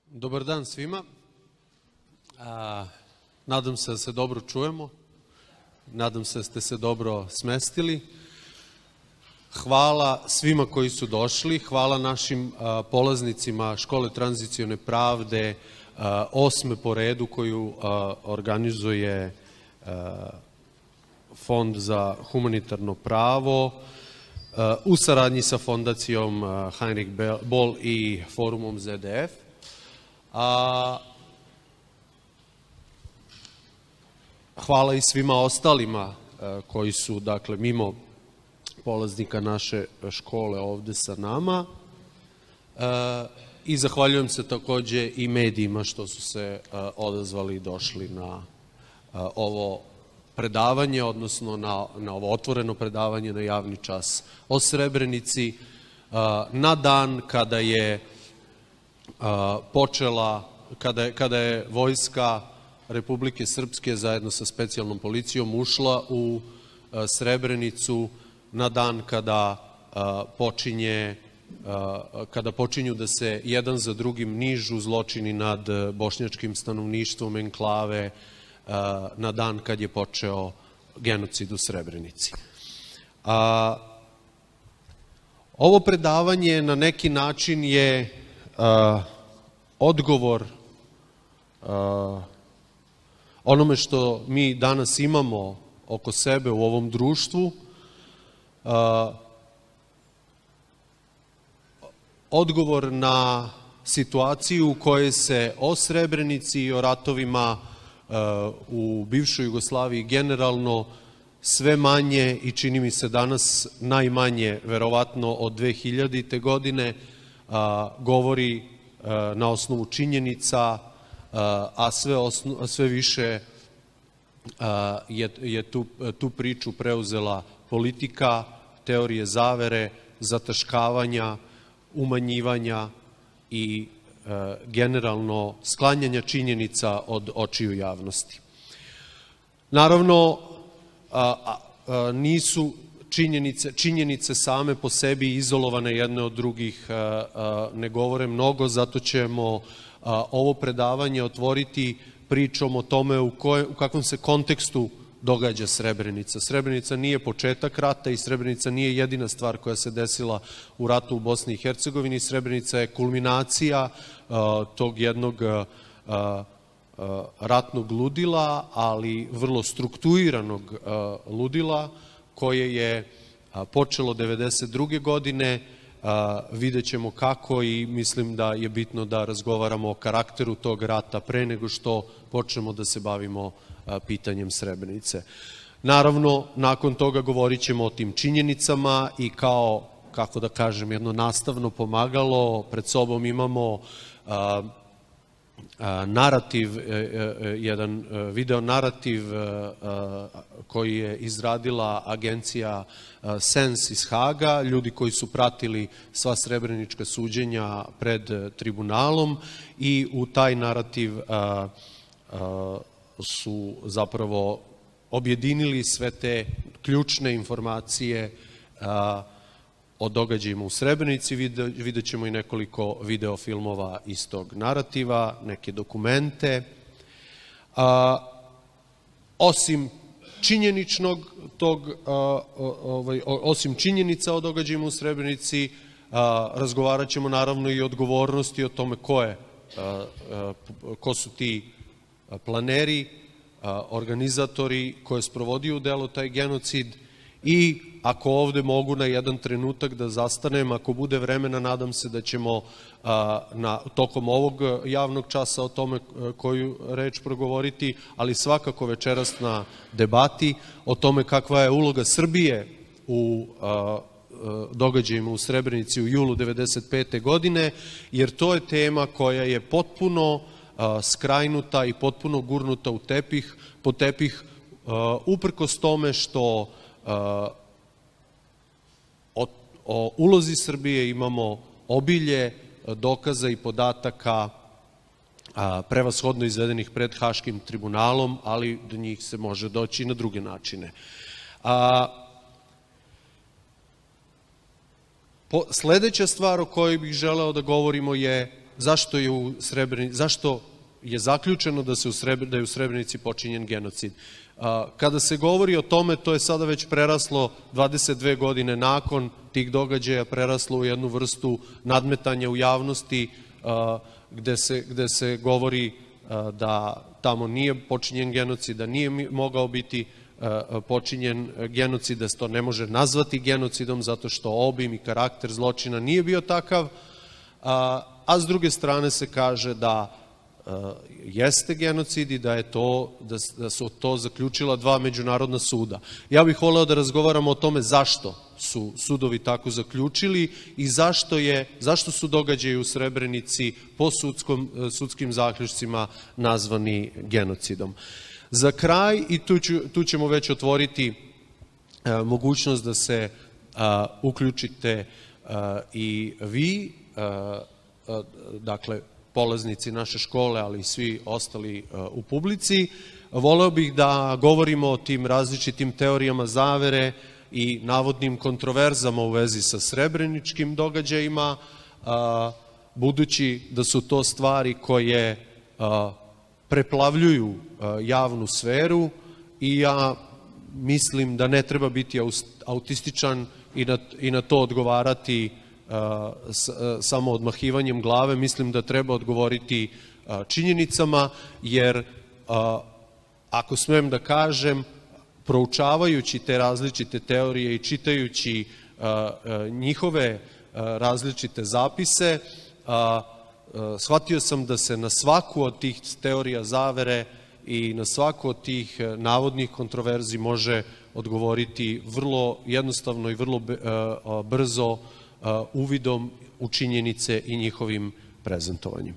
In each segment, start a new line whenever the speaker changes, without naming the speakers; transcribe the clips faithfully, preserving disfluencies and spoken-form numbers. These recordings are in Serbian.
Dobar dan svima. A, nadam se da se dobro čujemo. Nadam se da ste se dobro smestili. Hvala svima koji su došli. Hvala našim a, polaznicima Škole tranzicione pravde, a, osme po redu koju a, organizuje a, Fond za humanitarno pravo a, u saradnji sa fondacijom a, Heinrich Böll i forumom Z D F. A, hvala i svima ostalima a, koji su, dakle, mimo polaznika naše škole ovde sa nama. A, I zahvaljujem se takođe i medijima što su se a, odazvali i došli na a, ovo predavanje, odnosno na, na ovo otvoreno predavanje na javni čas o Srebrenici, a, na dan kada je počela, kada je, kada je vojska Republike Srpske zajedno sa specijalnom policijom ušla u Srebrenicu, na dan kada počinje, kada počinju da se jedan za drugim nižu zločini nad bošnjačkim stanovništvom enklave, na dan kad je počeo genocid u Srebrenici. A, ovo predavanje na neki način je Uh, odgovor uh, onome što mi danas imamo oko sebe u ovom društvu, uh, odgovor na situaciju u kojoj se o Srebrenici i o ratovima uh, u bivšoj Jugoslaviji generalno sve manje i čini mi se danas najmanje, verovatno od dve hiljadite. godine, A, govori a, na osnovu činjenica, a, a sve, osno, sve više a, je, je tu, tu priču preuzela politika, teorije zavere, zataškavanja, umanjivanja i a, generalno sklanjanja činjenica od očiju javnosti. Naravno, a, a, a, nisu Činjenice, činjenice same po sebi izolovane jedne od drugih ne govore mnogo, zato ćemo ovo predavanje otvoriti pričom o tome u, koje, u kakvom se kontekstu događa Srebrenica. Srebrenica nije početak rata i Srebrenica nije jedina stvar koja se desila u ratu u Bosni i Hercegovini. Srebrenica je kulminacija tog jednog ratnog ludila, ali vrlo strukturiranog ludila, koje je počelo devedeset druge. godine, vidjet ćemo kako i mislim da je bitno da razgovaramo o karakteru tog rata pre nego što počnemo da se bavimo pitanjem Srebrenice. Naravno, nakon toga govorit ćemo o tim činjenicama i kao, kako da kažem, jedno nastavno pomagalo, pred sobom imamo narativ, jedan video narativ koji je izradila agencija Sens iz Haga, ljudi koji su pratili sva srebrenička suđenja pred tribunalom i u taj narativ su zapravo objedinili sve te ključne informacije o događajima u Srebrenici. Vidjet ćemo i nekoliko videofilmova iz tog narativa, neke dokumente. A, osim činjeničnog tog, a, ovaj, osim činjenica o događajima u Srebrenici, a, razgovarat ćemo naravno i o odgovornosti o tome ko je, a, a, ko su ti planeri, a, organizatori koje sprovodio u delo taj genocid. I ako ovde mogu na jedan trenutak da zastanem, ako bude vremena, nadam se da ćemo a, na, tokom ovog javnog časa o tome koju reč progovoriti, ali svakako večeras na debati o tome kakva je uloga Srbije u a, a, događajima u Srebrenici u julu devedeset pete. godine, jer to je tema koja je potpuno a, skrajnuta i potpuno gurnuta u tepih, po tepih, a, uprkos tome što O, o ulozi Srbije imamo obilje dokaza i podataka a, prevashodno izvedenih pred Haškim tribunalom, ali do njih se može doći na druge načine. A, po, sledeća stvar o kojoj bih želeo da govorimo je zašto je u Srebrenici, zašto je zaključeno da, se u Srebr, da je u Srebrenici počinjen genocid. Kada se govori o tome, to je sada već preraslo dvadeset dve godine nakon tih događaja, preraslo u jednu vrstu nadmetanja u javnosti gde se, gde se govori da tamo nije počinjen genocid, da nije mogao biti počinjen genocid, da se to ne može nazvati genocidom zato što obim i karakter zločina nije bio takav, a s druge strane se kaže da jeste genocid i da je to, da su to zaključila dva međunarodna suda. Ja bih voleo da razgovaramo o tome zašto su sudovi tako zaključili i zašto je, zašto su događaji u Srebrenici po sudskom, sudskim zaključcima nazvani genocidom. Za kraj, i tu, ću, tu ćemo već otvoriti a, mogućnost da se a, uključite a, i vi, a, a, dakle, polaznici naše škole, ali i svi ostali u publici. Voleo bih da govorimo o tim različitim teorijama zavere i navodnim kontroverzama u vezi sa srebreničkim događajima, budući da su to stvari koje preplavljuju javnu sferu i ja mislim da ne treba biti autističan i na, i na to odgovarati samo odmahivanjem glave. Mislim da treba odgovoriti činjenicama, jer ako smem da kažem, proučavajući te različite teorije i čitajući njihove različite zapise, shvatio sam da se na svaku od tih teorija zavere i na svaku od tih navodnih kontroverzi može odgovoriti vrlo jednostavno i vrlo brzo uvidom u činjenice i njihovim prezentovanjem.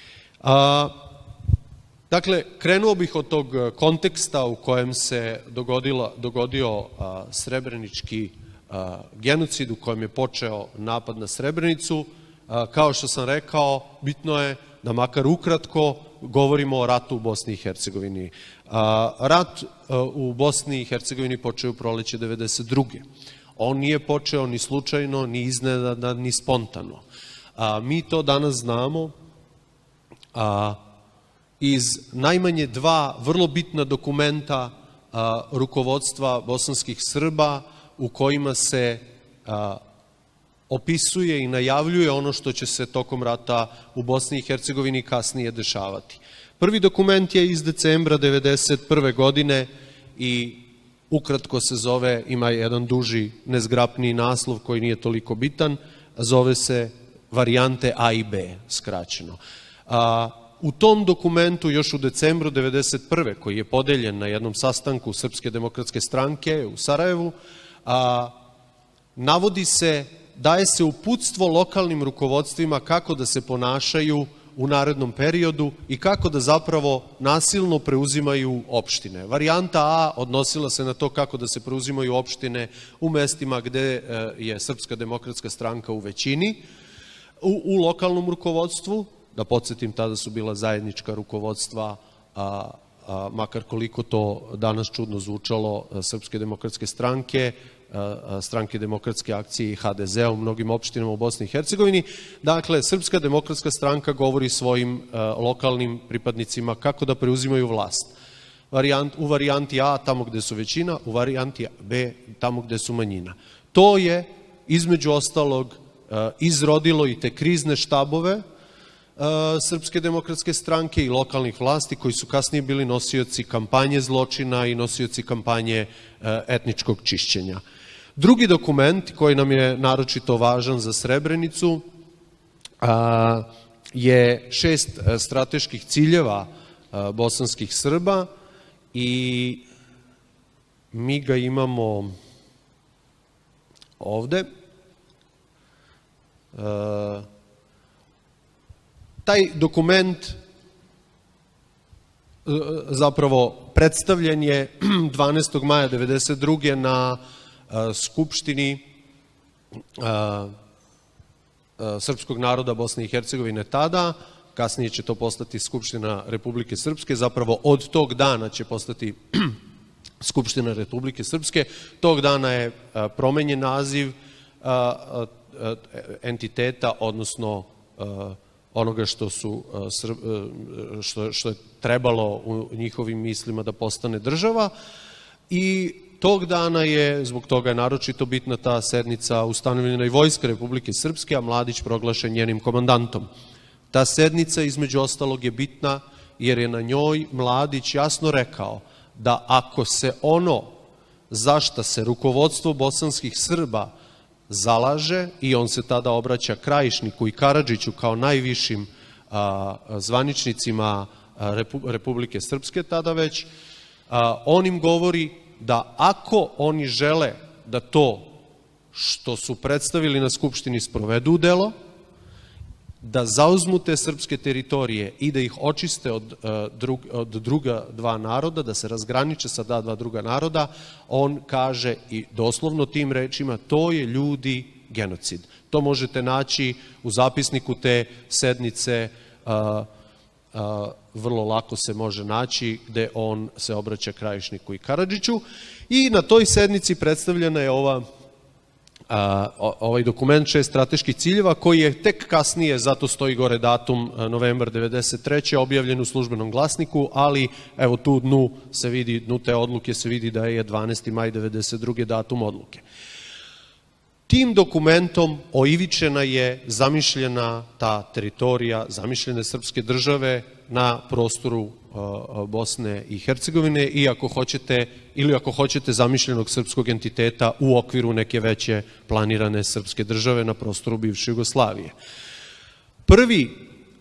Dakle, krenuo bih od tog konteksta u kojem se dogodilo, dogodio srebrenički genocid, u kojem je počeo napad na Srebrenicu. Kao što sam rekao, bitno je da makar ukratko govorimo o ratu u Bosni i Hercegovini. Rat u Bosni i Hercegovini počeo u proleće devedeset druge. On nije počeo ni slučajno, ni iznenada, ni spontano. A, mi to danas znamo a, iz najmanje dva vrlo bitna dokumenta a, rukovodstva bosanskih Srba u kojima se a, opisuje i najavljuje ono što će se tokom rata u Bosni i Hercegovini kasnije dešavati. Prvi dokument je iz decembra devedeset prve godine i ukratko se zove, ima jedan duži, nezgrapniji naslov koji nije toliko bitan, zove se varijante A i B, skraćeno. A, u tom dokumentu još u decembru devedeset prve koji je podeljen na jednom sastanku Srpske demokratske stranke u Sarajevu, a, navodi se, daje se uputstvo lokalnim rukovodstvima kako da se ponašaju u narednom periodu i kako da zapravo nasilno preuzimaju opštine. Varijanta A odnosila se na to kako da se preuzimaju opštine u mestima gde je Srpska demokratska stranka u većini, u, u lokalnom rukovodstvu, da podsjetim, tada su bila zajednička rukovodstva, a, a, makar koliko to danas čudno zvučalo, Srpske demokratske stranke, Stranke demokratske akcije i ha de zea u mnogim opštinama u Bosni i Hercegovini. Dakle, Srpska demokratska stranka govori svojim lokalnim pripadnicima kako da preuzimaju vlast. U varijanti A tamo gde su većina, u varijanti B tamo gde su manjina. To je, između ostalog, izrodilo i te krizne štabove Srpske demokratske stranke i lokalnih vlasti koji su kasnije bili nosioci kampanje zločina i nosioci kampanje etničkog čišćenja. Drugi dokument koji nam je naročito važan za Srebrenicu je šest strateških ciljeva bosanskih Srba i mi ga imamo ovde. Taj dokument zapravo predstavljen je dvanaestog maja devedeset druge na Skupštini srpskog naroda Bosne i Hercegovine tada, kasnije će to postati Skupština Republike Srpske, zapravo od tog dana će postati Skupština Republike Srpske, tog dana je promenjen naziv entiteta, odnosno onoga što su što, što je trebalo u njihovim mislima da postane država. I tog dana je, zbog toga je naročito bitna ta sednica, ustanovljena i Vojska Republike Srpske, a Mladić proglašen njenim komandantom. Ta sednica, između ostalog, je bitna jer je na njoj Mladić jasno rekao da ako se ono za šta se rukovodstvo bosanskih Srba zalaže, i on se tada obraća Krajišniku i Karadžiću kao najvišim a, zvaničnicima a, Repu, Republike Srpske tada već, a, on im govori da ako oni žele da to što su predstavili na Skupštini sprovedu u delo, da zauzmu te srpske teritorije i da ih očiste od, drug, od druga dva naroda, da se razgraniče sa ta dva druga naroda, on kaže i doslovno tim rečima, to je, ljudi, genocid. To možete naći u zapisniku te sednice, a, a, vrlo lako se može naći, gde on se obraća Krajišniku i Karadžiću. I na toj sednici predstavljena je ova A, ovaj dokument šest strateških ciljeva, koji je tek kasnije, zato stoji gore datum novembar devedeset treće objavljen u Službenom glasniku, ali evo tu dnu se vidi, dnu te odluke se vidi da je dvanaesti maj devedeset druge datum odluke. Tim dokumentom oivičena je zamišljena ta teritorija, zamišljene srpske države na prostoru Bosne i Hercegovine i ako hoćete, ili ako hoćete zamišljenog srpskog entiteta u okviru neke veće planirane srpske države na prostoru bivše Jugoslavije. Prvi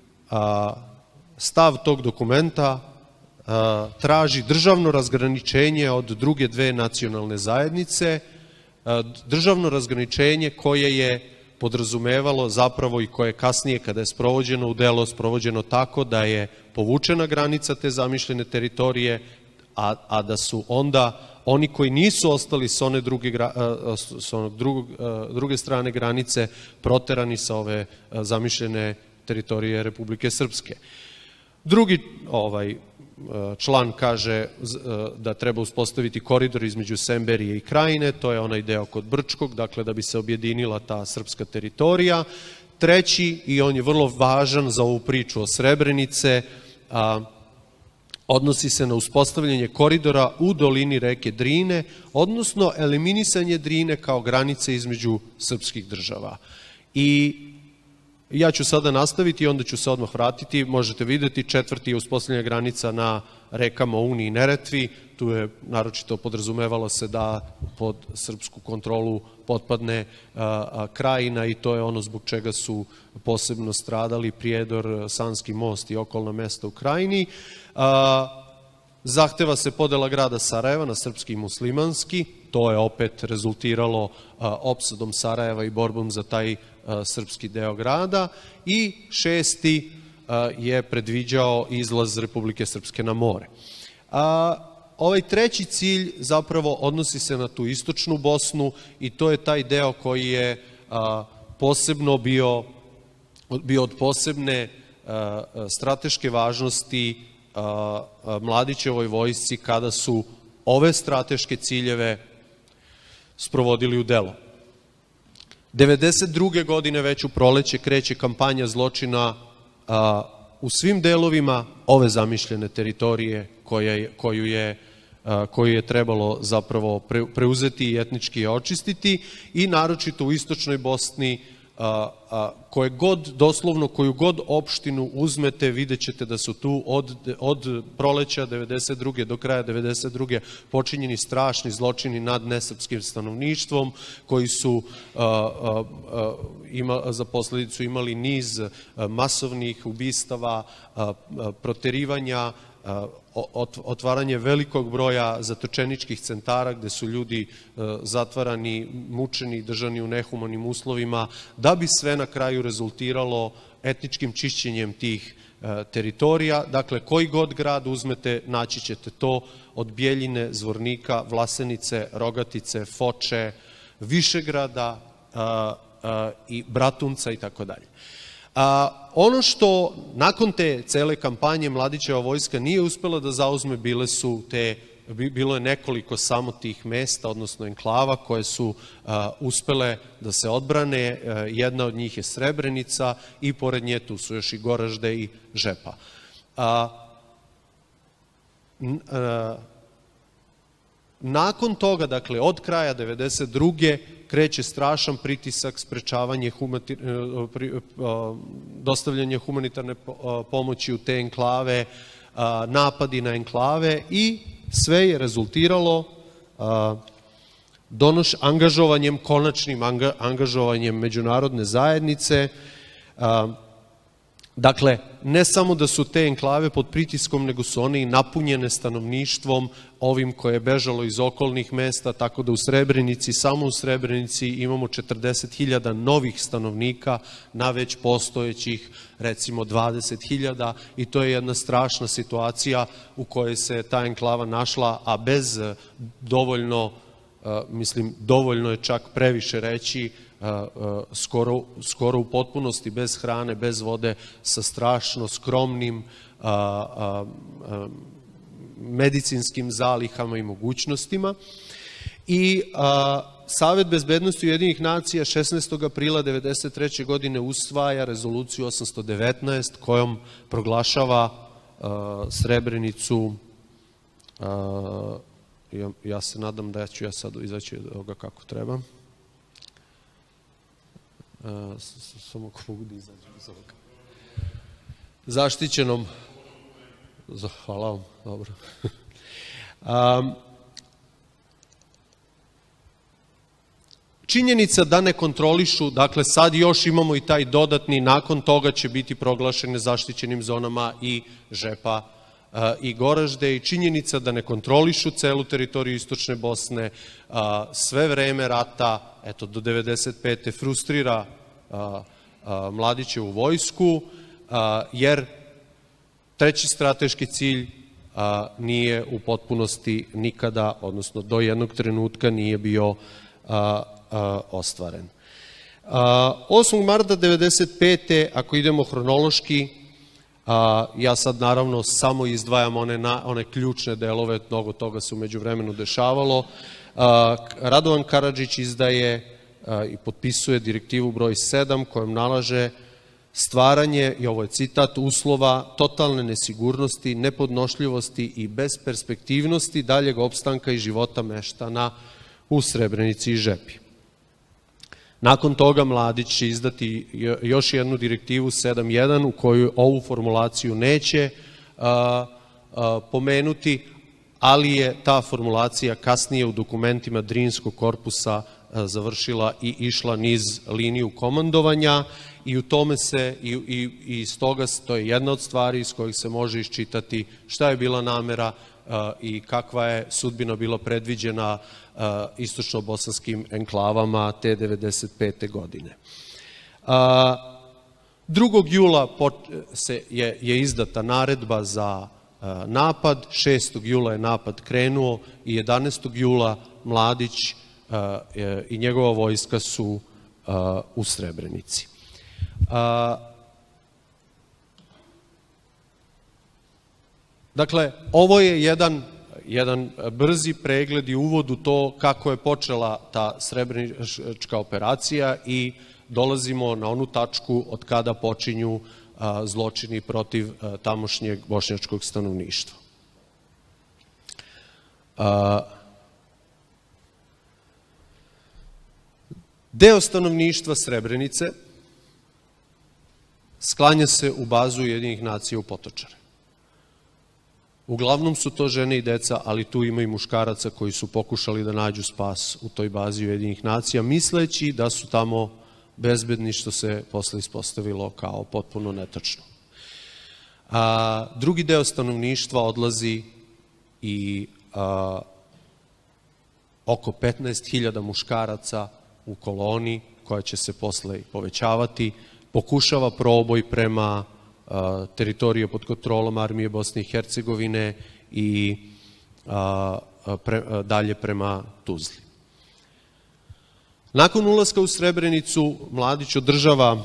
a, stav tog dokumenta a, traži državno razgraničenje od druge dve nacionalne zajednice, a, državno razgraničenje koje je podrazumevalo zapravo i koje kasnije, kada je sprovođeno u delo, sprovođeno tako da je povučena granica te zamišljene teritorije, a, a da su onda oni koji nisu ostali s one druge, s onog drugog, druge strane granice proterani sa ove zamišljene teritorije Republike Srpske. Drugi ovaj član kaže da treba uspostaviti koridor između Semberije i Krajine, to je onaj deo kod Brčkog, dakle da bi se objedinila ta srpska teritorija. Treći, i on je vrlo važan za ovu priču o Srebrenice, a, odnosi se na uspostavljanje koridora u dolini reke Drine, odnosno eliminisanje Drine kao granice između srpskih država. I ja ću sada nastaviti i onda ću se odmah vratiti. Možete videti, četvrti je uspostavljena granica na rekama Uni i Neretvi. Tu je naročito podrazumevalo se da pod srpsku kontrolu potpadne a, a, Krajina i to je ono zbog čega su posebno stradali Prijedor, Sanski most i okolna mesta u Krajini. A, zahteva se podela grada Sarajeva na srpski i muslimanski. To je opet rezultiralo a, opsadom Sarajeva i borbom za taj a, srpski deo grada. I šesti a, je predviđao izlaz Republike Srpske na more. A, ovaj treći cilj zapravo odnosi se na tu istočnu Bosnu i to je taj deo koji je a, posebno bio, bio od posebne a, strateške važnosti a, a, Mladićevoj vojsci kada su ove strateške ciljeve sprovodili u delo. devedeset druge godine već u proleće kreće kampanja zločina a, u svim delovima ove zamišljene teritorije koja je, koju, je, a, koju je trebalo zapravo pre, preuzeti i etnički očistiti i naročito u istočnoj Bosni, a, a, koje god, doslovno koju god opštinu uzmete, vidjet ćete da su tu od, od proleća devedeset druge do kraja devedeset druge počinjeni strašni zločini nad nesrpskim stanovništvom, koji su a, a, a, ima, za posledicu imali niz a, masovnih ubistava, a, a, proterivanja, a, otvaranje velikog broja zatočeničkih centara gde su ljudi zatvarani, mučeni, držani u nehumanim uslovima, da bi sve na kraju rezultiralo etničkim čišćenjem tih teritorija. Dakle, koji god grad uzmete, naći ćete to od Bjeljine, Zvornika, Vlasenice, Rogatice, Foče, Višegrada i Bratunca i tako dalje. A, ono što nakon te cele kampanje Mladićeva vojska nije uspela da zauzme bile su te bilo je nekoliko samo tih mesta, odnosno enklava, koje su uspele da se odbrane. Jedna od njih je Srebrenica i pored nje tu su još i Goražde i Žepa. Nakon toga, dakle, od kraja devedeset druge kreće strašan pritisak, sprečavanje, dostavljanje humanitarne pomoći u te enklave, napadi na enklave i sve je rezultiralo angažovanjem, konačnim angažovanjem međunarodne zajednice. Dakle, ne samo da su te enklave pod pritiskom, nego su one i napunjene stanovništvom ovim koje je bežalo iz okolnih mesta, tako da u Srebrenici, samo u Srebrenici imamo četrdeset hiljada novih stanovnika na već postojećih, recimo, dvadeset hiljada, i to je jedna strašna situacija u kojoj se ta enklava našla, a bez dovoljno, mislim, dovoljno je čak previše reći, skoro u potpunosti bez hrane, bez vode, sa strašno skromnim medicinskim zalihama i mogućnostima. I Savet bezbednosti Ujedinjenih nacija šesnaestog aprila devedeset treće godine usvaja rezoluciju osamsto devetnaest kojom proglašava Srebrenicu, ja se nadam da ću ja sad izaći od ovoga kako treba, samo ako mogu da izađem iz ovoga, zaštićenom, hvala vam, dobro. Činjenica da ne kontrolišu, dakle sad još imamo i taj dodatni, nakon toga će biti proglašene zaštićenim zonama i Žepa i Goražde, i činjenica da ne kontrolišu celu teritoriju Istočne Bosne sve vreme rata, eto do devedeset pete frustrira Mladićevu vojsku, jer treći strateški cilj nije u potpunosti nikada, odnosno do jednog trenutka nije bio ostvaren. osmog marta devedeset pete ako idemo hronološki, ja sad naravno samo izdvajam one ključne delove, mnogo toga se umeđu vremenu dešavalo, Radovan Karadžić izdaje i potpisuje direktivu broj sedam kojom nalaže stvaranje, i ovo je citat, uslova totalne nesigurnosti, nepodnošljivosti i besperspektivnosti daljeg opstanka i života meštana u Srebrenici i Žepi. Nakon toga Mladić će izdati još jednu direktivu sedam jedan u kojoj ovu formulaciju neće pomenuti, ali je ta formulacija kasnije u dokumentima Drinskog korpusa završila i išla niz liniju komandovanja, i u tome se, i iz toga, to je jedna od stvari iz kojih se može iščitati šta je bila namera i kakva je sudbina bila predviđena istočno-bosanskim enklavama te devedeset pete godine. drugog jula je izdata naredba za napad, šestog jula je napad krenuo i jedanaestog jula Mladić i njegova vojska su u Srebrenici. Dakle, ovo je jedan jedan brzi pregled i uvod u to kako je počela ta srebrenička operacija i dolazimo na onu tačku od kada počinju zločini protiv tamošnjeg bošnjačkog stanovništva. Deo stanovništva Srebrenice sklanja se u bazu Ujedinjenih nacija u Potočare. Uglavnom su to žene i deca, ali tu ima i muškaraca koji su pokušali da nađu spas u toj bazi Ujedinjenih nacija, misleći da su tamo bezbedni, što se posle ispostavilo kao potpuno netačno. Drugi deo stanovništva odlazi i oko petnaest hiljada muškaraca u koloni, koja će se posle povećavati, pokušava proboj prema teritorije pod kontrolom armije Bosne i Hercegovine i dalje prema Tuzli. Nakon ulaska u Srebrenicu, Mladić održava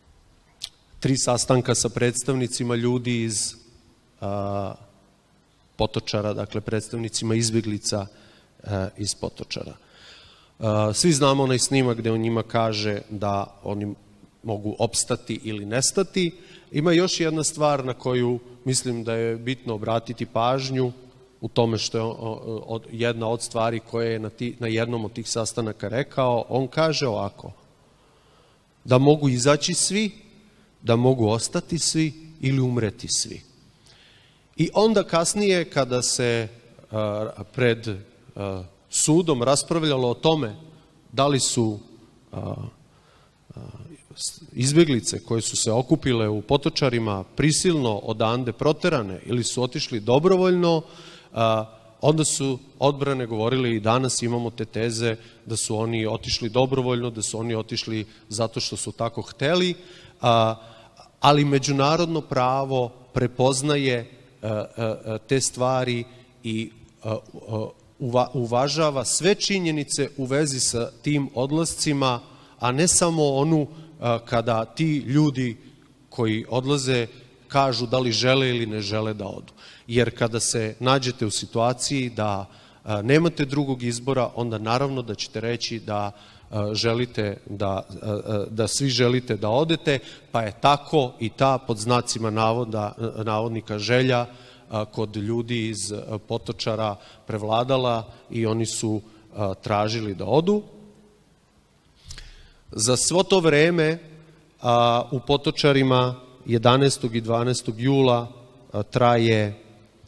tri sastanka sa predstavnicima ljudi iz Potočara, dakle predstavnicima izbjeglica iz Potočara. Svi znamo onaj snimak gde on njima kaže da oni mogu opstati ili nestati. Ima još jedna stvar na koju mislim da je bitno obratiti pažnju u tome što je jedna od stvari koje je na jednom od tih sastanaka rekao. On kaže ovako, da mogu izaći svi, da mogu ostati svi ili umreti svi. I onda kasnije kada se pred sudom raspravljalo o tome da li su izbjeglice koje su se okupile u Potočarima prisilno odande proterane ili su otišli dobrovoljno, onda su odbrane govorili i danas imamo te teze da su oni otišli dobrovoljno, da su oni otišli zato što su tako hteli, ali međunarodno pravo prepoznaje te stvari i uvažava sve činjenice u vezi sa tim odlascima, a ne samo onu kada ti ljudi koji odlaze kažu da li žele ili ne žele da odu. Jer kada se nađete u situaciji da nemate drugog izbora, onda naravno da ćete reći da želite, da svi želite da odete, pa je tako i ta pod znacima navodnika želja kod ljudi iz Potočara prevladala i oni su tražili da odu. Za svo to vreme u Potočarima jedanaestog i dvanaestog jula traje,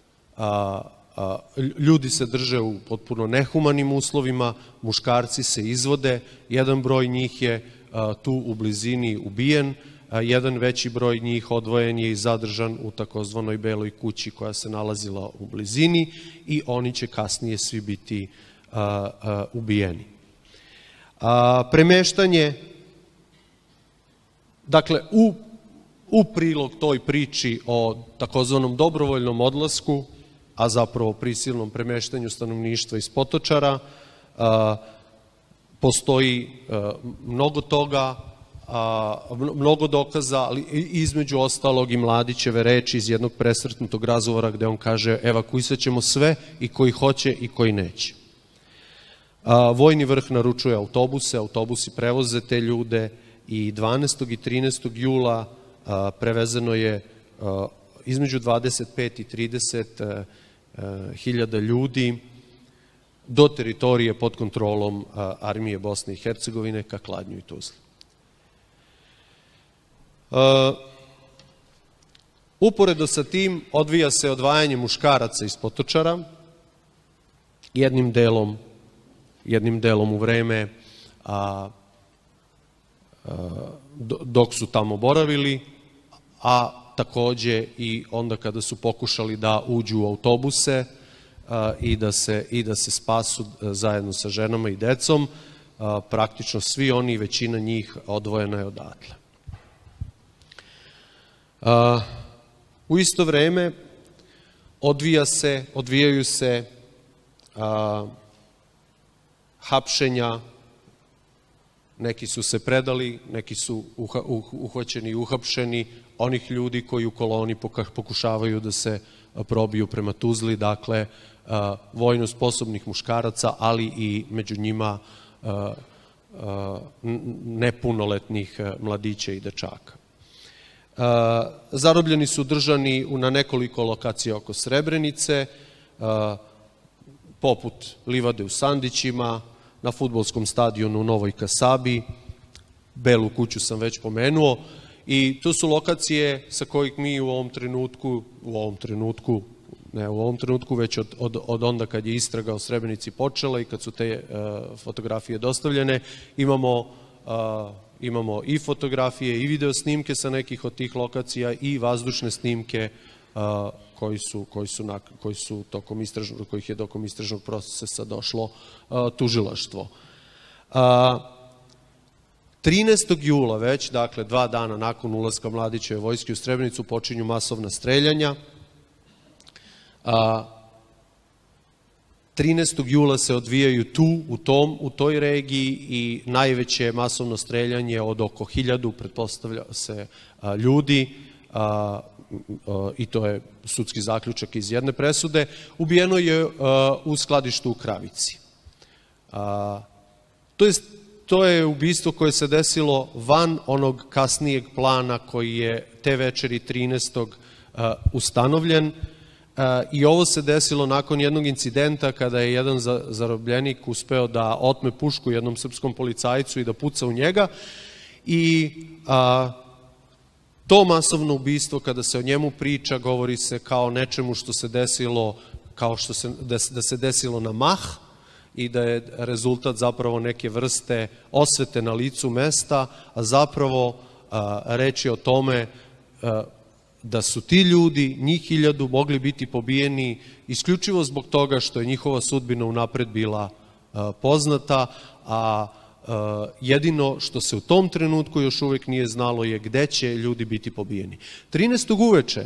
ljudi se drže u potpuno nehumanim uslovima, muškarci se izvode, jedan broj njih je tu u blizini ubijen, jedan veći broj njih odvojen je i zadržan u takozvanoj Beloj kući koja se nalazila u blizini i oni će kasnije svi biti ubijeni. Premeštanje, dakle, u prilog toj priči o takozvanom dobrovoljnom odlasku, a zapravo prisilnom premeštanju stanovništva iz Potočara, postoji mnogo toga, mnogo dokaza, ali između ostalog i Mladićeve reči iz jednog presretnutog razgovora gde on kaže evakuisat ćemo sve i koji hoće i koji neće. Vojni vrh naručuje autobuse, autobusi prevoze te ljude i dvanaestog i trinaestog jula prevezeno je između dvadeset pet i trideset hiljada ljudi do teritorije pod kontrolom armije Bosne i Hercegovine ka Kladnju i Tuzli. Uporedo sa tim odvija se odvajanje muškaraca iz Potočara, jednim delom jednim delom u vreme dok su tamo boravili, a takođe i onda kada su pokušali da uđu u autobuse i da se spasu zajedno sa ženama i decom, praktično svi oni i većina njih odvojena je odatle. U isto vreme odvijaju se hapšenja, neki su se predali, neki su uhvaćeni i uhapšeni, onih ljudi koji u koloni pokušavaju da se probiju prema Tuzli, dakle, vojno sposobnih muškaraca, ali i među njima nepunoletnih mladića i dečaka. Zarobljeni su držani na nekoliko lokacija oko Srebrenice, poput livade u Sandićima, na fudbalskom stadionu u Novoj Kasabi, Belu kuću sam već pomenuo, i to su lokacije sa kojih mi u ovom trenutku, u ovom trenutku, ne u ovom trenutku, već od onda kad je istraga o Srebrenici počela i kad su te fotografije dostavljene, imamo i fotografije i video snimke sa nekih od tih lokacija i vazdušne snimke koji su tokom istražnog, kojih je tokom istražnog procesa došlo tužilaštvo. trinaestog jula već, dakle dva dana nakon ulaska Mladićeve vojske u Srebrenicu, počinju masovna streljanja. trinaestog jula se odvijaju tu, u toj regiji, i najveće masovno streljanje od oko hiljadu, pretpostavlja se, ljudi, i to je sudski zaključak iz jedne presude, ubijeno je u skladištu u Kravici. To je, to je ubistvo koje se desilo van onog kasnijeg plana koji je te večeri trinaestog ustanovljen, i ovo se desilo nakon jednog incidenta kada je jedan zarobljenik uspeo da otme pušku jednom srpskom policajcu i da puca u njega, i a, to masovno ubistvo, kada se o njemu priča, govori se kao nečemu što se desilo, kao što se, da se desilo na mah i da je rezultat zapravo neke vrste osvete na licu mesta, a zapravo a, reč je o tome a, da su ti ljudi, njih hiljadu, mogli biti pobijeni isključivo zbog toga što je njihova sudbina unapred bila a, poznata, a jedino što se u tom trenutku još uvek nije znalo je gde će ljudi biti pobijeni. trinaestog uveče,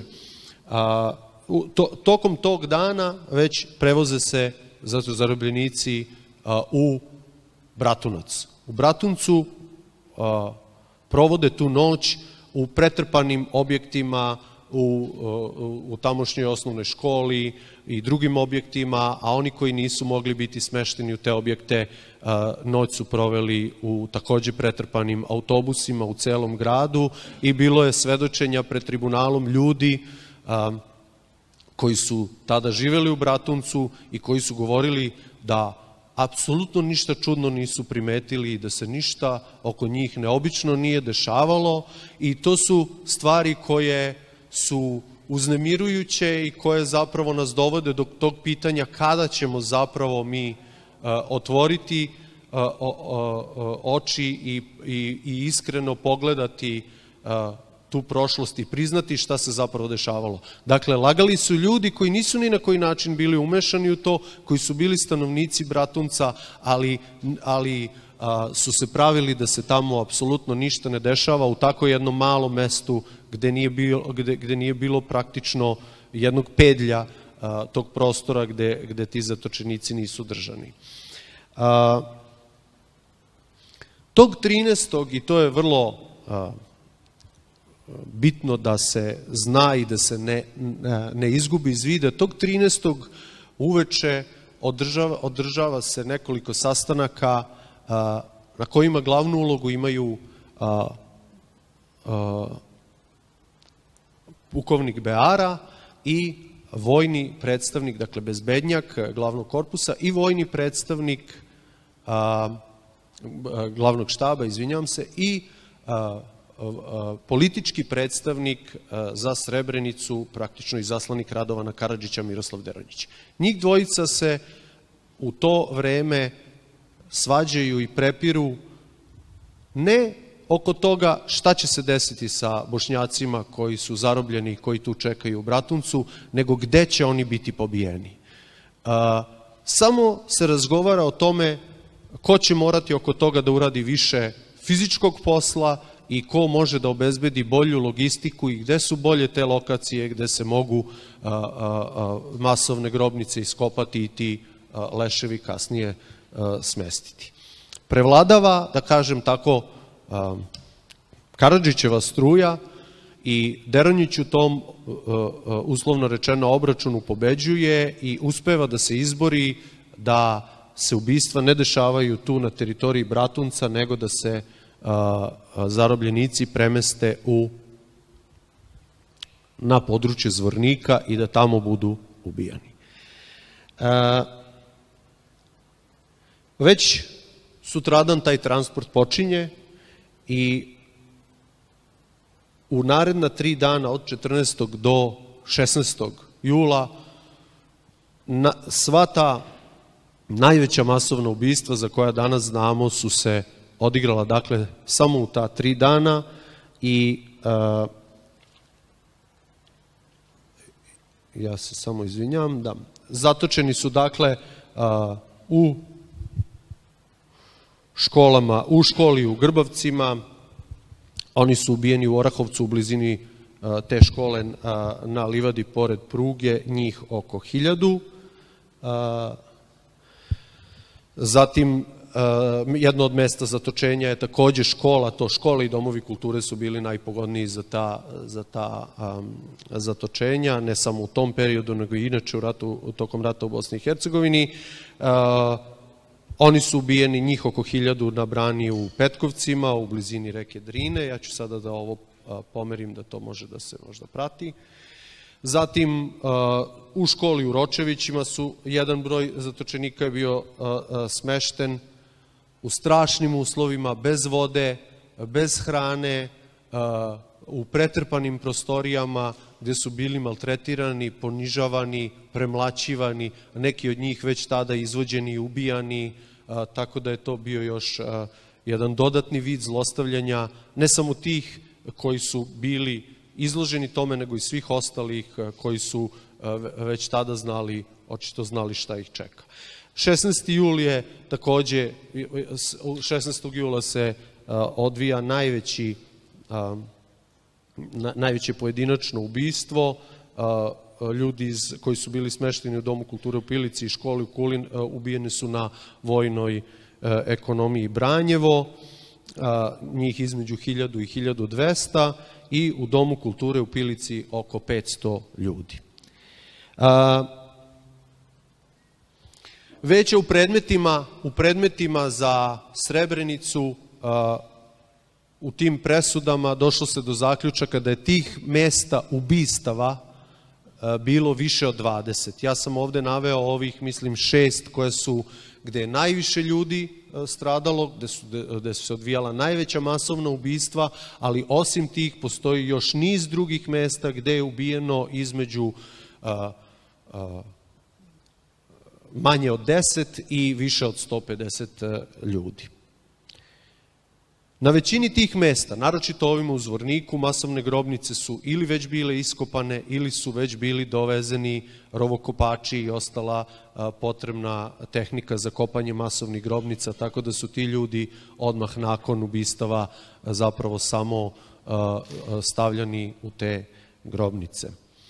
tokom tog dana već prevoze se zarobljenici u Bratunac. U Bratuncu provode tu noć u pretrpanim objektima, u, u tamošnjoj osnovnoj školi i drugim objektima, a oni koji nisu mogli biti smešteni u te objekte noć su proveli u takođe pretrpanim autobusima u celom gradu, i bilo je svedočenja pred tribunalom ljudi koji su tada živeli u Bratuncu i koji su govorili da apsolutno ništa čudno nisu primetili i da se ništa oko njih neobično nije dešavalo, i to su stvari koje su uznemirujuće i koje zapravo nas dovode do tog pitanja kada ćemo zapravo mi otvoriti oči i, i, i iskreno pogledati tu prošlost i priznati šta se zapravo dešavalo. Dakle, lagali su ljudi koji nisu ni na koji način bili umešani u to, koji su bili stanovnici Bratunca, ali, ali a, su se pravili da se tamo apsolutno ništa ne dešava u tako jednom malom mestu gde nije bilo, gde, gde nije bilo praktično jednog pedlja a, tog prostora gde, gde ti zatočenici nisu držani. A, tog trinaestog, i to je vrlo a, bitno da se zna i da se ne, ne izgubi iz vida, tog trinaestog uveče održava, održava se nekoliko sastanaka a, na kojima glavnu ulogu imaju a, a, pukovnik Beara i vojni predstavnik, dakle bezbednjak glavnog korpusa i vojni predstavnik a, glavnog štaba, izvinjavam se, i a, politički predstavnik za Srebrenicu, praktično izaslanik Radovana Karadžića, Miroslav Deronjić. Njih dvojica se u to vreme svađaju i prepiru ne oko toga šta će se desiti sa Bošnjacima koji su zarobljeni i koji tu čekaju u Bratuncu, nego gde će oni biti pobijeni. Samo se razgovara o tome ko će morati oko toga da uradi više fizičkog posla i ko može da obezbedi bolju logistiku i gde su bolje te lokacije gde se mogu a, a, a, masovne grobnice iskopati i ti a, leševi kasnije a, smestiti. Prevladava, da kažem tako, a, Karadžićeva struja i Deronjić u tom, a, a, uslovno rečeno, obračunu pobeđuje i uspeva da se izbori da se ubistva ne dešavaju tu na teritoriji Bratunca, nego da se zarobljenici premeste u, na područje Zvornika i da tamo budu ubijani. E, već sutradan taj transport počinje i u naredna tri dana od četrnaestog do šesnaestog jula na, sva ta najveća masovna ubistva za koja danas znamo su se odigrala, dakle, samo u ta tri dana i uh, ja se samo izvinjam, da, zatočeni su, dakle, uh, u školama, u školi u Grbavcima, oni su ubijeni u Orahovcu u blizini uh, te škole uh, na livadi pored pruge, njih oko hiljadu. Uh, zatim jedno od mesta zatočenja je takođe škola, to škole i domovi kulture su bili najpogodniji za ta, za ta um, zatočenja, ne samo u tom periodu, nego i inače u ratu, tokom rata u Bosni i Hercegovini. Uh, oni su ubijeni, njih oko hiljadu na brani u Petkovcima, u blizini reke Drine. Ja ću sada da ovo uh, pomerim, da to može da se možda prati. Zatim, uh, u školi u Ročevićima su jedan broj zatočenika je bio uh, uh, smešten u strašnim uslovima, bez vode, bez hrane, uh, u pretrpanim prostorijama gde su bili maltretirani, ponižavani, premlaćivani, neki od njih već tada izvođeni i ubijani, uh, tako da je to bio još uh, jedan dodatni vid zlostavljanja, ne samo tih koji su bili izloženi tome, nego i svih ostalih koji su već tada znali, očito znali šta ih čeka. šesnaesti jul je takođe, šesnaestog jula se odvija najveći, najveće pojedinačno ubistvo. Ljudi koji su bili smešteni u Domu kulture u Pilici i školi u Kulin ubijeni su na vojnoj ekonomiji Branjevo, njih između hiljadu i hiljadu dvesta, i u Domu kulture u Pilici oko petsto ljudi. Već je u predmetima, u predmetima za Srebrenicu, u tim presudama došlo se do zaključaka da je tih mesta ubistava bilo više od dvadeset. Ja sam ovde naveo ovih, mislim, šest koje su, gde je najviše ljudi stradalo, gde su, gde su se odvijala najveća masovna ubistva, ali osim tih postoji još niz drugih mesta gde je ubijeno između a, a, manje od deset i više od sto pedeset ljudi. Na većini tih mesta, naročito ovima u Zvorniku, masovne grobnice su ili već bile iskopane ili su već bili dovezeni rovokopači i ostala potrebna tehnika za kopanje masovnih grobnica, tako da su ti ljudi odmah nakon ubistava zapravo samo stavljani u te grobnice.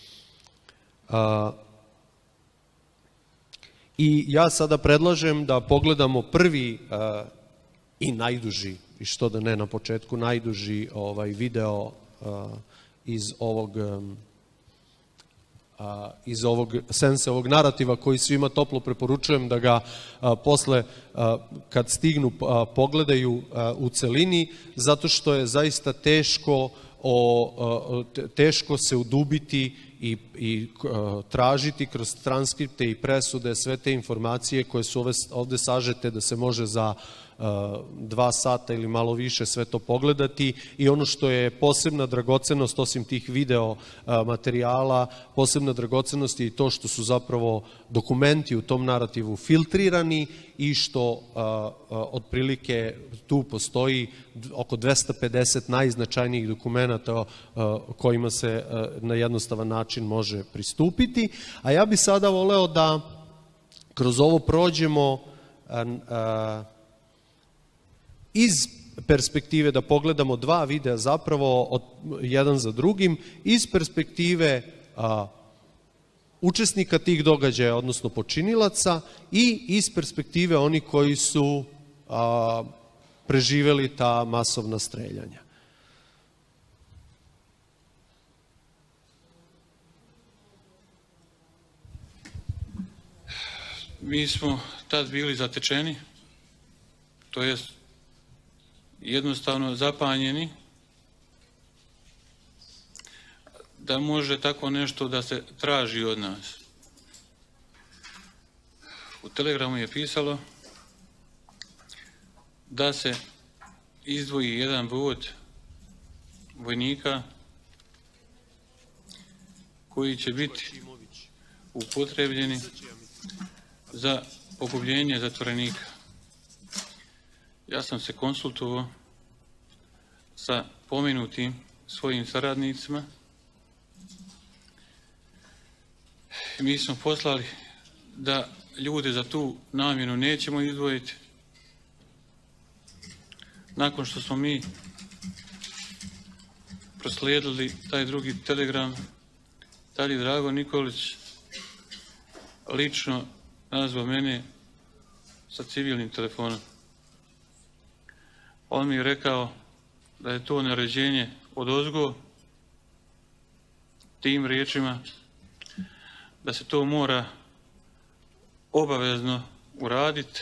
I ja sada predlažem da pogledamo prvi i najduži, i što da ne na početku, najduži ovaj video uh, iz ovog um, uh, iz ovog sense, ovog narativa koji svima toplo preporučujem da ga uh, posle uh, kad stignu uh, pogledaju uh, u celini, zato što je zaista teško o, uh, teško se udubiti i, i uh, tražiti kroz transkripte i presude sve te informacije koje su ove, ovde sažete da se može za dva sata ili malo više sve to pogledati. I ono što je posebna dragocenost, osim tih video materijala, posebna dragocenost je i to što su zapravo dokumenti u tom narativu filtrirani i što otprilike tu postoji oko dvesta pedeset najznačajnijih dokumenta kojima se na jednostavan način može pristupiti. A ja bih sada voleo da kroz ovo prođemo iz perspektive, da pogledamo dva videa zapravo od, jedan za drugim, iz perspektive a, učesnika tih događaja, odnosno počinilaca, i iz perspektive oni koji su a, preživeli ta masovna streljanja.
Mi smo tad bili zatečeni, to jest jednostavno zapanjeni da može tako nešto da se traži od nas. U telegramu je pisalo da se izdvoji jedan vod vojnika koji će biti upotrebljeni za pogubljenje zatvorenika. Ja sam se konsultovao sa pomenutim svojim saradnicima. Mi smo poslali da ljude za tu namjenu nećemo izdvojiti. Nakon što smo mi proslijedili taj drugi telegram, tad je Drago Nikolić lično nazvao mene sa civilnim telefonom On mi je rekao da je to naređenje odozgo, tim riječima, da se to mora obavezno uraditi.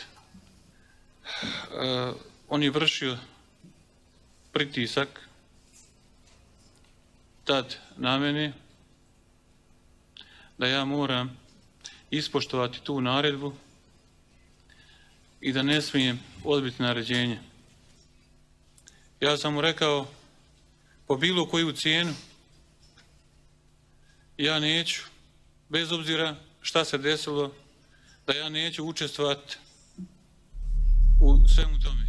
Uh, on je vršio pritisak tad na mene da ja moram ispoštovati tu naredbu i da ne smijem odbiti naređenje. Ja sam mu rekao, po bilo koju cijenu, ja neću, bez obzira šta se desilo, da ja neću učestvovati u svemu tome.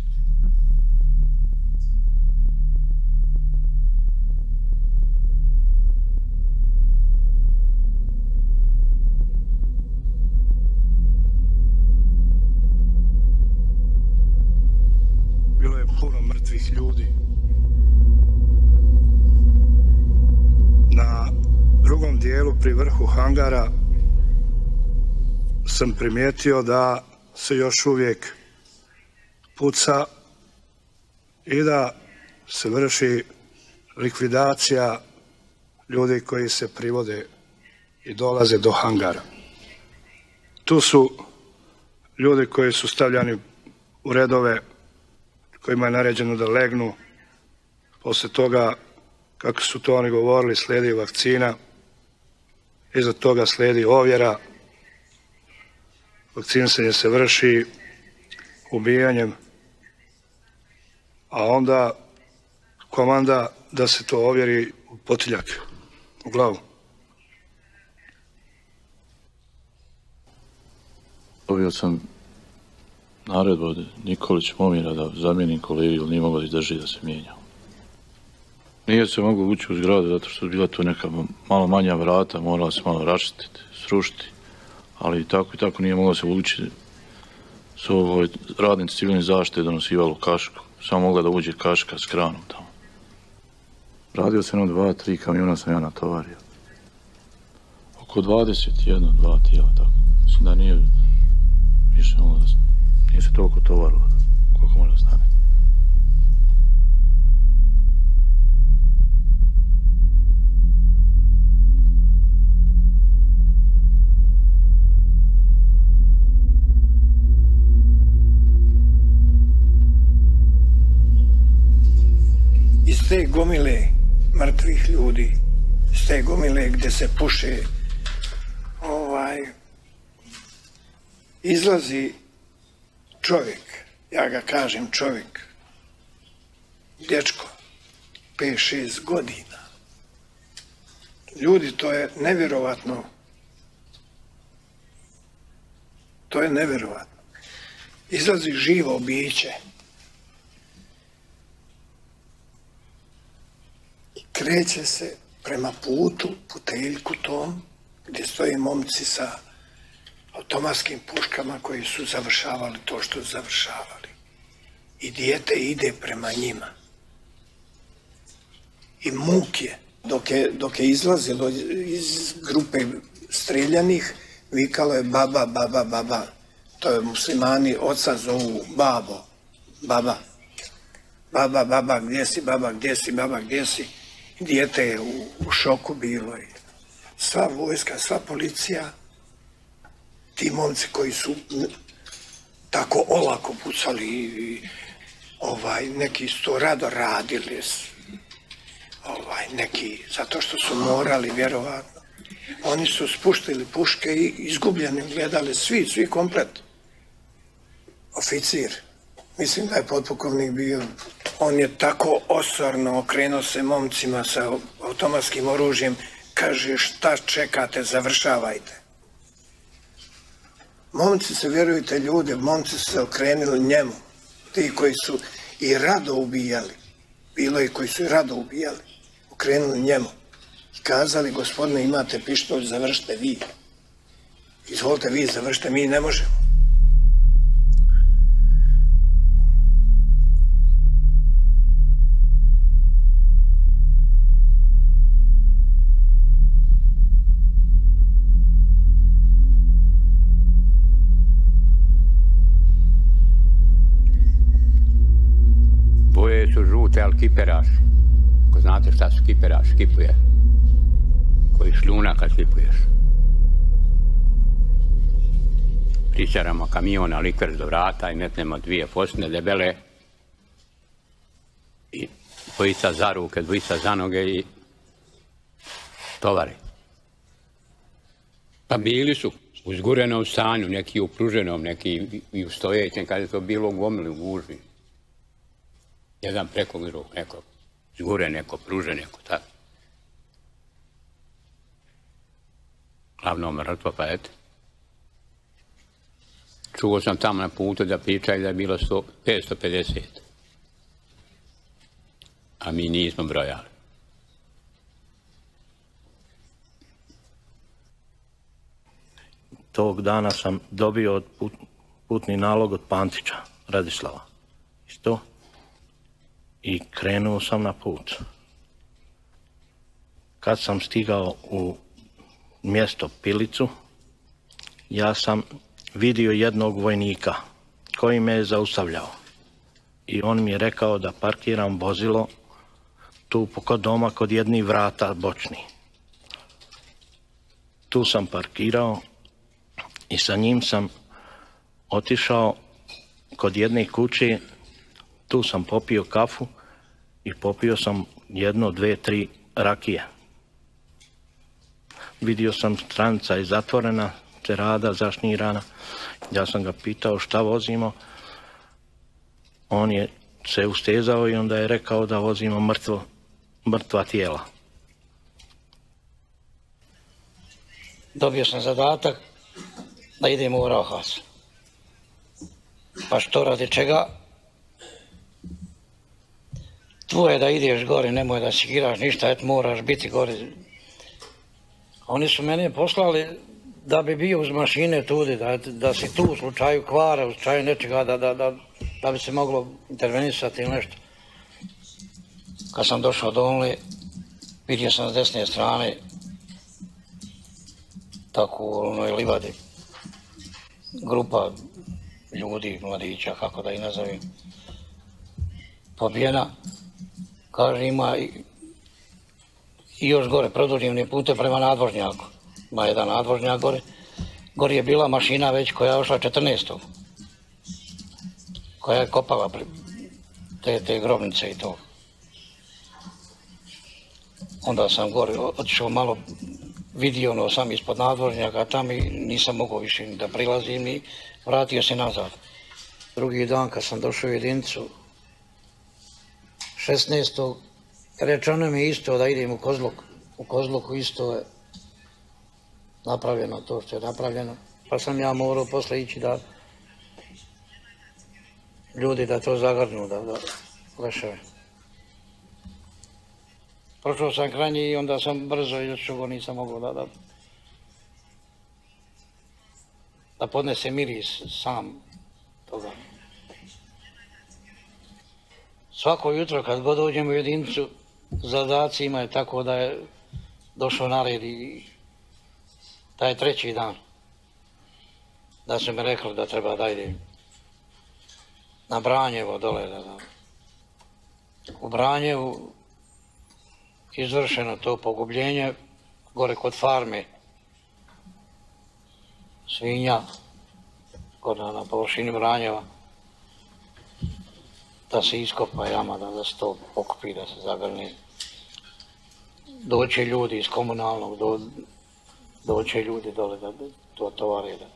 Bilo je puno mrtvih ljudi. Na drugom dijelu pri vrhu hangara sam primijetio da se još uvijek puca i da se vrši likvidacija ljudi koji se privode i dolaze do hangara. Tu su ljudi koji su stavljani u redove kojima je naređeno da legnu. Poslije toga, kako su to oni govorili, slijedi vakcina, iza toga slijedi ovjera. Vakcinisanje se vrši ubijanjem, a onda komanda da se to ovjeri u potiljak, u glavu.
Dobio sam naredbu od Nikolić Momira da zamijenim kolegi, jer nije mogao da izdrži da se mijenja. Nije se moglo ući u zgradu zato što je bila tu neka malo manja vrata, morala se malo raščistiti, srušiti, ali tako i tako nije moglo se ući. Su ovaj, radnici civilne zaštite donosivalo kašku, samo mogla da uđe kaška s kranom tamo. Radio sam jedno dva, tri kamiona sam ja natovario. Oko dvadeset jedan, dva tijela, tako. Mislim da nije, više moglo da nije se toliko tovarilo, koliko može da stane.
Iz te gomile mrtvih ljudi, iz te gomile gdje se puše, ovaj, izlazi čovjek, ja ga kažem čovjek, dječko, pet šest godina. Ljudi, to je nevjerovatno. To je nevjerovatno. Izlazi živo biće. Kreće se prema putu, puteljku tom, gdje stoje momci sa automatskim puškama koji su završavali to što su završavali. I dijete ide prema njima. I muk je, dok je, dok je izlazilo iz grupe streljanih, vikalo je baba, baba, baba. To je muslimani, oca zovu babo, baba. Baba, baba, gdje si, baba, gdje si, baba, gdje si? Dijete je u, u šoku bilo i sva vojska, sva policija, ti momci koji su tako olako pucali i ovaj, neki su to rado radili, ovaj, neki zato što su morali, vjerovatno. Oni su spuštili puške i izgubljeni gledali svi, svi komplet. Oficir, mislim da je potpukovnik bio, on je tako osorno okrenuo se momcima sa automatskim oružjem, kaže šta čekate, završavajte. Momci se, vjerujte ljudi, momci su se okrenuli njemu, ti koji su i rado ubijali, bilo je koji su i rado ubijali, okrenuli njemu i kazali, gospodine, imate pištolj, završite vi. Izvolite vi, završite, mi ne možemo.
puta, ali kiperaš. Ako znate šta su kiperaš, kipuje. Koji šljuna kad kipuješ. Pričaramo kamiona, likver do vrata i metnemo dvije fosne debele i dvojica za ruke, dvojica za noge i tovari. Pa bili su u zgurenom stanju, neki u pruženom, neki i u stojećem, kad je to bilo u gomili, u gužvi. Jedan preko drugog, neko zgure, neko pruže, neko tako. Glavno mrtvo, pa eto. Čuo sam tamo na putu da pričaju da je bilo petsto pedeset. A mi nismo brojali.
Tog dana sam dobio putni nalog od Pantića, Radislava. Isto. I krenuo sam na put. Kad sam stigao u mjesto Pilicu, ja sam vidio jednog vojnika koji me je zaustavljao. I on mi je rekao da parkiram vozilo tu kod doma kod jednih vrata bočni. Tu sam parkirao i sa njim sam otišao kod jedne kuće, tu sam popio kafu i popio sam jedno, dve, tri rakije. Vidio sam stranica je zatvorena, cerada zašnirana. Ja sam ga pitao šta vozimo. On je se ustezao i onda je rekao da vozimo mrtvo, mrtva tijela.
Dobio sam zadatak da idemo u Rauhac. Pa što radi čega? Tvoje da ideš gore, nemoj da sikiraš ništa, et moraš biti gore. Oni su mene poslali da bi bio uz mašine tudi, da, da si tu u slučaju kvara, u slučaju nečega, da, da, da, da bi se moglo intervenisati ili nešto. Kad sam došao do Onle, vidio sam s desne strane, tako u onoj livadi, grupa ljudi, mladića, kako da ih nazovem, pobijena. Kaže, ima i, i još gore, produživni pute prema nadvožnjaku. Ima jedan nadvožnjak gore. Gore je bila mašina već koja je ošla četrnaestog koja je kopala te, te grobnice i to. Onda sam gore otišao malo, vidio ono sam ispod nadvožnjaka tam i nisam mogao više da prilazim i vratio se nazad. Drugi dan kad sam došao u jedinicu šesnaestog rečeno mi isto da idem u Kozlok. U Kozloku isto je napravljeno to što je napravljeno. Pa sam ja morao posle ići da ljudi da to zagrnu, da, da leševe. Prošao sam krajnji i onda sam brzo izašao, nisam mogao da, da, da podnese miris sam toga. Svako jutro kad god dođem u jedinicu, zadacima je tako da je došao na red i taj treći dan da su mi rekli da treba da idem na Branjevo dole. Da, da. U Branjevu izvršeno to pogubljenje gore kod farme svinja, kod na površini Branjeva, da se iskopa jama, da, da se to pokupi, da se zagrne. Doće ljudi iz komunalnog, do, doće ljudi dole da to tovare. Da.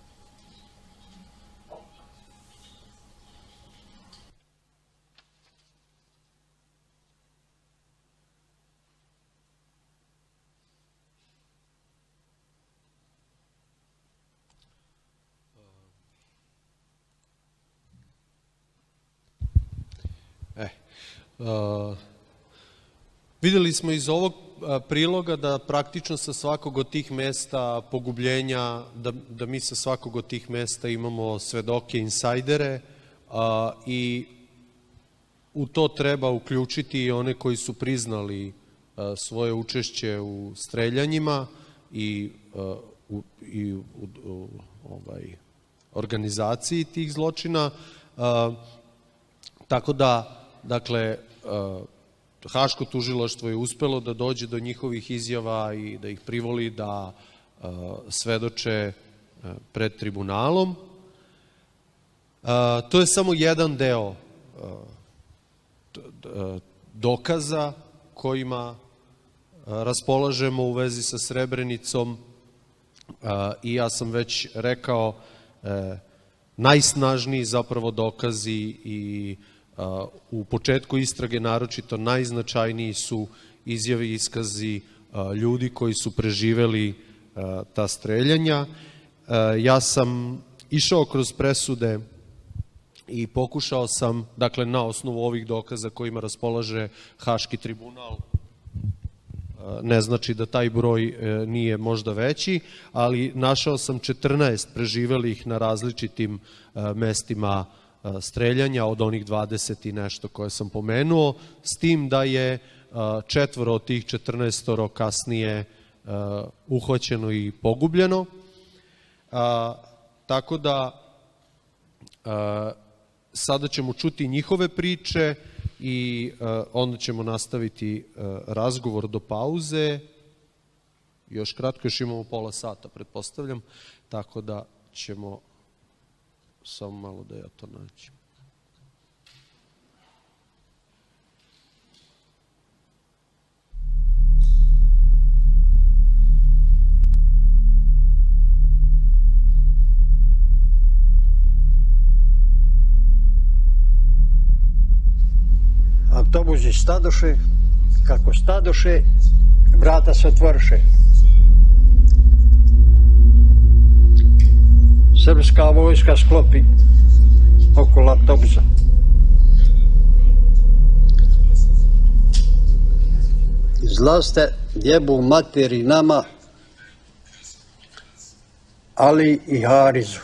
Uh, vidjeli smo iz ovog uh, priloga da praktično sa svakog od tih mesta pogubljenja, da, da mi sa svakog od tih mesta imamo svedoke, insajdere uh, i u to treba uključiti i one koji su priznali uh, svoje učešće u streljanjima i, uh, u, i u, u ovaj, organizaciji tih zločina. Uh, tako da, dakle, Haško tužilaštvo je uspelo da dođe do njihovih izjava i da ih privoli da svedoče pred tribunalom. To je samo jedan deo dokaza kojima raspolažemo u vezi sa Srebrenicom i ja sam već rekao, najsnažniji zapravo dokazi i u početku istrage naročito najznačajniji su izjave i iskazi ljudi koji su preživeli ta streljanja. Ja sam išao kroz presude i pokušao sam, dakle, na osnovu ovih dokaza kojima raspolaže Haški tribunal, ne znači da taj broj nije možda veći, ali našao sam četrnaest preživelih na različitim mestima streljanja od onih dvadeset i nešto koje sam pomenuo, s tim da je četvoro od tih četrnaestoro kasnije uhvaćeno i pogubljeno. Tako da sada ćemo čuti njihove priče i onda ćemo nastaviti razgovor do pauze. Još kratko, još imamo pola sata, pretpostavljam, tako da ćemo samo malo da ja to nađem.
Autobusi stadoše, kako stadoše, vrata se otvoriše. Srpska vojska sklopi okolo autobusa. Izlazite, jebu materi nama, ali i Harizu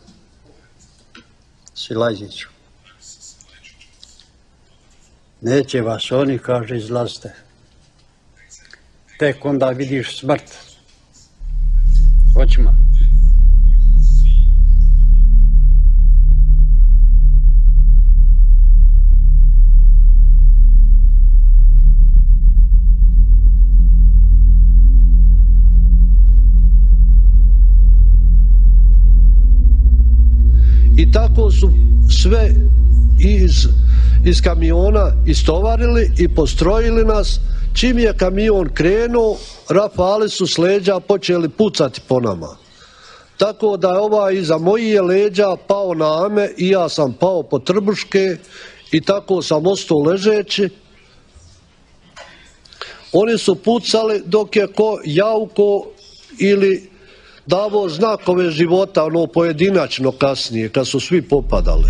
Silajziću. Neće vas oni, kaže, izlazite. Tek onda vidiš smrt očima.
I tako su sve iz, iz kamiona istovarili i postrojili nas. Čim je kamion krenuo, rafali su s leđa počeli pucati po nama. Tako da je ovaj iza mojih leđa pao na ame i ja sam pao po trbuške i tako sam ostao ležeći. Oni su pucali dok je ko jauko ili davo znakove života, ono pojedinačno kasnije, kad su svi popadali.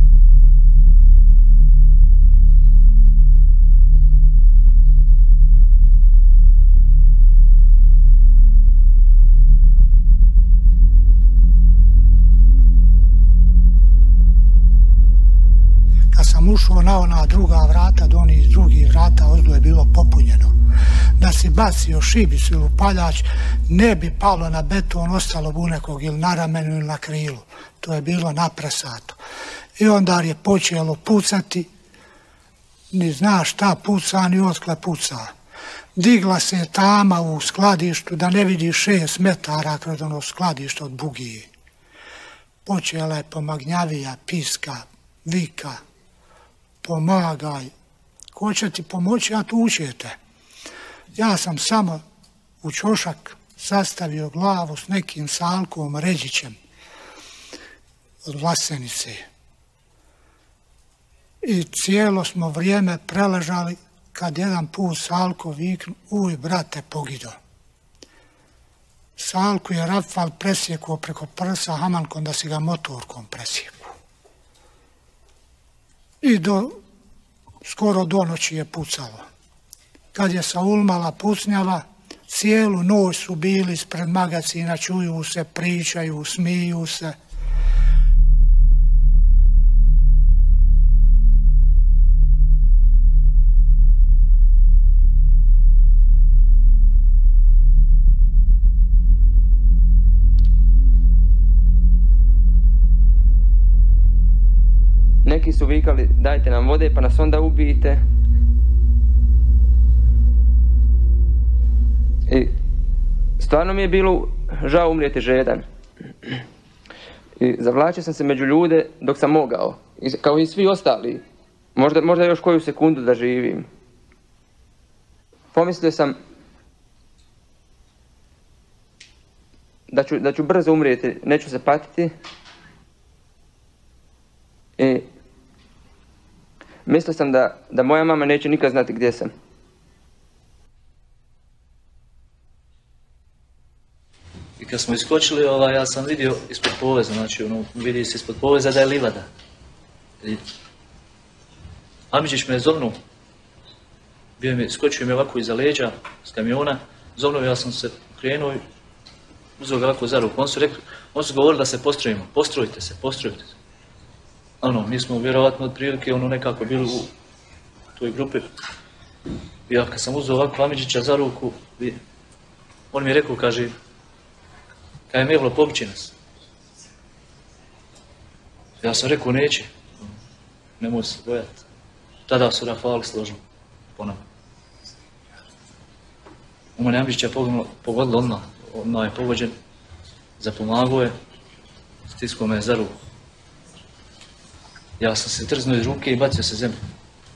Kad sam ušao na ona druga vrata, do onih drugih vrata, ozdo je bilo popunjeno. Da si bacio šibicu ili upaljač, ne bi palo na beton, ostalo bu nekog ili na ramenu ili na krilu. To je bilo napresato. I onda je počelo pucati, ni zna šta puca, ni otkle puca. Digla se tama u skladištu da ne vidi šest metara kroz ono skladište od bugije. Počela je pomagnjavija, piska, vika, pomagaj. Ko će ti pomoći, a tu učete. Ja sam samo u ćošak sastavio glavu s nekim Salkom Ređićem od Vlasenice. I cijelo smo vrijeme preležali kad jedan put Salko viknu, uj brate pogido. Salku je rafal presjekao preko prsa hamankom da si ga motorkom presjekao. I do, skoro do noći je pucalo. Kad je saulmala pucnjava, cijelu noć su bili ispred magacina, čuju se, pričaju, smiju se.
Neki su vikali dajte nam vode pa nas onda ubijite. stvarno mi je bilo žao umrijeti žedan. I zavlačio sam se među ljude dok sam mogao, I, kao i svi ostali. Možda, možda još koju sekundu da živim. Pomislio sam da ću, da ću brzo umrijeti, neću se patiti. I mislio sam da, da moja mama neće nikad znati gdje sam.
I kad smo iskočili, ovaj, ja sam vidio ispod poveza, znači ono, vidi se ispod poveza da je livada. I Amidžić me je zovnuo. Bio mi, skočio mi ovako iza leđa, s kamiona. Zovnuo, ja sam se krenuo i uzeo ga ovako za ruku. On su rekli, on su govorili da se postrojimo. Postrojite se, postrojite se. Ono, mi smo vjerovatno otprilike ono nekako bili u toj grupi. I ja kad sam uzeo ovako Amidžića za ruku, on mi je rekao, kaže, kaj je Mevlo, pobići nas. Ja sam rekao, neće. Nemoj se bojati. Tada su rafali složili po nama. U mene Amidžića pogodilo odmah. Odmah je pogođen. Zapomagao je. Stiskao me za ruku. Ja sam se trznuo iz ruke i bacio se zemlju.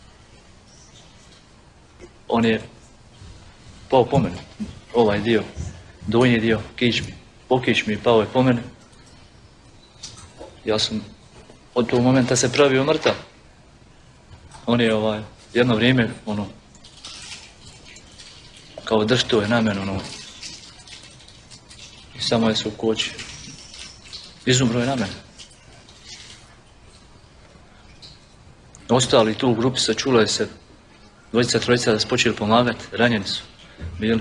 On je pao po mene. Ovaj dio, donji dio, kičmi. Po kičmi pao je po mene. Ja sam od tog momenta se pravio mrtav. On je ovaj, jedno vrijeme, ono, kao drštao je na mene, ono, i samo je se ukočio. Izumro je na mene. Ostali tu u grupi sačulo je se dvojica, trojica da su počeli pomagati, ranjeni su bili.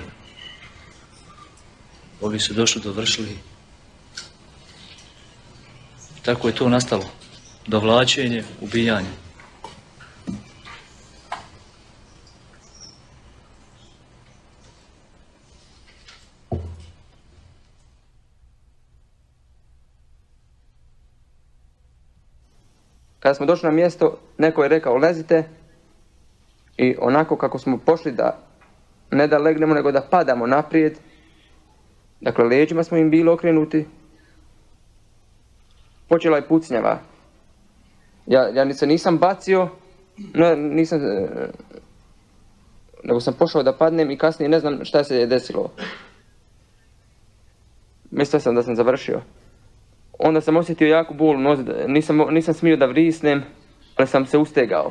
Ovi su došli, dovršili. Tako je to nastalo. Dovlačenje, ubijanje.
Kada smo došli na mjesto, neko je rekao lezite i onako kako smo pošli da ne da legnemo, nego da padamo naprijed, dakle leđima smo im bili okrenuti, počela je pucnjava. Ja, ja se nisam bacio, ne, nisam, nego sam pošao da padnem i kasnije ne znam šta se je desilo. Mislio sam da sam završio. Onda sam osjetio jako bol u nozi, nisam, nisam smio da vrisnem, ali sam se ustegao.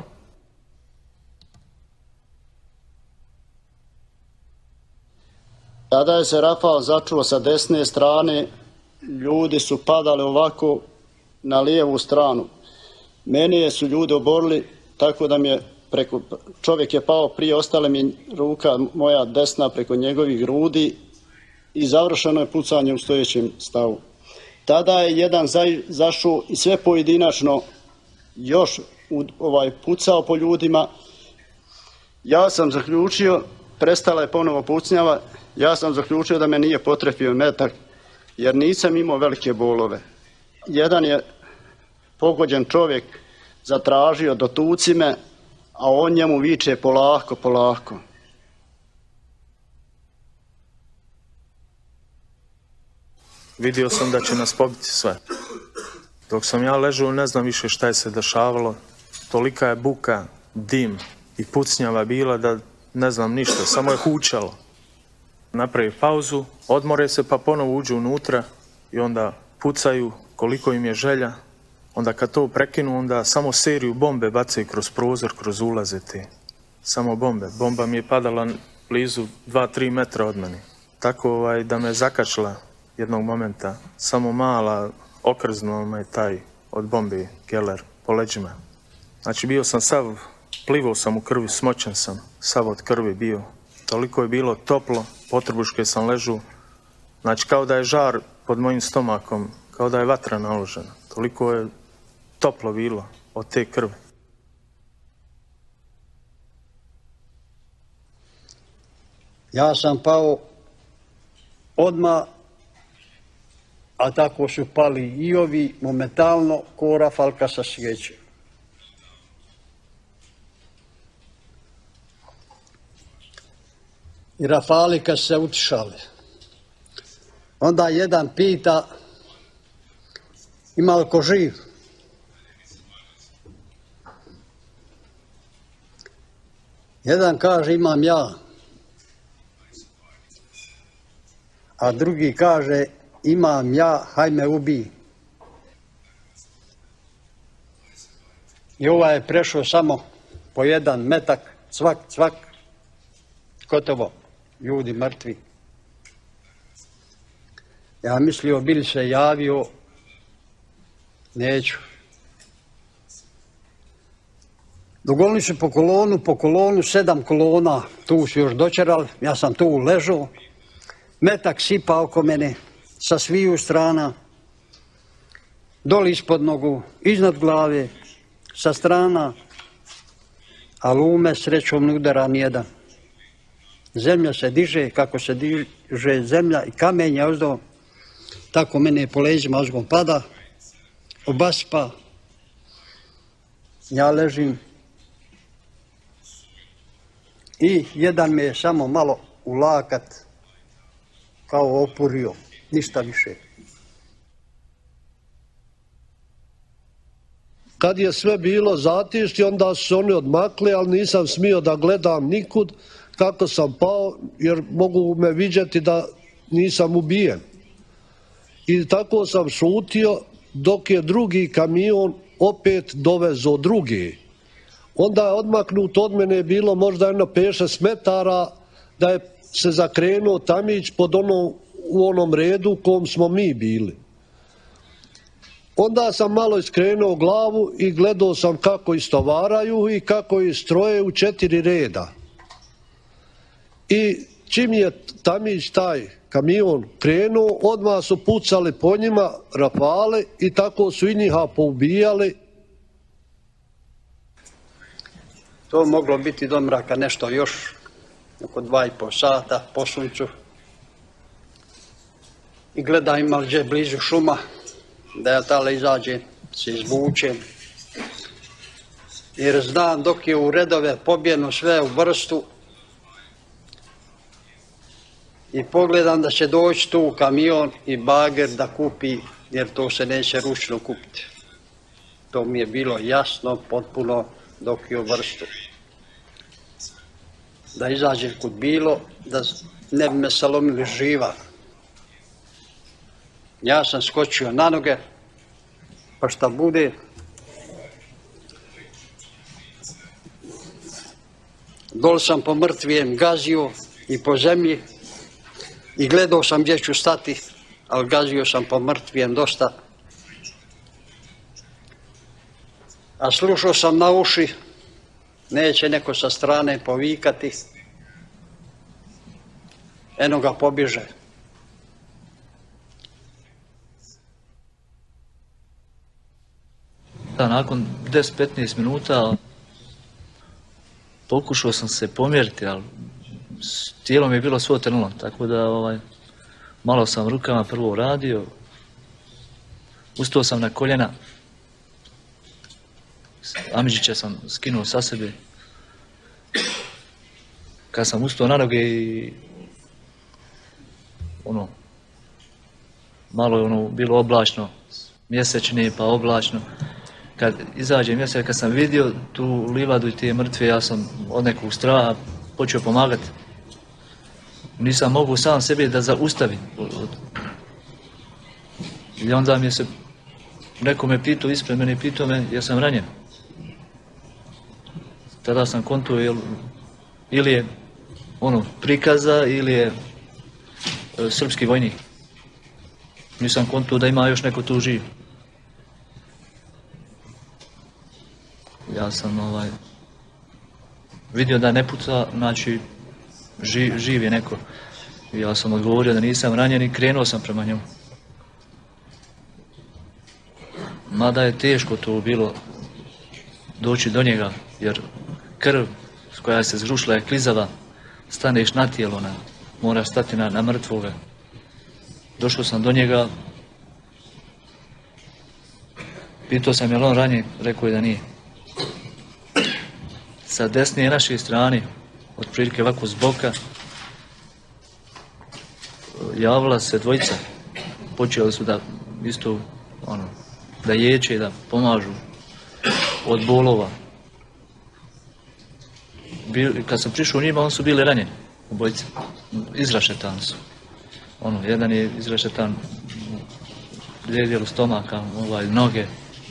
Tada je se rafal začuo sa desne strane, ljudi su padali ovako na lijevu stranu. Meni su ljudi oborili tako da mi je preko, čovjek je pao prije, ostale mi ruka moja desna preko njegovih grudi i završeno je pucanje u stojećem stavu. Tada je jedan zašao i sve pojedinačno još u, ovaj, pucao po ljudima. Ja sam zaključio, prestala je ponovo pucnjava, ja sam zaključio da me nije potrefio metak jer nisam imao velike bolove. Jedan je pogođen čovjek zatražio dotuci me, a on njemu viče polako, polako.
Vidio sam da će nas pobiti sve. Dok sam ja ležao, ne znam više šta je se dešavalo. Tolika je buka, dim i pucnjava bila da ne znam ništa, samo je hučalo. Napravi pauzu, odmore se pa ponovo uđu unutra i onda pucaju koliko im je želja. Onda kad to prekinu, onda samo seriju bombe bacaju kroz prozor, kroz ulaze te. Samo bombe. Bomba mi je padala blizu dva tri metra od mene. Tako ovaj, da me zakačila jednog momenta. Samo mala, okrznuo me taj od bombi geler po leđima. Znači bio sam sav, plivao sam u krvi, smočen sam, sav od krvi bio. Toliko je bilo toplo, potrbuške sam ležu. Znači kao da je žar pod mojim stomakom, kao da je vatra naložena. Toliko je toplo bilo od te krvi.
Ja sam pao odmah, a tako su pali i ovi momentalno ko rafalka sa svijećem. I rafali kad se utišali, Onda jedan pita, ima li ko živ? Jedan kaže, imam ja. A drugi kaže, imam ja, haj me ubij. I ovaj je prešao samo po jedan metak, cvak, cvak, gotovo, ljudi mrtvi. Ja mislio, bili se javio, neću. Dogonili su po kolonu, po kolonu, sedam kolona, tu su još dočerali, ja sam tu ležao, metak sipa oko mene, sa sviju strana, doli ispod nogu, iznad glave, sa strana, a lume srećom ne udara nijedan. Zemlja se diže, kako se diže zemlja i kamenje ozdo, tako mene po leđima ozgom pada, obaspa, ja ležim i jedan me je samo malo u lakat kao opurio, ništa više.
Kad je sve bilo zatišti, onda su se oni odmakli, ali nisam smio da gledam nikud kako sam pao, jer mogu me vidjeti da nisam ubijen. I tako sam šutio dok je drugi kamion opet dovezo drugi. Onda je odmaknut od mene bilo možda jedno pet šest metara da je se zakrenuo tamić pod ono, u onom redu u kom smo mi bili. Onda sam malo iskrenuo glavu i gledao sam kako istovaraju i kako istroje u četiri reda. I čim je tamić taj kamion krenuo, odmah su pucali po njima rafale i tako su i njiha poubijali.
To moglo biti do mraka nešto još, oko dva i pol sata po suncu. I gledam ima gdje blizu šuma, da ja tale izađem, se izvučem. Jer znam dok je u redove pobjeno sve u vrstu i pogledam da će doći tu kamion i bager da kupi, jer to se neće ručno kupiti. To mi je bilo jasno, potpuno, dok je u vrstu. Da izađem kud bilo, da ne bi me salomili živa. Ja sam skočio na noge, pa šta bude. Dol sam po mrtvijem gazio i po zemlji i gledao sam gdje ću stati, ali gazio sam po mrtvijem dosta. A slušao sam na uši, neće neko sa strane povikati, eno ga pobježe.
Da, nakon deset do petnaest minuta pokušao sam se pomjeriti, ali tijelo mi je bilo svo trnulo, tako da ovaj, malo sam rukama prvo radio, ustao sam na koljena, Amidžića sam skinuo sa sebe. Kad sam ustao na noge i ono, malo je ono bilo oblačno, mjesečni pa oblačno. Kad izađe mjesec, kad sam vidio tu livadu i te mrtve, ja sam od nekog straha počeo pomagati. Nisam mogu sam sebe da zaustavim. I onda mi se, neko me pitao ispred mene, pitao me jer sam ranjen. Tada sam kontuo ili je ono prikaza ili je e, srpski vojnik. Nisam kontuo da ima još neko tu živ. Ja sam ovaj vidio da ne puca, znači živ, živ je neko. I ja sam odgovorio da nisam ranjen i krenuo sam prema njemu. Mada je teško to bilo doći do njega, jer krv s koja se zrušila je klizava, staneš na tijelo, na, moraš stati na, na mrtvoga. Došao sam do njega, pitao sam je li on ranjen, rekao je da nije. Sa desne naše strane, otprilike ovako s boka, javila se dvojica. Počeli su da isto, ono, da ječe, da pomažu od bolova. Kad sam prišao u njima, oni su bili ranjeni, obojice. Izrašetani su. Ono, jedan je izrašetan u dijelu stomaka, ovaj, noge.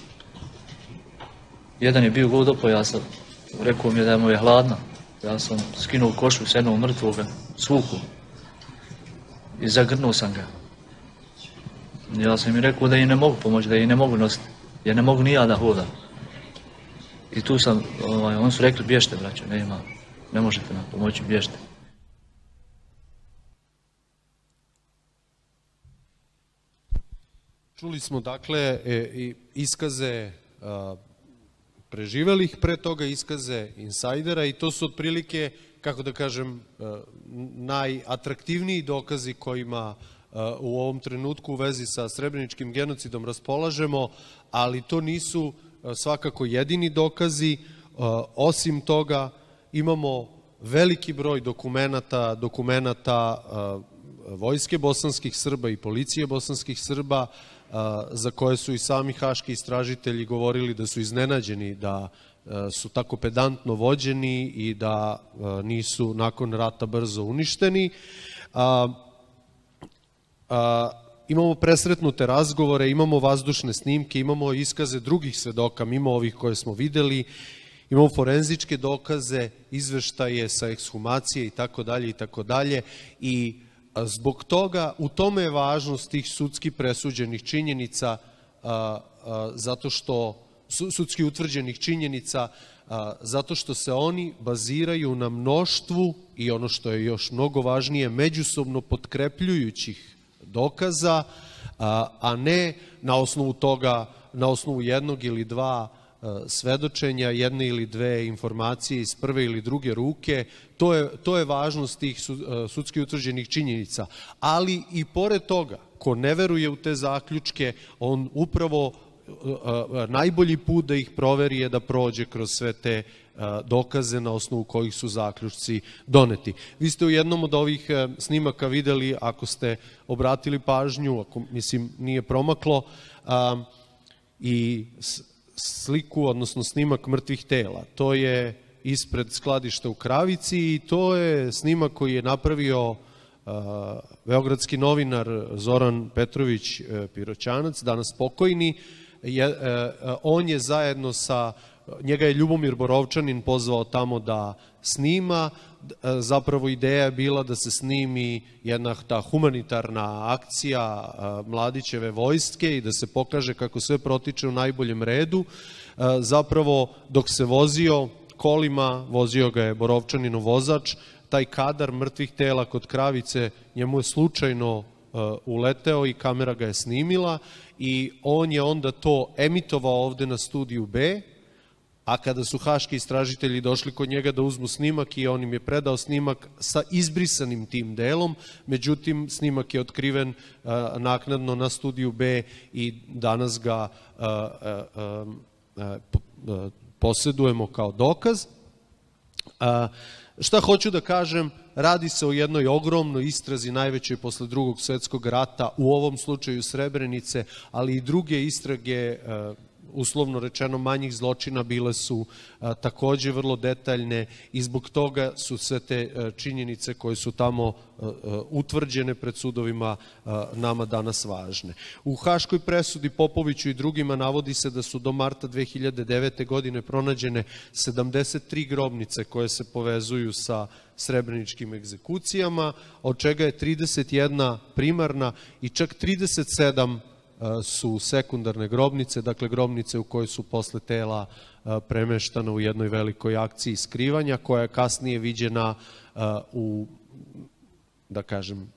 Jedan je bio god do pojasa, rekao mi je da mu je hladna. Ja sam skinuo košulju s jednog mrtvoga, svuku. I zagrnuo sam ga. Ja sam im rekao da im ne mogu pomoći, da im ne mogu nositi. Jer ne mogu ni ja da hodam. I tu sam, ovaj, oni su rekli bježte braćo, ne ima, ne možete nam pomoći, bježte.
Čuli smo dakle e, iskaze a, preživelih, pre toga iskaze insajdera i to su otprilike, kako da kažem, a, najatraktivniji dokazi kojima a, u ovom trenutku u vezi sa srebreničkim genocidom raspolažemo, ali to nisu a, svakako jedini dokazi. A, osim toga imamo veliki broj dokumenata, dokumenata a, vojske bosanskih Srba i policije bosanskih Srba, za koje su i sami haški istražitelji govorili da su iznenađeni, da su tako pedantno vođeni i da nisu nakon rata brzo uništeni. Imamo presretnute razgovore, imamo vazdušne snimke, imamo iskaze drugih svedoka, mimo ovih koje smo videli, imamo forenzičke dokaze, izveštaje sa ekshumacije i tako dalje i tako dalje i zbog toga, u tome je važnost tih sudski presuđenih činjenica, a, a, zato što, sudski utvrđenih činjenica, a, zato što se oni baziraju na mnoštvu i ono što je još mnogo važnije, međusobno potkrepljujućih dokaza, a, a ne na osnovu toga, na osnovu jednog ili dva svedočenja, jedne ili dve informacije iz prve ili druge ruke. To je, to je važnost tih sudski utvrđenih činjenica. Ali i pored toga, ko ne veruje u te zaključke, on upravo najbolji put da ih proveri je da prođe kroz sve te dokaze na osnovu kojih su zaključci doneti. Vi ste u jednom od ovih snimaka videli, ako ste obratili pažnju, ako mislim nije promaklo, i sliku, odnosno snimak mrtvih tela. To je ispred skladišta u Kravici i to je snimak koji je napravio uh, beogradski novinar Zoran Petrović uh, Piroćanac, danas pokojni. Je, uh, on je zajedno sa, njega je Ljubomir Borovčanin pozvao tamo da snima. Zapravo ideja je bila da se snimi jedna ta humanitarna akcija Mladićeve vojske i da se pokaže kako sve protiče u najboljem redu. Zapravo dok se vozio kolima, vozio ga je Borovčaninov vozač, taj kadar mrtvih tela kod Kravice njemu je slučajno uleteo i kamera ga je snimila i on je onda to emitovao ovde na Studiju B, a kada su haški istražitelji došli kod njega da uzmu snimak i on im je predao snimak sa izbrisanim tim delom, međutim snimak je otkriven uh, naknadno na Studiju B i danas ga uh, uh, uh, posedujemo kao dokaz. Uh, šta hoću da kažem, radi se o jednoj ogromnoj istrazi, najvećoj posle drugog svetskog rata, u ovom slučaju Srebrenice, ali i druge istrage, uh, uslovno rečeno manjih zločina, bile su a, takođe vrlo detaljne i zbog toga su sve te a, činjenice koje su tamo a, a, utvrđene pred sudovima a, nama danas važne. U haškoj presudi Popoviću i drugima navodi se da su do marta dve hiljade devete. godine pronađene sedamdeset tri grobnice koje se povezuju sa srebreničkim egzekucijama, od čega je trideset jedna primarna i čak trideset sedam su sekundarne grobnice, dakle grobnice u kojoj su posle tela premeštana u jednoj velikoj akciji skrivanja, koja je kasnije viđena u, da kažem,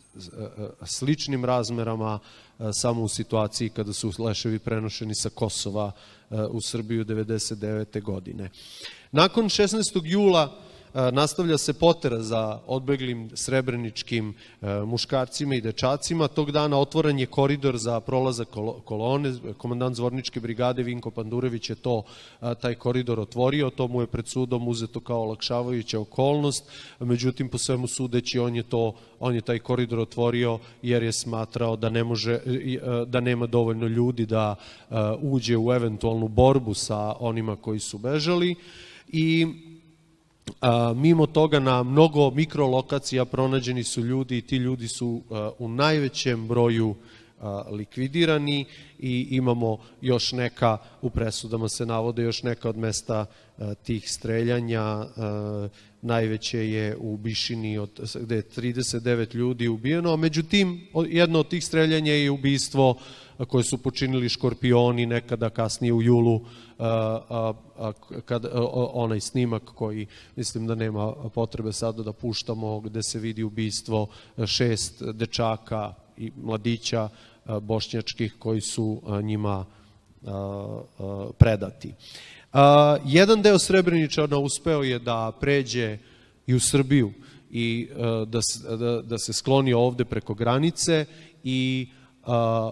sličnim razmerama, samo u situaciji kada su leševi prenošeni sa Kosova u Srbiju devedeset devete. godine. Nakon šesnaestog jula nastavlja se potera za odbeglim srebreničkim muškarcima i dečacima. Tog dana otvoren je koridor za prolazak kolone. Komandant Zvorničke brigade Vinko Pandurević je to, taj koridor otvorio. To mu je pred sudom uzeto kao olakšavajuća okolnost. Međutim, po svemu sudeći, on je, to, on je taj koridor otvorio jer je smatrao da, ne može, da nema dovoljno ljudi da uđe u eventualnu borbu sa onima koji su bežali. I a, mimo toga na mnogo mikrolokacija pronađeni su ljudi i ti ljudi su a, u najvećem broju a, likvidirani i imamo još neka, u presudama se navode još neka od mesta a, tih streljanja. A, najveće je u Bišini od, gde je trideset devet ljudi ubijeno, a međutim jedno od tih streljanja je ubistvo koje su počinili Škorpioni nekada kasnije u julu, a, a, kad, a, onaj snimak koji mislim da nema potrebe sada da puštamo, gde se vidi ubistvo šest dečaka i mladića a, bošnjačkih koji su a, njima a, a, predati. A, jedan deo Srebreničana uspeo je da pređe i u Srbiju i a, da, da, da se skloni ovde preko granice i a,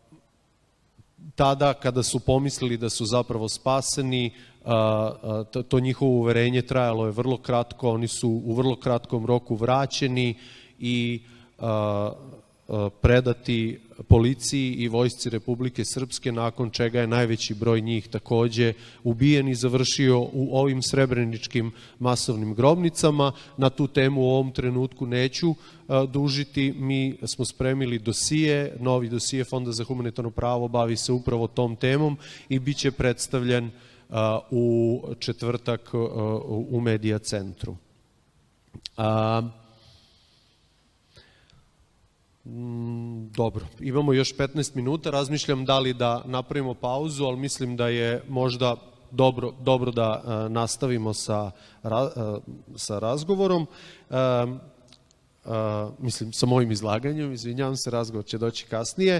tada kada su pomislili da su zapravo spaseni, to njihovo uverenje trajalo je vrlo kratko, oni su u vrlo kratkom roku vraćeni i predati policiji i vojsci Republike Srpske, nakon čega je najveći broj njih takođe ubijen i završio u ovim srebreničkim masovnim grobnicama. Na tu temu u ovom trenutku neću dužiti. Mi smo spremili dosije, novi dosije Fonda za humanitarno pravo bavi se upravo tom temom i bit će predstavljen u četvrtak u Medija centru. Dobro, imamo još petnaest minuta, razmišljam da li da napravimo pauzu, ali mislim da je možda dobro, dobro da uh, nastavimo sa, ra, uh, sa razgovorom, uh, uh, mislim sa mojim izlaganjem, izvinjavam se, razgovor će doći kasnije.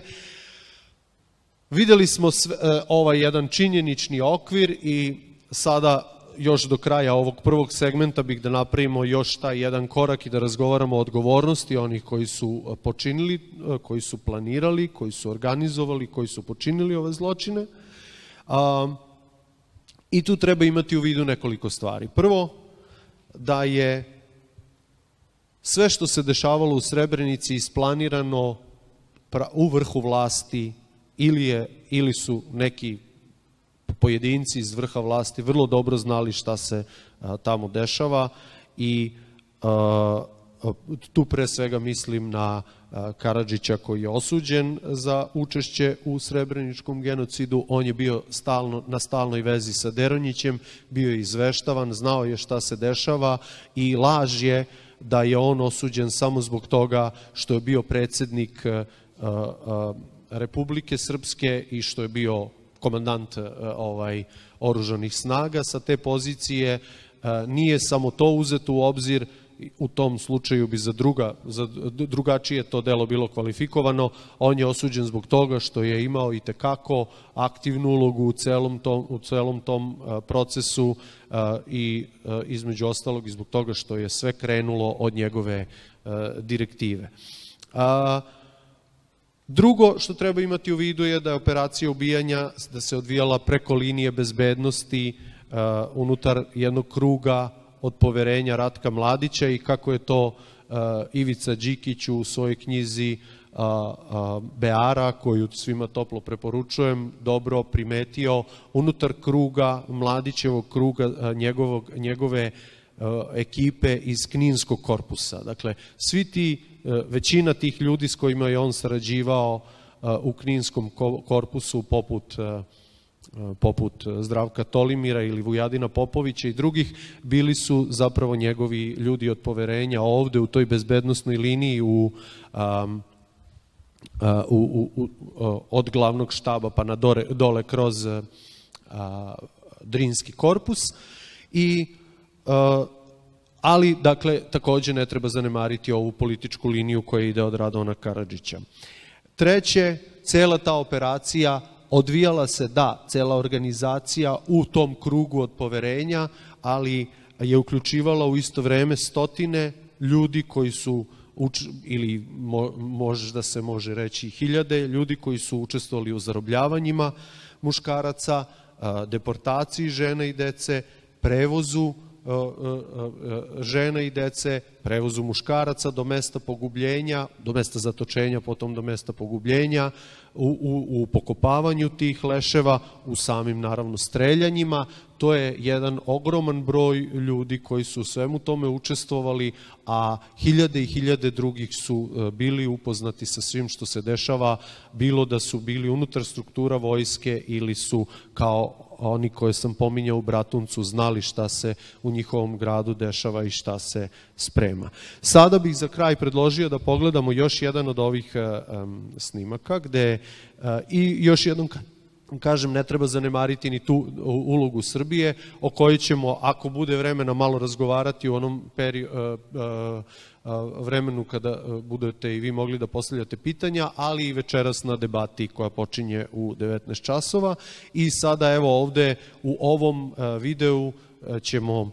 Videli smo sve, uh, ovaj jedan činjenični okvir i sada još do kraja ovog prvog segmenta bih da napravimo još taj jedan korak i da razgovaramo o odgovornosti onih koji su počinili, koji su planirali, koji su organizovali, koji su počinili ove zločine. A, I tu treba imati u vidu nekoliko stvari. Prvo, da je sve što se dešavalo u Srebrenici isplanirano u vrhu vlasti ili, je, ili su neki pojedinci iz vrha vlasti vrlo dobro znali šta se a, tamo dešava i a, tu pre svega mislim na a, Karadžića koji je osuđen za učešće u srebreničkom genocidu. On je bio stalno, na stalnoj vezi sa Deronjićem, bio je izveštavan, znao je šta se dešava i laž je da je on osuđen samo zbog toga što je bio predsednik a, a, Republike Srpske i što je bio komandant ovaj, oružanih snaga. Sa te pozicije nije samo to uzeto u obzir, u tom slučaju bi za, druga, za drugačije to delo bilo kvalifikovano. On je osuđen zbog toga što je imao i tekako aktivnu ulogu u celom tom, u celom tom procesu i između ostalog i zbog toga što je sve krenulo od njegove direktive. A, Drugo što treba imati u vidu je da je operacija ubijanja da se odvijala preko linije bezbednosti uh, unutar jednog kruga od poverenja Ratka Mladića i kako je to uh, Ivica Đikić u svojoj knjizi uh, uh, Beara, koju svima toplo preporučujem, dobro primetio, unutar kruga, Mladićevog kruga, uh, njegovog, njegove uh, ekipe iz Kninskog korpusa. Dakle, svi ti većina tih ljudi s kojima je on sarađivao u Kninskom korpusu poput, poput Zdravka Tolimira ili Vujadina Popovića i drugih, bili su zapravo njegovi ljudi od poverenja ovde u toj bezbednosnoj liniji u, um, u, u, u, od glavnog štaba pa na dole, dole kroz uh, Drinski korpus i uh, ali, dakle, takođe ne treba zanemariti ovu političku liniju koja ide od Radovana Karadžića. Treće, cela ta operacija odvijala se, da, cela organizacija u tom krugu od poverenja, ali je uključivala u isto vreme stotine ljudi koji su, ili možda se može reći hiljade ljudi koji su učestvovali u zarobljavanjima muškaraca, deportaciji žena i dece, prevozu žena i dece, prevozu muškaraca do mesta pogubljenja, do mesta zatočenja, potom do mesta pogubljenja, u, u, u pokopavanju tih leševa, u samim naravno streljanjima. To je jedan ogroman broj ljudi koji su u svemu tome učestvovali, a hiljade i hiljade drugih su bili upoznati sa svim što se dešava, bilo da su bili unutar struktura vojske ili su kao oni koje sam pominjao u Bratuncu znali šta se u njihovom gradu dešava i šta se sprema. Sada bih za kraj predložio da pogledamo još jedan od ovih um, snimaka gde uh, i još jednom kažem, ne treba zanemariti ni tu ulogu Srbije, o kojoj ćemo, ako bude vremena, malo razgovarati u onom peri, vremenu kada budete i vi mogli da postavljate pitanja, ali i večeras na debati koja počinje u devetnaest časova. I sada evo ovde u ovom videu ćemo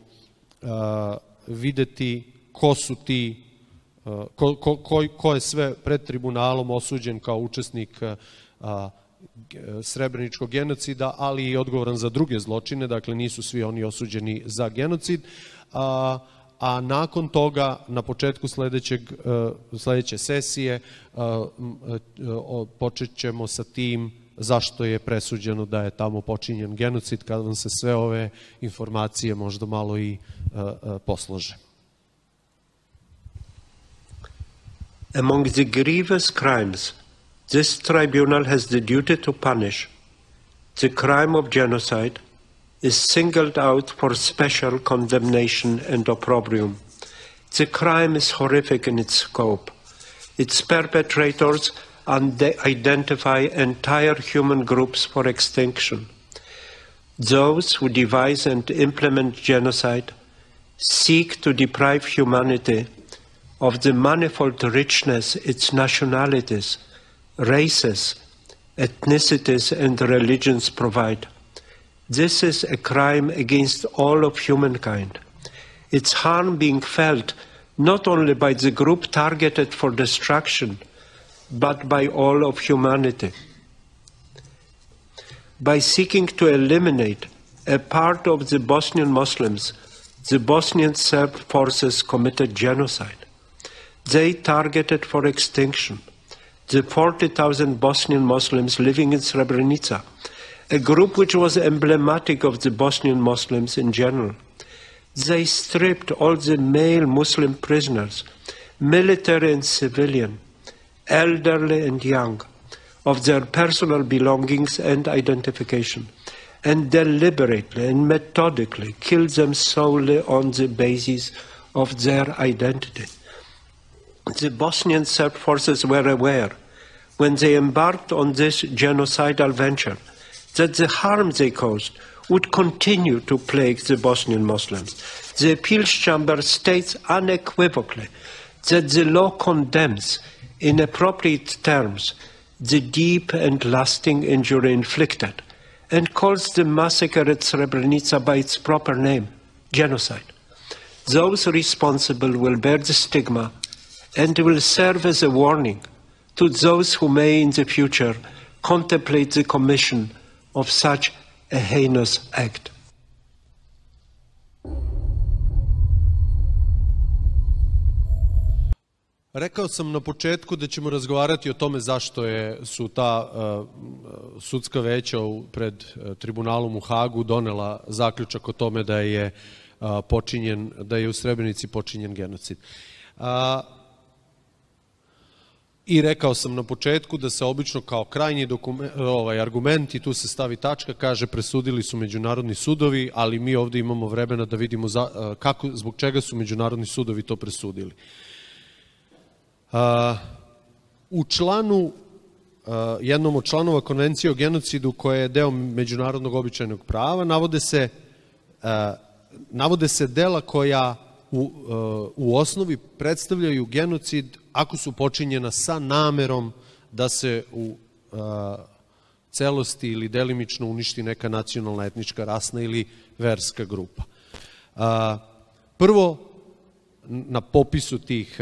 videti ko su ti, ko, ko, ko, ko je sve pred tribunalom osuđen kao učesnik srebreničkog genocida, ali i odgovoran za druge zločine, dakle nisu svi oni osuđeni za genocid, a, a nakon toga, na početku sledećeg, sledeće sesije, počet ćemo sa tim zašto je presuđeno da je tamo počinjen genocid, kada vam se sve ove informacije možda malo i poslože.
Among the grievous crimes this tribunal has the duty to punish, the crime of genocide is singled out for special condemnation and opprobrium. The crime is horrific in its scope. Its perpetrators identify entire human groups for extinction. Those who devise and implement genocide seek to deprive humanity of the manifold richness its nationalities, races, ethnicities, and religions provide. This is a crime against all of humankind. Its harm being felt not only by the group targeted for destruction, but by all of humanity. By seeking to eliminate a part of the Bosnian Muslims, the Bosnian Serb forces committed genocide. They targeted for extinction the forty thousand Bosnian Muslims living in Srebrenica, a group which was emblematic of the Bosnian Muslims in general. They stripped all the male Muslim prisoners, military and civilian, elderly and young, of their personal belongings and identification, and deliberately and methodically killed them solely on the basis of their identity. The Bosnian Serb forces were aware, when they embarked on this genocidal venture, that the harm they caused would continue to plague the Bosnian Muslims. The appeals chamber states unequivocally that the law condemns, in appropriate terms, the deep and lasting injury inflicted, and calls the massacre at Srebrenica by its proper name, genocide. Those responsible will bear the stigma and will serve as a warning to those who may in the future contemplate the commission of such a heinous act.
Rekao sam na početku da ćemo razgovarati o tome zašto je, su ta uh, sudska veća pred uh, tribunalom u Hagu donela zaključak o tome da je uh, počinjen, da je u Srebrenici počinjen genocid. Uh, I rekao sam na početku da se obično kao krajnji dokument, ovaj, argument, i tu se stavi tačka, kaže presudili su međunarodni sudovi, ali mi ovde imamo vremena da vidimo za, kako, zbog čega su međunarodni sudovi to presudili. Uh, u članu, uh, jednom od članova Konvencije o genocidu koja je deo međunarodnog običajnog prava, navode se, uh, navode se dela koja u, uh, u osnovi predstavljaju genocid ako su počinjena sa namerom da se u uh, celosti ili delimično uništi neka nacionalna, etnička, rasna ili verska grupa. Uh, Prvo, na popisu tih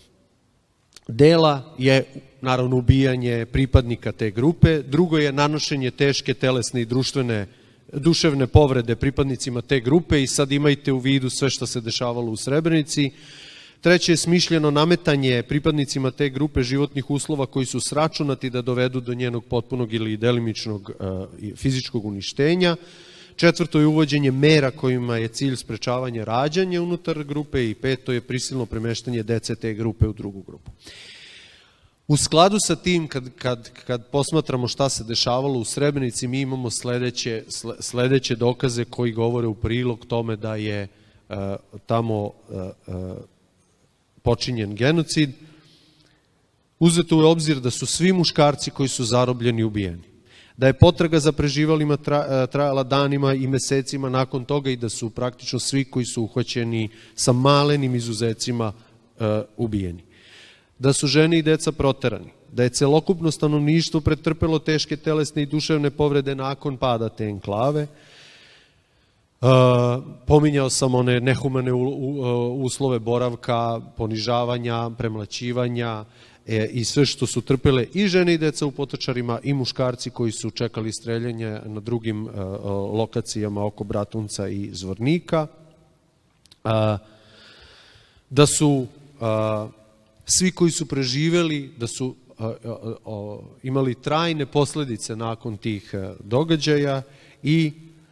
dela je naravno ubijanje pripadnika te grupe, drugo je nanošenje teške telesne i društvene, duševne povrede pripadnicima te grupe i sad imajte u vidu sve što se dešavalo u Srebrenici. Treće je smišljeno nametanje pripadnicima te grupe životnih uslova koji su sračunati da dovedu do njenog potpunog ili delimičnog fizičkog uništenja. Četvrto je uvođenje mera kojima je cilj sprečavanja rađanja unutar grupe i peto je prisilno premeštanje dece te grupe u drugu grupu. U skladu sa tim, kad, kad, kad posmatramo šta se dešavalo u Srebrenici, mi imamo sledeće, sledeće dokaze koji govore u prilog tome da je uh, tamo uh, uh, počinjen genocid. Uzeto u obzir da su svi muškarci koji su zarobljeni ubijeni, da je potraga za preživalima trajala danima i mesecima nakon toga i da su praktično svi koji su uhvaćeni sa malenim izuzecima uh, ubijeni, da su žene i deca proterani, da je celokupno stanovništvo pretrpelo teške telesne i duševne povrede nakon pada te enklave. Uh, pominjao sam one nehumane u, u, uslove boravka, ponižavanja, premlaćivanja e, i sve što su trpele i žene i deca u Potočarima i muškarci koji su čekali streljanje na drugim uh, lokacijama oko Bratunca i Zvornika. Uh, da su uh, svi koji su preživeli, da su uh, uh, uh, imali trajne posledice nakon tih uh, događaja i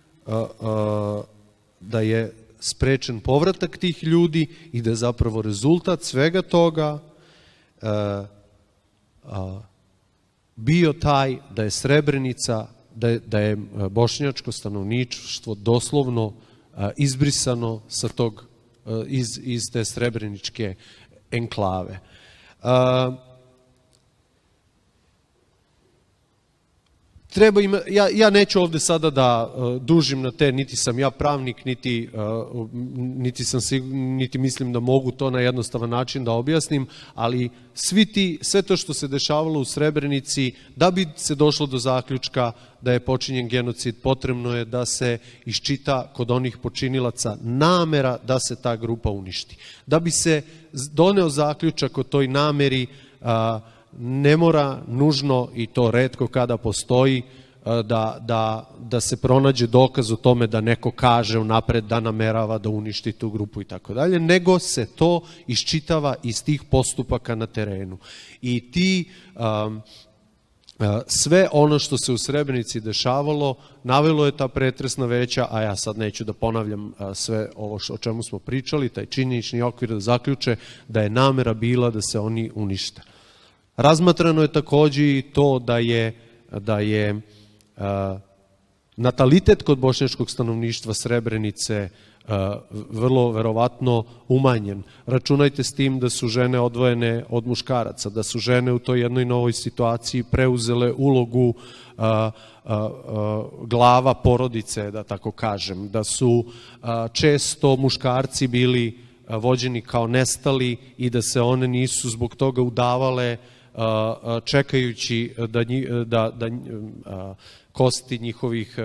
da je sprečen povratak tih ljudi i da je zapravo rezultat svega toga bio taj da je Srebrenica, da je, da je bošnjačko stanovništvo doslovno izbrisano sa tog, iz, iz te srebreničke enklave. Treba ima, ja, ja neću ovde sada da uh, dužim na te, niti sam ja pravnik, niti, uh, niti, sam, niti mislim da mogu to na jednostavan način da objasnim, ali svi ti, sve to što se dešavalo u Srebrenici, da bi se došlo do zaključka da je počinjen genocid, potrebno je da se iščita kod onih počinilaca namera da se ta grupa uništi. Da bi se doneo zaključak o toj nameri, uh, ne mora nužno, i to retko kada postoji, da, da, da se pronađe dokaz o tome da neko kaže unapred da namerava da uništi tu grupu i tako dalje, nego se to iščitava iz tih postupaka na terenu. I ti, um, sve ono što se u Srebrenici dešavalo, navelo je ta pretresna veća, a ja sad neću da ponavljam sve ovo o čemu smo pričali, taj činjenični okvir da zaključe da je namera bila da se oni unište. Razmatrano je takođe i to da je, da je a, natalitet kod bošnjačkog stanovništva Srebrenice a, vrlo verovatno umanjen. Računajte s tim da su žene odvojene od muškaraca, da su žene u toj jednoj novoj situaciji preuzele ulogu a, a, a, glava porodice, da tako kažem, da su a, često muškarci bili a, vođeni kao nestali i da se one nisu zbog toga udavale čekajući da, da, da kosti njihovih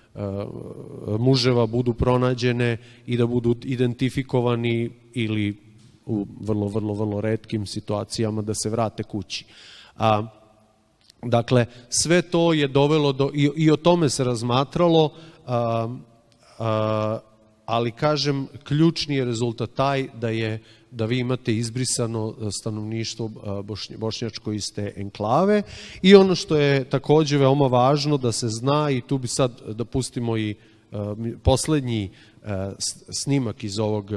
muževa budu pronađene i da budu identifikovani ili u vrlo, vrlo, vrlo retkim situacijama da se vrate kući. A, dakle, sve to je dovelo do, i, i o tome se razmatralo, a, a, ali kažem, ključni je rezultat taj da je da vi imate izbrisano stanovništvo bošnjačko iz te enklave. I ono što je takođe veoma važno da se zna, i tu bi sad da pustimo i poslednji snimak iz ovog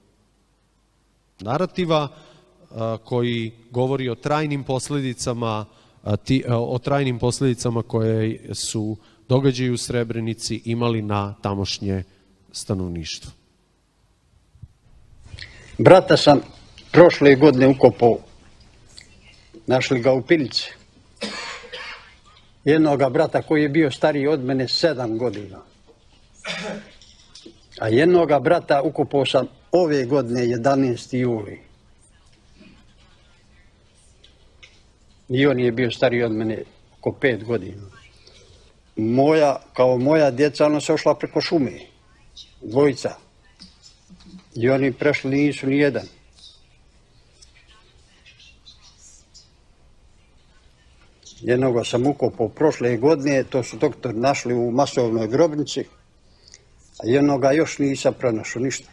narativa koji govori o trajnim posledicama, o trajnim posledicama koje su događaji u Srebrenici imali na tamošnje stanovništvo.
Brata sam prošle godine ukopao, našli ga u Pilici. Jednoga brata koji je bio stariji od mene sedam godina. A jednoga brata ukopao sam ove godine jedanaesti juli. I on je bio stariji od mene oko pet godina. Moja, kao moja djeca, ona se ošla preko šume. Dvojica. I oni prešli nisu ni jedan. Jednoga sam ukopao prošle godine, to su doktori našli u masovnoj grobnici, a jednoga još nisam pronašao ništa.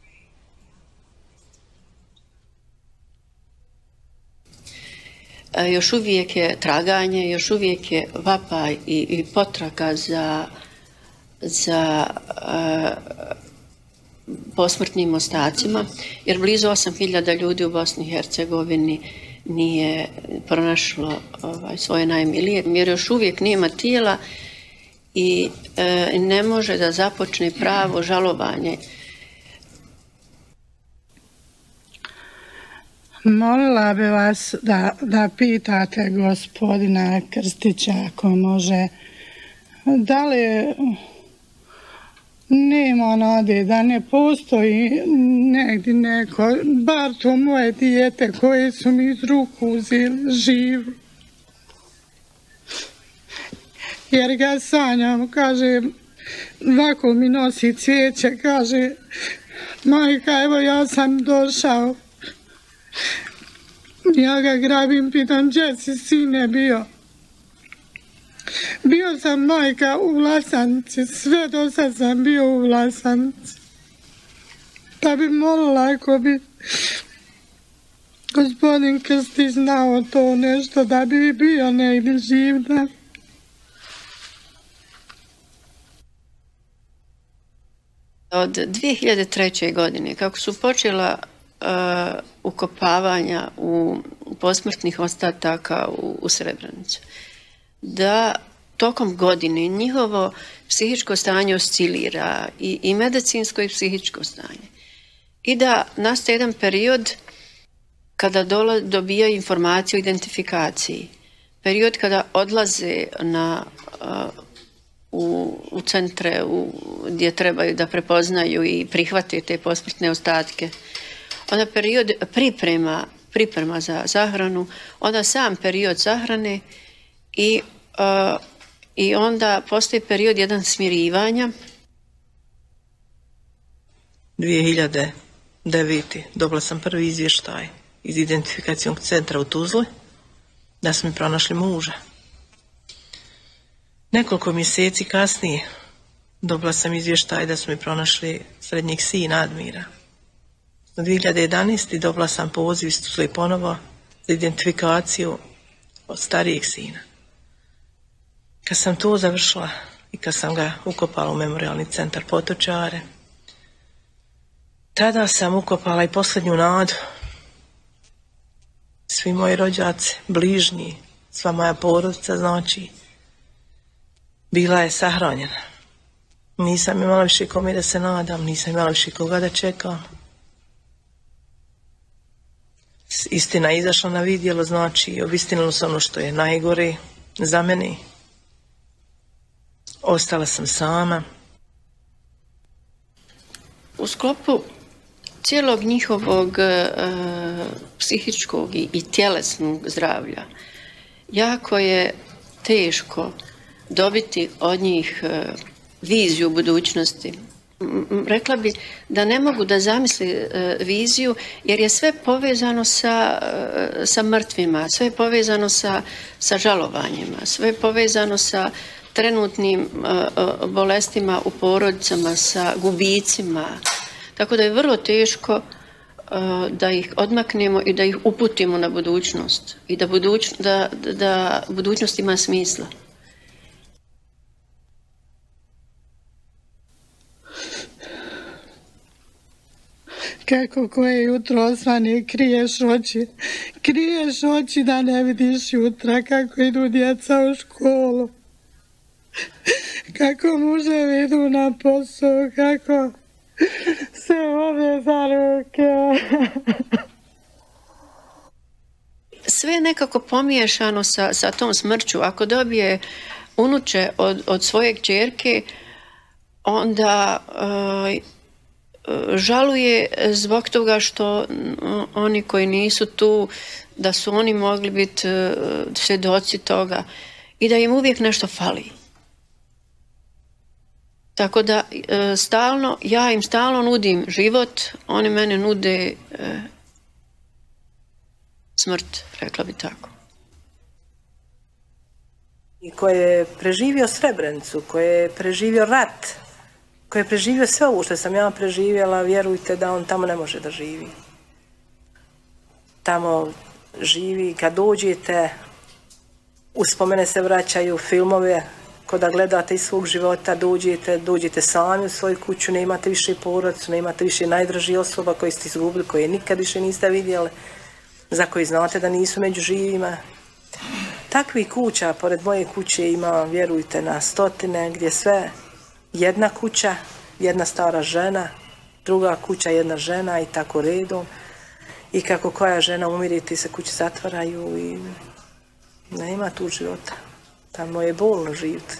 Još uvijek je traganje, još uvijek je vapaj i, i potraga za, za uh, posmrtnim ostacima, jer blizu osam hiljada ljudi u Bosni i Hercegovini nije pronašlo ovaj, svoje najmilije, jer još uvijek nema tijela i e, ne može da započne pravo žalovanje.
Molila bi vas da, da pitate gospodina Krstića ako može, da li nema nade da ne postoji negdje neko, bar to moje dijete koje su mi iz ruku uzeli živo. Jer ga sanjam, kaže, ovako mi nosi cvijeće, kaže, majka, evo ja sam došao. Ja ga grabim, pitam, gdje si sine bio? Bio sam, majka, u Vlasanici, sve do sad sam bio u Vlasanici. Pa bi molila ako bi gospodin Krstić znao to nešto, da bi bio negdje živ. Da.
Od dvije hiljade treće. godine, kako su počela uh, ukopavanja u posmrtnih ostataka u, u Srebrenicu, da tokom godine njihovo psihičko stanje oscilira, i, i medicinsko i psihičko stanje. I da nastaje jedan period kada dola, dobijaju informaciju o identifikaciji. Period kada odlaze na, uh, u, u centre u, gdje trebaju da prepoznaju i prihvate te posmrtne ostatke. Onda period priprema, priprema za zahranu, onda sam period zahrane i Uh, i onda postoji period jedan smirivanja.
dvije hiljade devete. dobila sam prvi izvještaj iz identifikacijnog centra u Tuzli da su mi pronašli muža. Nekoliko mjeseci kasnije dobila sam izvještaj da su mi pronašli srednjeg sina Admira. U dvije hiljade jedanaeste. dobila sam poziv iz Tuzle ponovo za identifikaciju od starijeg sina. Kad sam to završila i kad sam ga ukopala u Memorijalni centar Potočare, tada sam ukopala i posljednju nadu. Svi moji rođaci, bližnji, sva moja porodica, znači, bila je sahranjena. Nisam imala više kome da se nadam, nisam imala više koga da čekam. Istina je izašla na vidjelo, znači, obistinilo se ono što je najgore za mene. Ostala sam sama.
U sklopu cijelog njihovog uh, psihičkog i, i tjelesnog zdravlja jako je teško dobiti od njih uh, viziju budućnosti. M rekla bi da ne mogu da zamisli uh, viziju, jer je sve povezano sa, uh, sa mrtvima, sve je povezano sa, sa žalovanjima, sve je povezano sa trenutnim uh, bolestima u porodicama, sa gubicima. Tako da je vrlo teško uh, da ih odmaknemo i da ih uputimo na budućnost. I da, buduć, da, da budućnost ima smisla.
Kako koje jutro osvane, kriješ oči. Kriješ oči da ne vidiš jutra kako idu djeca u školu. Kako muževi idu na posao, kako se vode za ruke.
Sve je nekako pomiješano sa, sa tom smrću. Ako dobije unuče od, od svoje kćerke, onda uh, žaluje zbog toga što oni koji nisu tu, da su oni mogli biti uh, svjedoci toga i da im uvijek nešto fali. Tako da stalno, ja im stalno nudim život, oni mene nude smrt, rekla bi tako.
I koji je preživio Srebrenicu, koji je preživio rat, koji je preživio sve ovo što sam ja preživjela, vjerujte da on tamo ne može da živi. Tamo živi, kad dođete, uspomene se vraćaju filmove, kada gledate iz svog života, dođete, dođete sami u svoju kuću, ne imate više porodicu, ne imate više najdražih osoba koje ste izgubili, koje nikad više niste vidjeli, za koje znate da nisu među živima. Takvih kuća, pored moje kuće ima, vjerujte, na stotine, gdje sve jedna kuća, jedna stara žena, druga kuća, jedna žena i tako redom. I kako koja žena umire, ti se kuće zatvaraju i nema tu života. Tamo je bolno živjeti.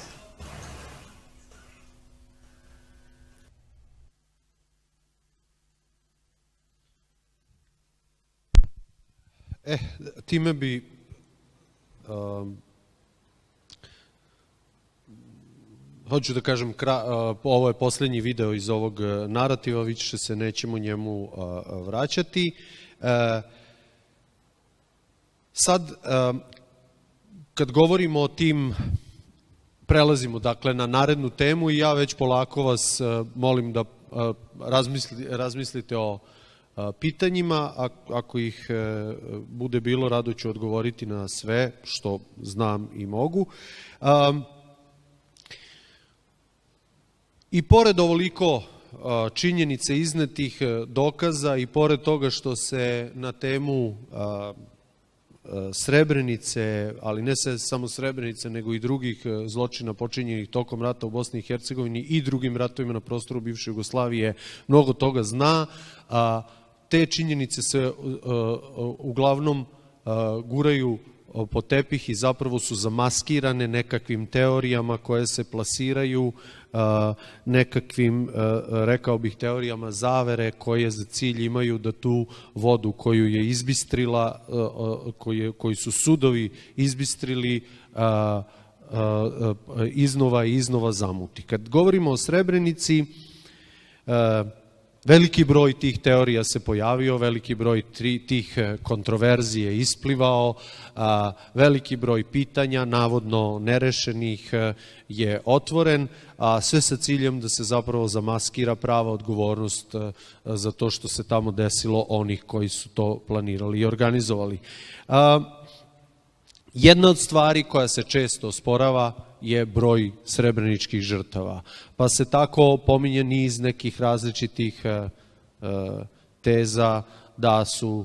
E, time bi um, hoću da kažem, kra, uh, ovo je posljednji video iz ovog narativa, više se nećemo njemu uh, vraćati. Uh, sad, uh, kad govorimo o tim, prelazimo dakle na narednu temu i ja već polako vas uh, molim da uh, razmisli, razmislite o uh, pitanjima. A, ako ih uh, bude bilo, rado ću odgovoriti na sve što znam i mogu. Um, I pored ovoliko činjenice iznetih dokaza i pored toga što se na temu Srebrenice, ali ne samo Srebrenice, nego i drugih zločina počinjenih tokom rata u Bosni i Hercegovini i drugim ratovima na prostoru bivše Jugoslavije, mnogo toga zna. Te činjenice se uglavnom guraju po tepih i zapravo su zamaskirane nekakvim teorijama koje se plasiraju, nekakvim, rekao bih, teorijama zavere koje za cilj imaju da tu vodu koju je izbistrila, koju su sudovi izbistrili, iznova i iznova zamuti. Kad govorimo o Srebrenici, veliki broj tih teorija se pojavio, veliki broj tih kontroverzi je isplivao, veliki broj pitanja, navodno nerešenih, je otvoren, a sve sa ciljem da se zapravo zamaskira prava odgovornost za to što se tamo desilo onih koji su to planirali i organizovali. Jedna od stvari koja se često osporava je broj srebreničkih žrtava. Pa se tako pominje niz nekih različitih teza da su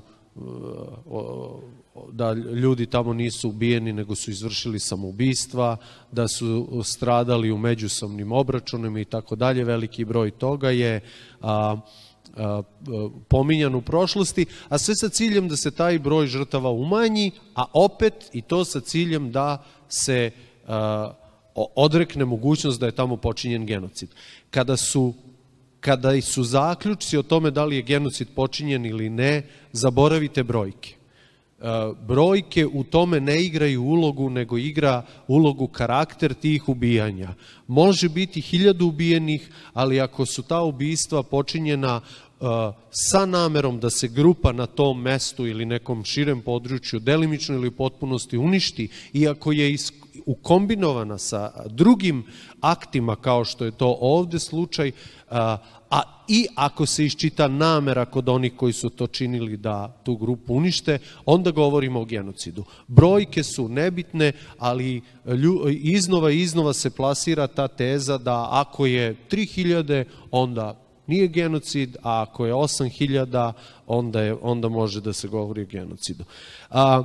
da ljudi tamo nisu ubijeni nego su izvršili samoubistva, da su stradali u međusobnim obračunima i tako dalje. Veliki broj toga je pominjan u prošlosti, a sve sa ciljem da se taj broj žrtava umanji, a opet i to sa ciljem da se odrekne mogućnost da je tamo počinjen genocid. Kada su, kada su zaključci o tome da li je genocid počinjen ili ne, zaboravite brojke. Brojke u tome ne igraju ulogu, nego igra ulogu karakter tih ubijanja. Može biti hiljadu ubijenih, ali ako su ta ubistva počinjena sa namerom da se grupa na tom mestu ili nekom širem području delimično ili u potpunosti uništi, iako je ukombinovana sa drugim aktima kao što je to ovde slučaj, a i ako se iščita namera kod onih koji su to činili da tu grupu unište, onda govorimo o genocidu. Brojke su nebitne, ali iznova i iznova se plasira ta teza da ako je tri hiljade, onda nije genocid, a ako je osam hiljada, onda, je, onda može da se govori o genocidu. A,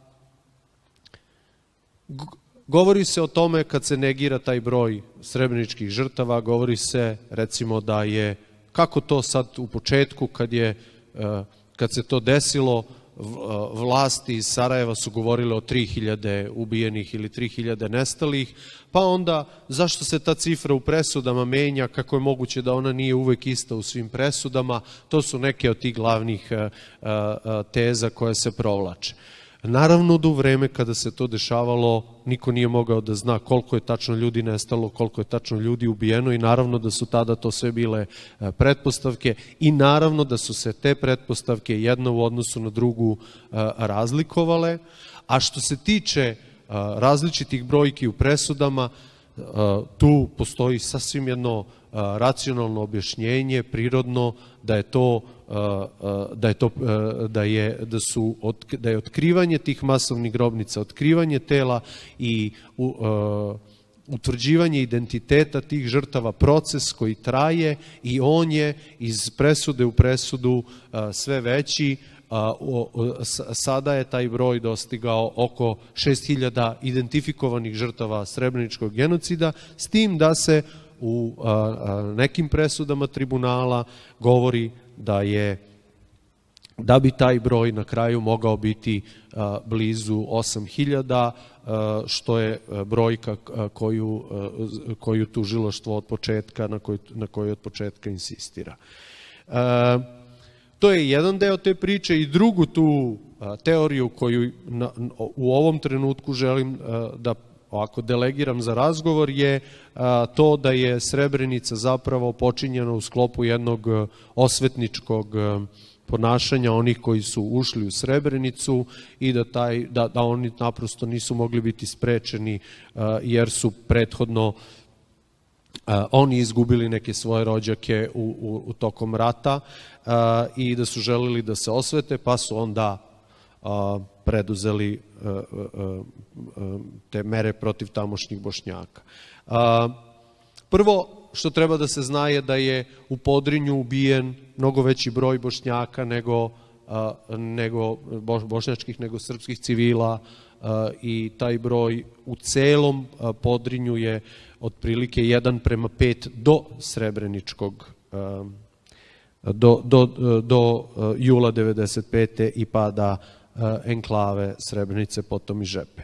govori se o tome kad se negira taj broj srebreničkih žrtava, govori se recimo da je, kako to sad u početku kad, je, kad se to desilo, vlasti iz Sarajeva su govorile o tri hiljade ubijenih ili tri hiljade nestalih, pa onda zašto se ta cifra u presudama menja, kako je moguće da ona nije uvek ista u svim presudama, to su neke od tih glavnih teza koje se provlače. Naravno da u vreme kada se to dešavalo niko nije mogao da zna koliko je tačno ljudi nestalo, koliko je tačno ljudi ubijeno i naravno da su tada to sve bile pretpostavke i naravno da su se te pretpostavke jedna u odnosu na drugu razlikovale. A što se tiče različitih brojki u presudama, tu postoji sasvim jedno racionalno objašnjenje, prirodno, da je to da je to da je da su da je otkrivanje tih masovnih grobnica, otkrivanje tela i utvrđivanje identiteta tih žrtava proces koji traje i on je iz presude u presudu sve veći. Sada je taj broj dostigao oko šest hiljada identifikovanih žrtava srebreničkog genocida, s tim da se u nekim presudama tribunala govori da je da bi taj broj na kraju mogao biti blizu osam hiljada, što je brojka koju, koju tužilaštvo od početka, na koju, na koju od početka insistira. To je jedan deo te priče i drugu tu teoriju koju na, u ovom trenutku želim da ovako delegiram za razgovor je to da je Srebrenica zapravo počinjena u sklopu jednog osvetničkog ponašanja onih koji su ušli u Srebrenicu i da, taj, da, da oni naprosto nisu mogli biti sprečeni jer su prethodno oni izgubili neke svoje rođake u, u, u tokom rata i da su želeli da se osvete, pa su onda preduzeli te mere protiv tamošnjih Bošnjaka. Prvo što treba da se zna je da je u Podrinju ubijen mnogo veći broj Bošnjaka nego, nego bošnjačkih, nego srpskih civila i taj broj u celom Podrinju je otprilike jedan prema pet do Srebreničkog, do, do, do jula devedeset pete i pada enklave Srebrenice, potom i Žepe.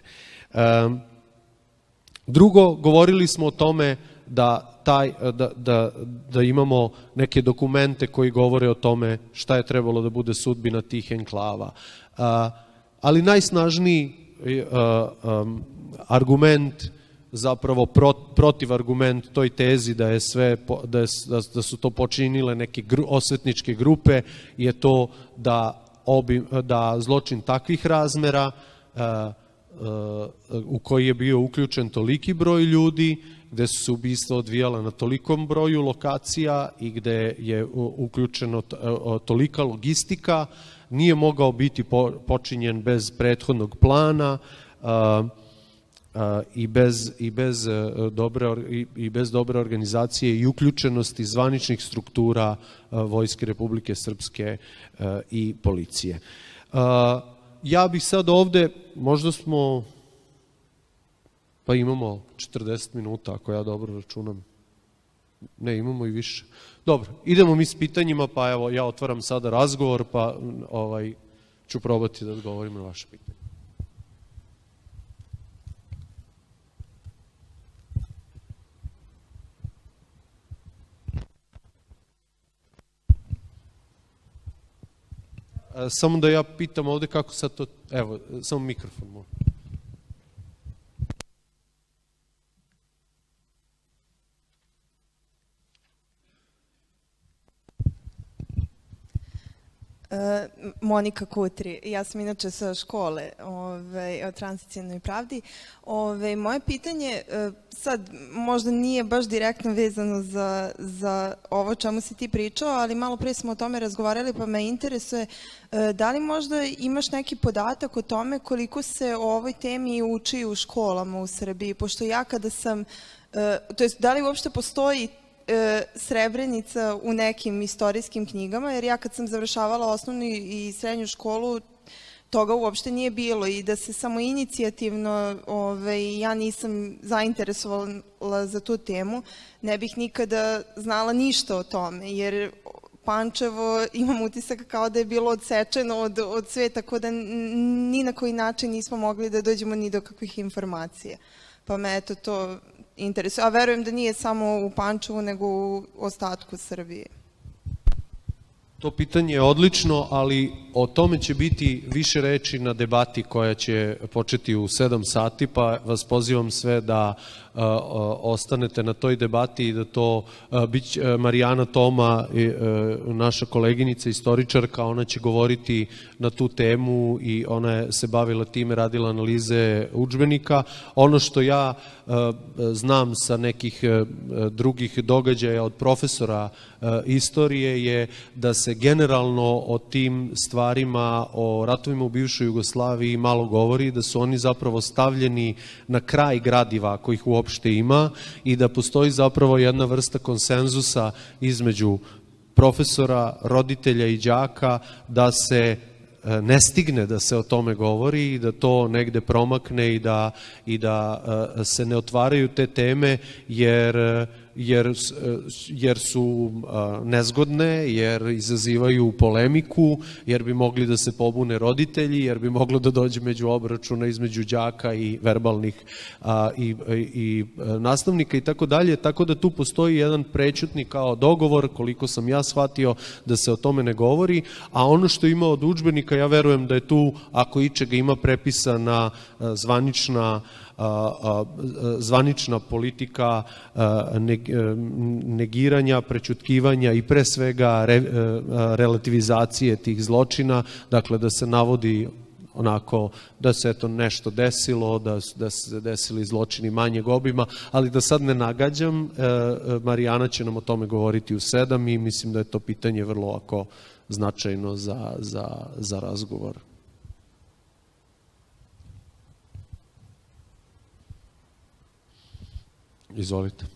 Drugo, govorili smo o tome da, taj, da, da, da imamo neke dokumente koji govore o tome šta je trebalo da bude sudbina tih enklava. Ali najsnažniji argument, zapravo protiv argument toj tezi da je sve da, je, da su to počinile neke osvetničke grupe je to da Obi, da zločin takvih razmera u koji je bio uključen toliki broj ljudi, gde su se ubistva odvijala na tolikom broju lokacija i gde je uključeno tolika logistika, nije mogao biti počinjen bez prethodnog plana i bez, i bez, dobre, i bez dobre organizacije i uključenosti zvaničnih struktura Vojske Republike Srpske i policije. Ja bih sad ovde, možda smo, pa imamo četrdeset minuta, ako ja dobro računam. Ne, imamo i više. Dobro, idemo mi s pitanjima, pa evo, ja otvaram sada razgovor, pa ovaj, ću probati da odgovorim na vaše pitanje. Samo da ja pitam ovde kako sad to, evo, samo mikrofon molim.
Monika Kutri, ja sam inače sa škole ove, o tranzicijnoj pravdi. Ove, moje pitanje sad možda nije baš direktno vezano za, za ovo čemu si ti pričao, ali malo prije smo o tome razgovarali pa me interesuje da li možda imaš neki podatak o tome koliko se o ovoj temi uči u školama u Srbiji, pošto ja kada sam, to jest da li uopšte postoji Srebrenica u nekim istorijskim knjigama, jer ja kad sam završavala osnovnu i srednju školu toga uopšte nije bilo i da se samo inicijativno ove, ja nisam zainteresovala za tu temu, ne bih nikada znala ništa o tome, jer Pančevo imam utisak kao da je bilo odsečeno od, od sveta, tako da ni na koji način nismo mogli da dođemo ni do kakvih informacija. Pa me eto to interesuje. A verujem da nije samo u Pančevu, nego u ostatku Srbije.
To pitanje je odlično, ali o tome će biti više reči na debati koja će početi u sedam sati, pa vas pozivam sve da ostanete na toj debati i da to biće Marijana Toma, naša koleginica, istoričarka, ona će govoriti na tu temu i ona je se bavila time, radila analize udžbenika. Ono što ja znam sa nekih drugih događaja od profesora istorije je da se generalno o tim stvarima, o ratovima u bivšoj Jugoslaviji malo govori, da su oni zapravo stavljeni na kraj gradiva ako ih uopšte ima i da postoji zapravo jedna vrsta konsenzusa između profesora, roditelja i đaka da se ne stigne da se o tome govori i da to negde promakne i da, i da se ne otvaraju te teme jer Jer, jer su nezgodne, jer izazivaju polemiku, jer bi mogli da se pobune roditelji, jer bi moglo da dođe među obračuna između đaka i verbalnih a, i, i nastavnika i tako dalje. Tako da tu postoji jedan prećutni kao dogovor, koliko sam ja shvatio, da se o tome ne govori, a ono što ima od udžbenika, ja verujem da je tu, ako ičega ima prepisana zvanična zvanična politika negiranja, prećutkivanja i pre svega relativizacije tih zločina, dakle da se navodi onako da se eto nešto desilo, da, da se desili zločini manjeg obima, ali da sad ne nagađam, Marijana će nam o tome govoriti u sedam i mislim da je to pitanje vrlo ovako značajno za, za, za razgovor. Izvolite.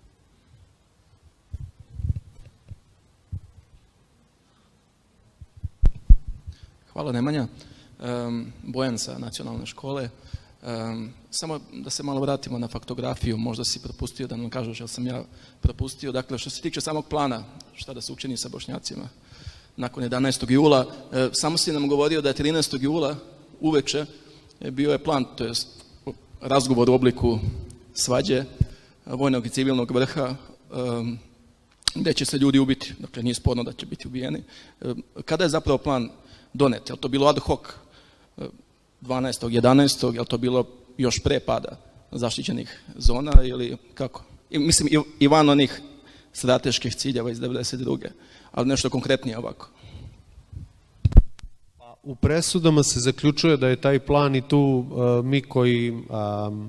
Hvala Nemanja. Bojan sa nacionalne škole. Samo da se malo vratimo na faktografiju, možda si propustio da nam kažeš, jel sam ja propustio. Dakle, što se tiče samog plana, šta da se učini sa Bošnjacima nakon jedanaestog jula, samo si nam govorio da je trinaestog jula uveče bio je plan, to je razgovor u obliku svađe vojnog i civilnog vrha, gde će se ljudi ubiti. Dakle, nije sporno da će biti ubijeni. Kada je zapravo plan donet? Je li to bilo ad hoc dvanaestog jedanaestog? Je li to bilo još pre pada zaštićenih zona ili kako? I, mislim, i, i van onih strateških ciljeva iz devedeset druge ali nešto konkretnije ovako.
U presudama se zaključuje da je taj plan i tu uh, mi koji um,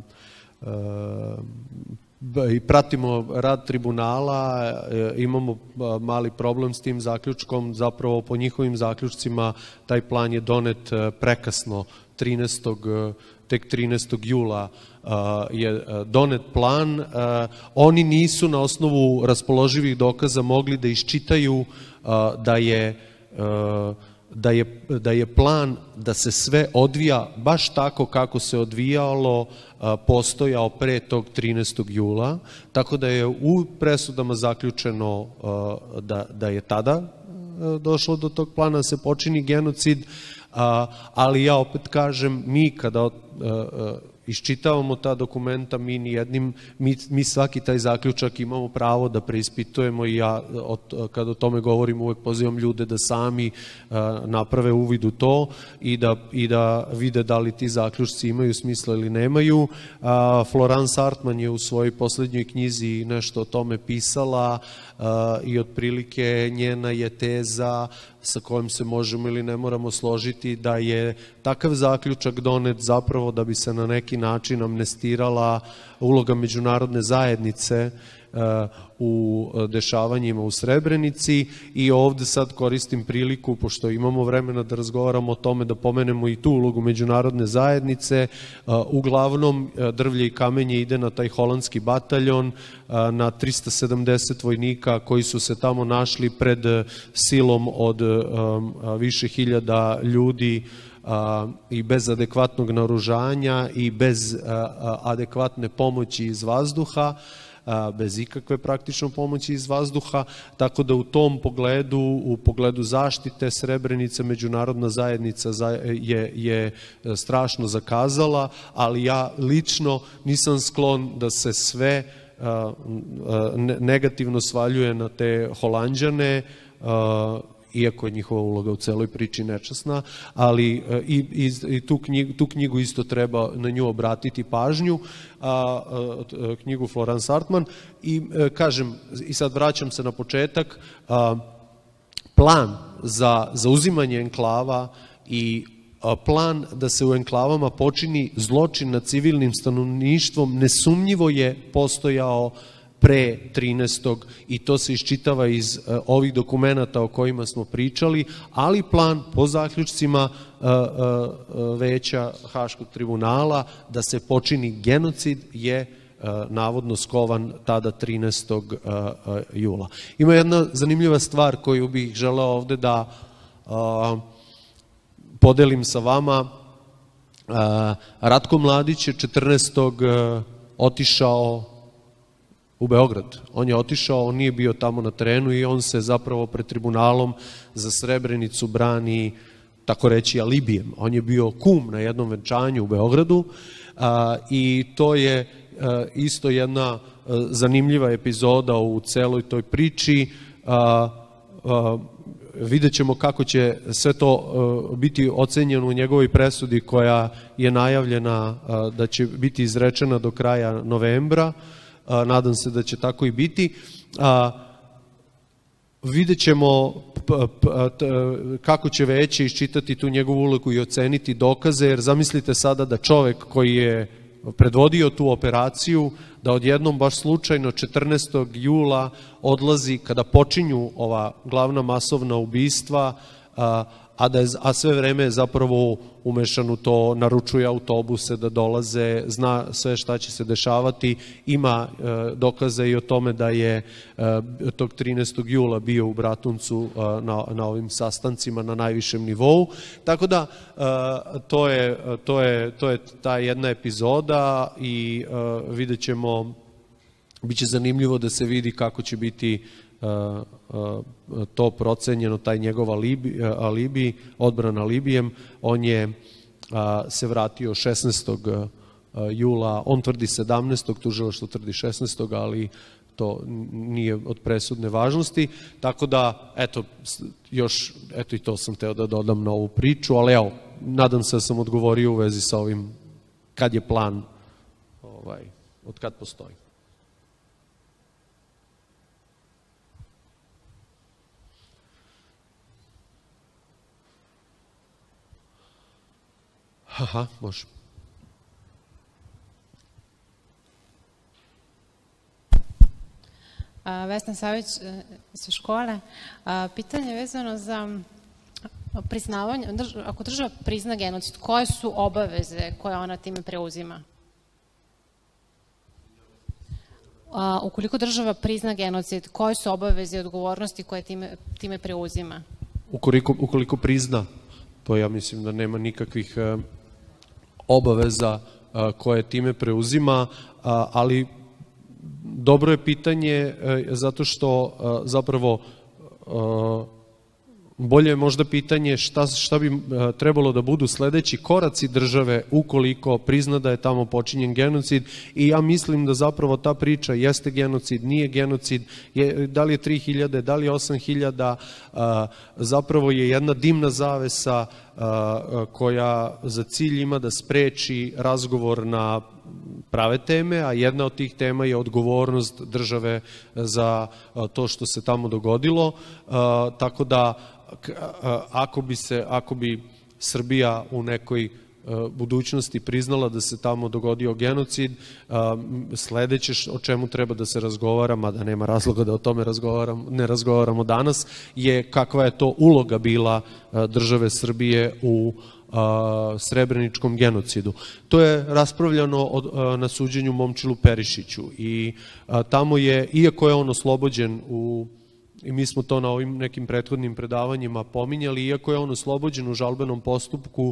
uh, i pratimo rad tribunala, imamo mali problem s tim zaključkom, zapravo po njihovim zaključcima taj plan je donet prekasno, trinaestog tek trinaestog jula je donet plan. Oni nisu na osnovu raspoloživih dokaza mogli da iščitaju da je Da je, da je plan da se sve odvija baš tako kako se odvijalo postojao pre tog trinaestog jula, tako da je u presudama zaključeno da, da je tada došlo do tog plana da se počini genocid, ali ja opet kažem, mi kada iščitavamo ta dokumenta, mi nijednim, mi, mi svaki taj zaključak imamo pravo da preispitujemo i ja od, kada o tome govorim uvek pozivam ljude da sami uh, naprave uvid u to i da, i da vide da li ti zaključci imaju smisla ili nemaju. Uh, Florence Hartman je u svojoj poslednjoj knjizi nešto o tome pisala uh, i otprilike njena je teza sa kojim se možemo ili ne moramo složiti da je takav zaključak donet zapravo da bi se na neki način amnestirala uloga međunarodne zajednice u dešavanjima u Srebrenici i ovde sad koristim priliku, pošto imamo vremena da razgovaramo o tome, da pomenemo i tu ulogu međunarodne zajednice. Uglavnom, drvlje i kamenje ide na taj holandski bataljon, na trista sedamdeset vojnika koji su se tamo našli pred silom od više hiljada ljudi i bez adekvatnog naoružanja i bez adekvatne pomoći iz vazduha, bez ikakve praktično pomoći iz vazduha, tako da u tom pogledu, u pogledu zaštite Srebrenice, međunarodna zajednica je, je strašno zakazala, ali ja lično nisam sklon da se sve negativno svaljuje na te Holanđane iako je njihova uloga u celoj priči nečasna, ali i, i, i tu, knjigu, tu knjigu isto treba na nju obratiti pažnju, a, a, knjigu Florence Hartman. I kažem, i sad vraćam se na početak, a, plan za zauzimanje enklava i plan da se u enklavama počini zločin nad civilnim stanovništvom nesumnjivo je postojao pre trinaestog i to se iščitava iz ovih dokumenata o kojima smo pričali, ali plan po zaključcima Veća Haškog tribunala da se počini genocid je navodno skovan tada trinaestog jula. Ima jedna zanimljiva stvar koju bih želeo ovde da podelim sa vama. Ratko Mladić je četrnaestog otišao u Beograd. On je otišao, on nije bio tamo na terenu i on se zapravo pred tribunalom za Srebrenicu brani, tako reći, alibijem. On je bio kum na jednom venčanju u Beogradu i to je isto jedna zanimljiva epizoda u celoj toj priči. Vidjet ćemo kako će sve to biti ocenjeno u njegovoj presudi koja je najavljena da će biti izrečena do kraja novembra. Nadam se da će tako i biti. Vidjet ćemo kako će Veće iščitati tu njegovu ulogu i oceniti dokaze, jer zamislite sada da čovek koji je predvodio tu operaciju, da odjednom baš slučajno četrnaestog jula odlazi kada počinju ova glavna masovna ubistva, a da je, a sve vreme je zapravo umešan u to, naručuje autobuse da dolaze, zna sve šta će se dešavati, ima dokaze i o tome da je tog trinaestog jula bio u Bratuncu na, na ovim sastancima na najvišem nivou. Tako da to je, to je, to je ta jedna epizoda i vidjet ćemo, bit će zanimljivo da se vidi kako će biti to procenjeno, taj njegov alibi, alibi, odbrana alibijem. On je se vratio šesnaestog jula, on tvrdi sedamnaestog, tužilaštvo tvrdi šesnaestog, ali to nije od presudne važnosti. Tako da, eto, još, eto i to sam teo da dodam na ovu priču, ali evo, nadam se da sam odgovorio u vezi sa ovim kad je plan, ovaj, od kad postoji. Aha, može.
Vesna Savić sa škole. Pitanje je vezano za priznavanje, ako država prizna genocid, koje su obaveze koje ona time preuzima? Ukoliko država prizna genocid, koje su obaveze i odgovornosti koje time, time preuzima?
Ukoliko, ukoliko prizna, to ja mislim da nema nikakvih obaveza koje time preuzima, ali dobro je pitanje zato što zapravo bolje je možda pitanje šta, šta bi trebalo da budu sledeći koraci države ukoliko prizna da je tamo počinjen genocid, i ja mislim da zapravo ta priča jeste genocid, nije genocid, je, da li je tri hiljade, da li je osam hiljada, zapravo je jedna dimna zavesa koja za cilj ima da spreči razgovor na prave teme, a jedna od tih tema je odgovornost države za to što se tamo dogodilo, tako da ako bi se, ako bi Srbija u nekoj budućnosti priznala da se tamo dogodio genocid, sledeće o čemu treba da se razgovara, mada nema razloga da o tome razgovaram, ne razgovaramo danas, je kakva je to uloga bila države Srbije u srebreničkom genocidu. To je raspravljano na suđenju Momčilu Perišiću i tamo je, iako je on oslobođen u, i mi smo to na ovim nekim prethodnim predavanjima pominjali, iako je on oslobođen u žalbenom postupku,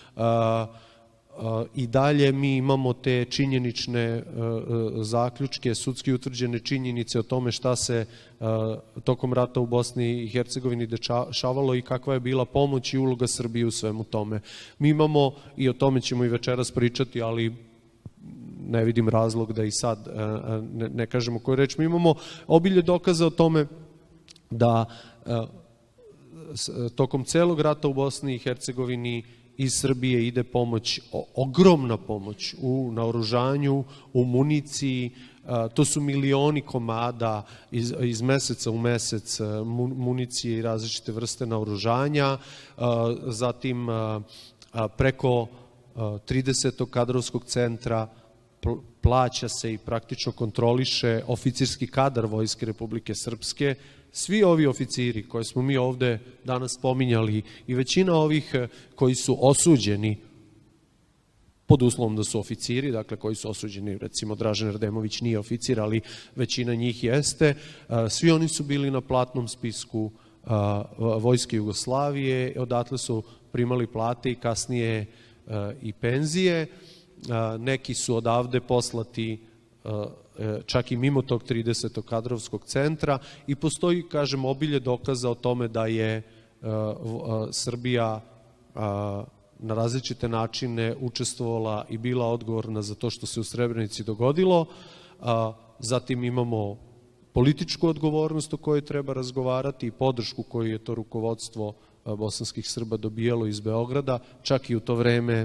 i dalje mi imamo te činjenične zaključke, sudski utvrđene činjenice o tome šta se tokom rata u Bosni i Hercegovini dešavalo i kakva je bila pomoć i uloga Srbije u svemu tome. Mi imamo, i o tome ćemo i večeras pričati, ali ne vidim razlog da i sad ne, ne kažemo koju reč, mi imamo obilje dokaza o tome da tokom celog rata u Bosni i Hercegovini iz Srbije ide pomoć, ogromna pomoć u naoružanju, u municiji. To su milioni komada iz, iz meseca u mesec municije i različite vrste naoružanja. Zatim preko tridesetog kadrovskog centra plaća se i praktično kontroliše oficirski kadar Vojske Republike Srpske. Svi ovi oficiri koje smo mi ovde danas spominjali i većina ovih koji su osuđeni, pod uslovom da su oficiri, dakle koji su osuđeni, recimo Dražen Erdemović nije oficir, ali većina njih jeste, svi oni su bili na platnom spisku Vojske Jugoslavije, odatle su primali plate i kasnije i penzije. Neki su odavde poslati čak i mimo tog tridesetog kadrovskog centra i postoji, kažem, obilje dokaza o tome da je Srbija na različite načine učestvovala i bila odgovorna za to što se u Srebrenici dogodilo. Zatim imamo političku odgovornost o kojoj treba razgovarati i podršku koju je to rukovodstvo bosanskih Srba dobijalo iz Beograda, čak i u to vreme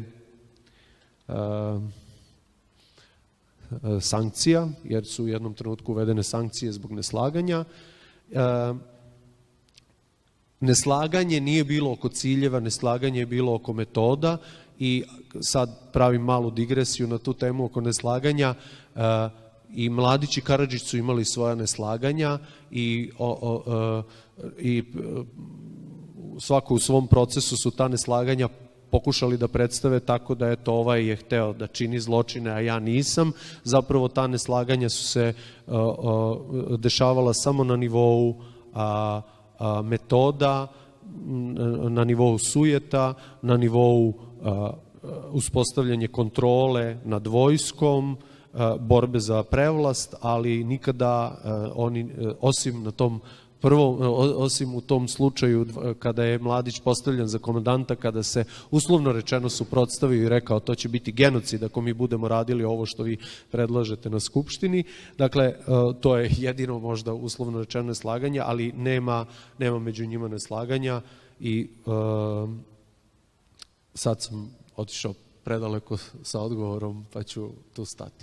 sankcija, jer su u jednom trenutku uvedene sankcije zbog neslaganja. Neslaganje nije bilo oko ciljeva, neslaganje je bilo oko metoda i sad pravim malu digresiju na tu temu oko neslaganja. I Mladić i Karadžić su imali svoja neslaganja i, o, o, i svako u svom procesu su ta neslaganja pokušali da predstave tako da je to ovaj je hteo da čini zločine, a ja nisam. Zapravo ta neslaganja su se o, o, dešavala samo na nivou a, a, metoda, na nivou sujeta, na nivou a, uspostavljanje kontrole nad vojskom, borbe za prevlast, ali nikada oni, osim na tom prvom, osim u tom slučaju kada je Mladić postavljen za komandanta, kada se uslovno rečeno suprotstavio i rekao to će biti genocid ako mi budemo radili ovo što vi predlažete na Skupštini. Dakle, to je jedino možda uslovno rečeno neslaganje, ali nema, nema među njima neslaganja i uh, sad sam otišao predaleko sa odgovorom, pa ću tu stati.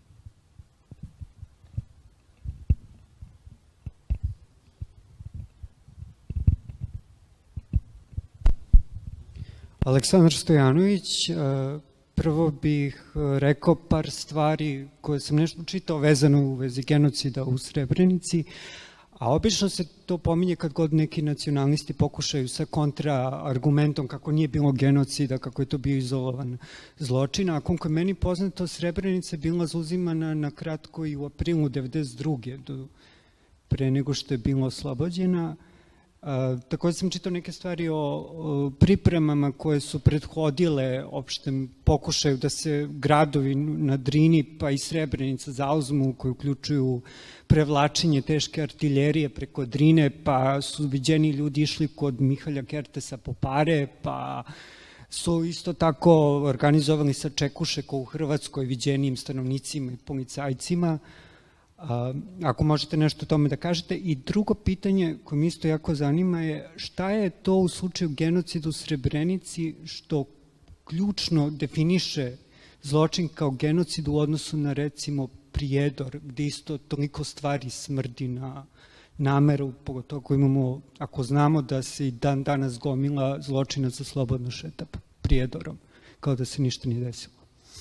Aleksandar Stojanović, prvo bih rekao par stvari koje sam nešto čitao vezano u vezi genocida u Srebrenici, a obično se to pominje kad god neki nacionalisti pokušaju sa kontraargumentom kako nije bilo genocida, kako je to bio izolovan zločin, a koliko je meni poznato, Srebrenica je bila zauzimana na kratko i u aprilu devedeset druge pre nego što je bila oslobođena. Također sam čitao neke stvari o pripremama koje su prethodile opštem pokušaju da se gradovi na Drini pa i Srebrenica zauzmu, koji uključuju prevlačenje teške artiljerije preko Drine, pa su viđeni ljudi išli kod Mihalja Kertesa po pare, pa su isto tako organizovali sačekuše kao u Hrvatskoj viđenijim stanovnicima i policajcima. Ako možete nešto o tome da kažete. I drugo pitanje koje mi isto jako zanima je šta je to u slučaju genocida u Srebrenici što ključno definiše zločin kao genocid u odnosu na recimo Prijedor, gde isto toliko stvari smrdi na nameru, pogotovo ako imamo, ako znamo da se i dan danas gomila zločina za slobodno šeta Prijedorom, kao da se ništa nije desilo.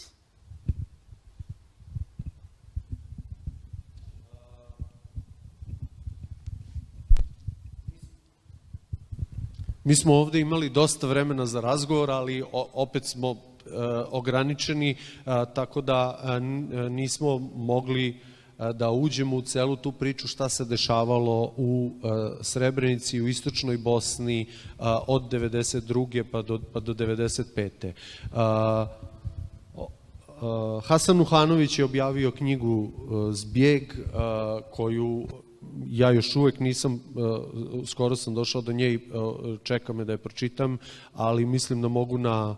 Mi smo ovde imali dosta vremena za razgovor, ali opet smo ograničeni, tako da nismo mogli da uđemo u celu tu priču šta se dešavalo u Srebrenici, u istočnoj Bosni od devedeset druge pa do, pa do devedeset pete Hasan Uhanović je objavio knjigu Zbjeg, koju ja još uvek nisam, skoro sam došao do nje i čeka me da je pročitam, ali mislim da mogu na,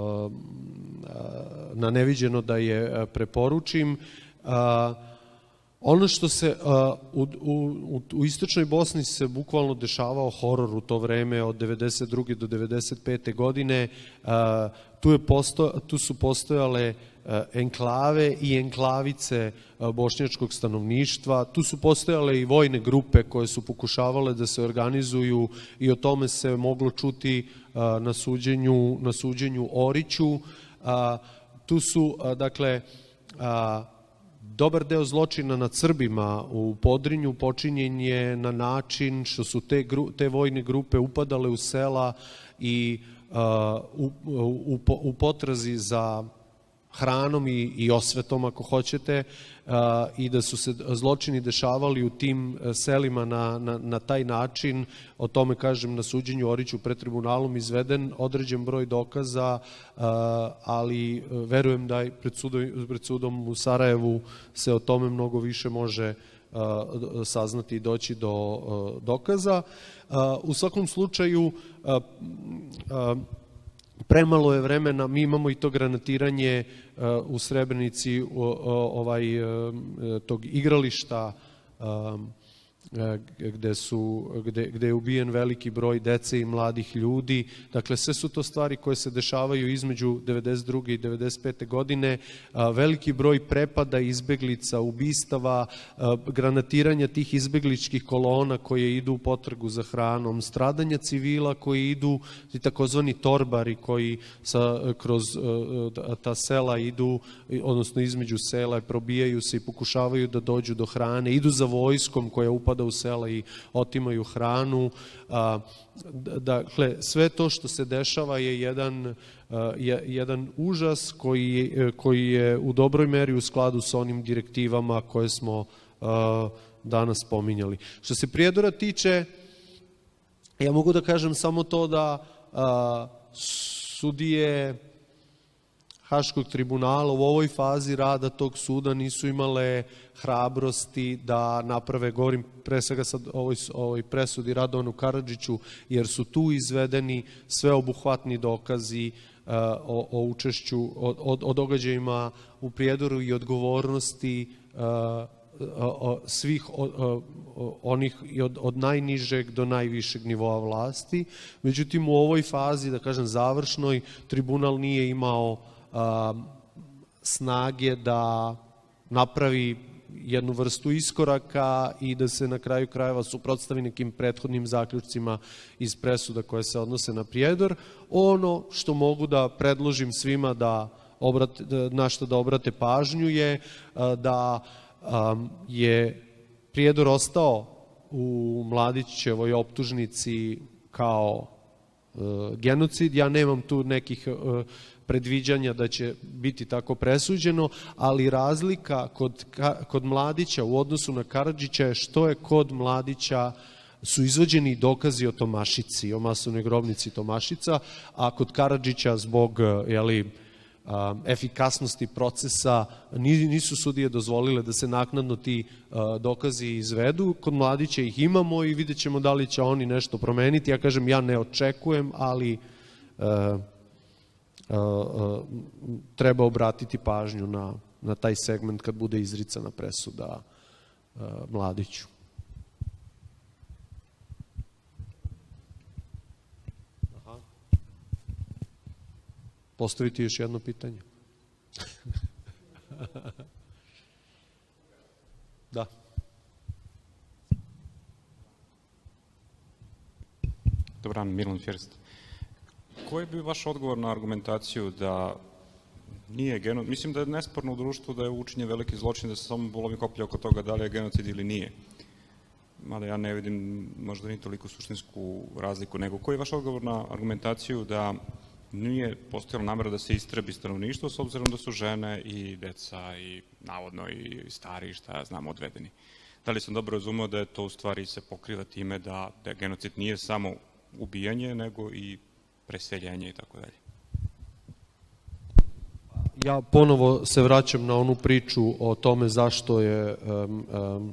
na neviđeno da je preporučim. Ono što se u, u, u istočnoj Bosni se bukvalno dešavao horor u to vreme od devedeset druge do devedeset pete godine, tu, je posto, tu su postojale enklave i enklavice bošnjačkog stanovništva, tu su postojale i vojne grupe koje su pokušavale da se organizuju i o tome se moglo čuti na suđenju, na suđenju Oriću. Tu su, dakle, dobar deo zločina nad Srbima u Podrinju počinjen je na način što su te, te vojne grupe upadale u sela i u, u, u potrazi za hranom i, i osvetom, ako hoćete, i da su se zločini dešavali u tim selima na, na, na taj način. O tome, kažem, na suđenju Oriću pred tribunalom izveden određen broj dokaza, ali verujem da i pred sudom, pred sudom u Sarajevu se o tome mnogo više može saznati i doći do dokaza. U svakom slučaju, premalo je vremena, mi imamo i to granatiranje u Srebrenici ovaj, tog igrališta gde, su, gde, gde je ubijen veliki broj dece i mladih ljudi. Dakle, sve su to stvari koje se dešavaju između devedeset druge i devedeset pete godine. Veliki broj prepada, izbeglica, ubistava, granatiranja tih izbegličkih kolona koje idu u potragu za hranom, stradanja civila koji idu, i takozvani torbari koji sa, kroz ta sela idu, odnosno između sela, probijaju se i pokušavaju da dođu do hrane, idu za vojskom koja upada u sela i otimaju hranu. Dakle, sve to što se dešava je jedan, jedan užas koji, koji je u dobroj meri u skladu sa onim direktivama koje smo danas pominjali. Što se Prijedora tiče, ja mogu da kažem samo to da sudije Haškog tribunala u ovoj fazi rada tog suda nisu imale hrabrosti da naprave, govorim pre svega sad o ovoj, ovoj presudi Radovanu Karadžiću, jer su tu izvedeni sveobuhvatni dokazi uh, o, o učešću, o, o, o događajima u Prijedoru i odgovornosti uh, o, svih o, o, onih od, od najnižeg do najvišeg nivoa vlasti. Međutim, u ovoj fazi, da kažem završnoj, tribunal nije imao snage da napravi jednu vrstu iskoraka i da se na kraju krajeva suprotstavi nekim prethodnim zaključcima iz presuda koje se odnose na Prijedor. Ono što mogu da predložim svima da obrate, na što da obrate pažnju je da je Prijedor ostao u Mladićevoj optužnici kao genocid. Ja nemam tu nekih predviđanja da će biti tako presuđeno, ali razlika kod, kod Mladića u odnosu na Karadžića je što je kod Mladića su izvođeni dokazi o Tomašici, o masovnoj grobnici Tomašica, a kod Karadžića zbog jeli, efikasnosti procesa nisu sudije dozvolile da se naknadno ti dokazi izvedu. Kod Mladića ih imamo i vidjet ćemo da li će oni nešto promeniti. Ja kažem, ja ne očekujem, ali treba obratiti pažnju na, na taj segment kad bude izricana presuda Mladiću. Aha. Postaviti još jedno pitanje? Da.
Dobran, Milan First. Koji bi vaš odgovor na argumentaciju da nije genocid? Mislim da je nesporno u društvu da je učinjen veliki zločin, da se samo bolovi koplja oko toga da li je genocid ili nije. Mada ja ne vidim možda ni toliko suštinsku razliku, nego koji je vaš odgovor na argumentaciju da nije postojala namera da se istrebi stanovništvo, s obzirom da su žene i deca i navodno i stari, šta znamo, odvedeni. Da li sam dobro razumeo da je to u stvari se pokriva time da, da genocid nije samo ubijanje, nego i preseljenje i tako dalje?
Ja ponovo se vraćam na onu priču o tome zašto je, um, um,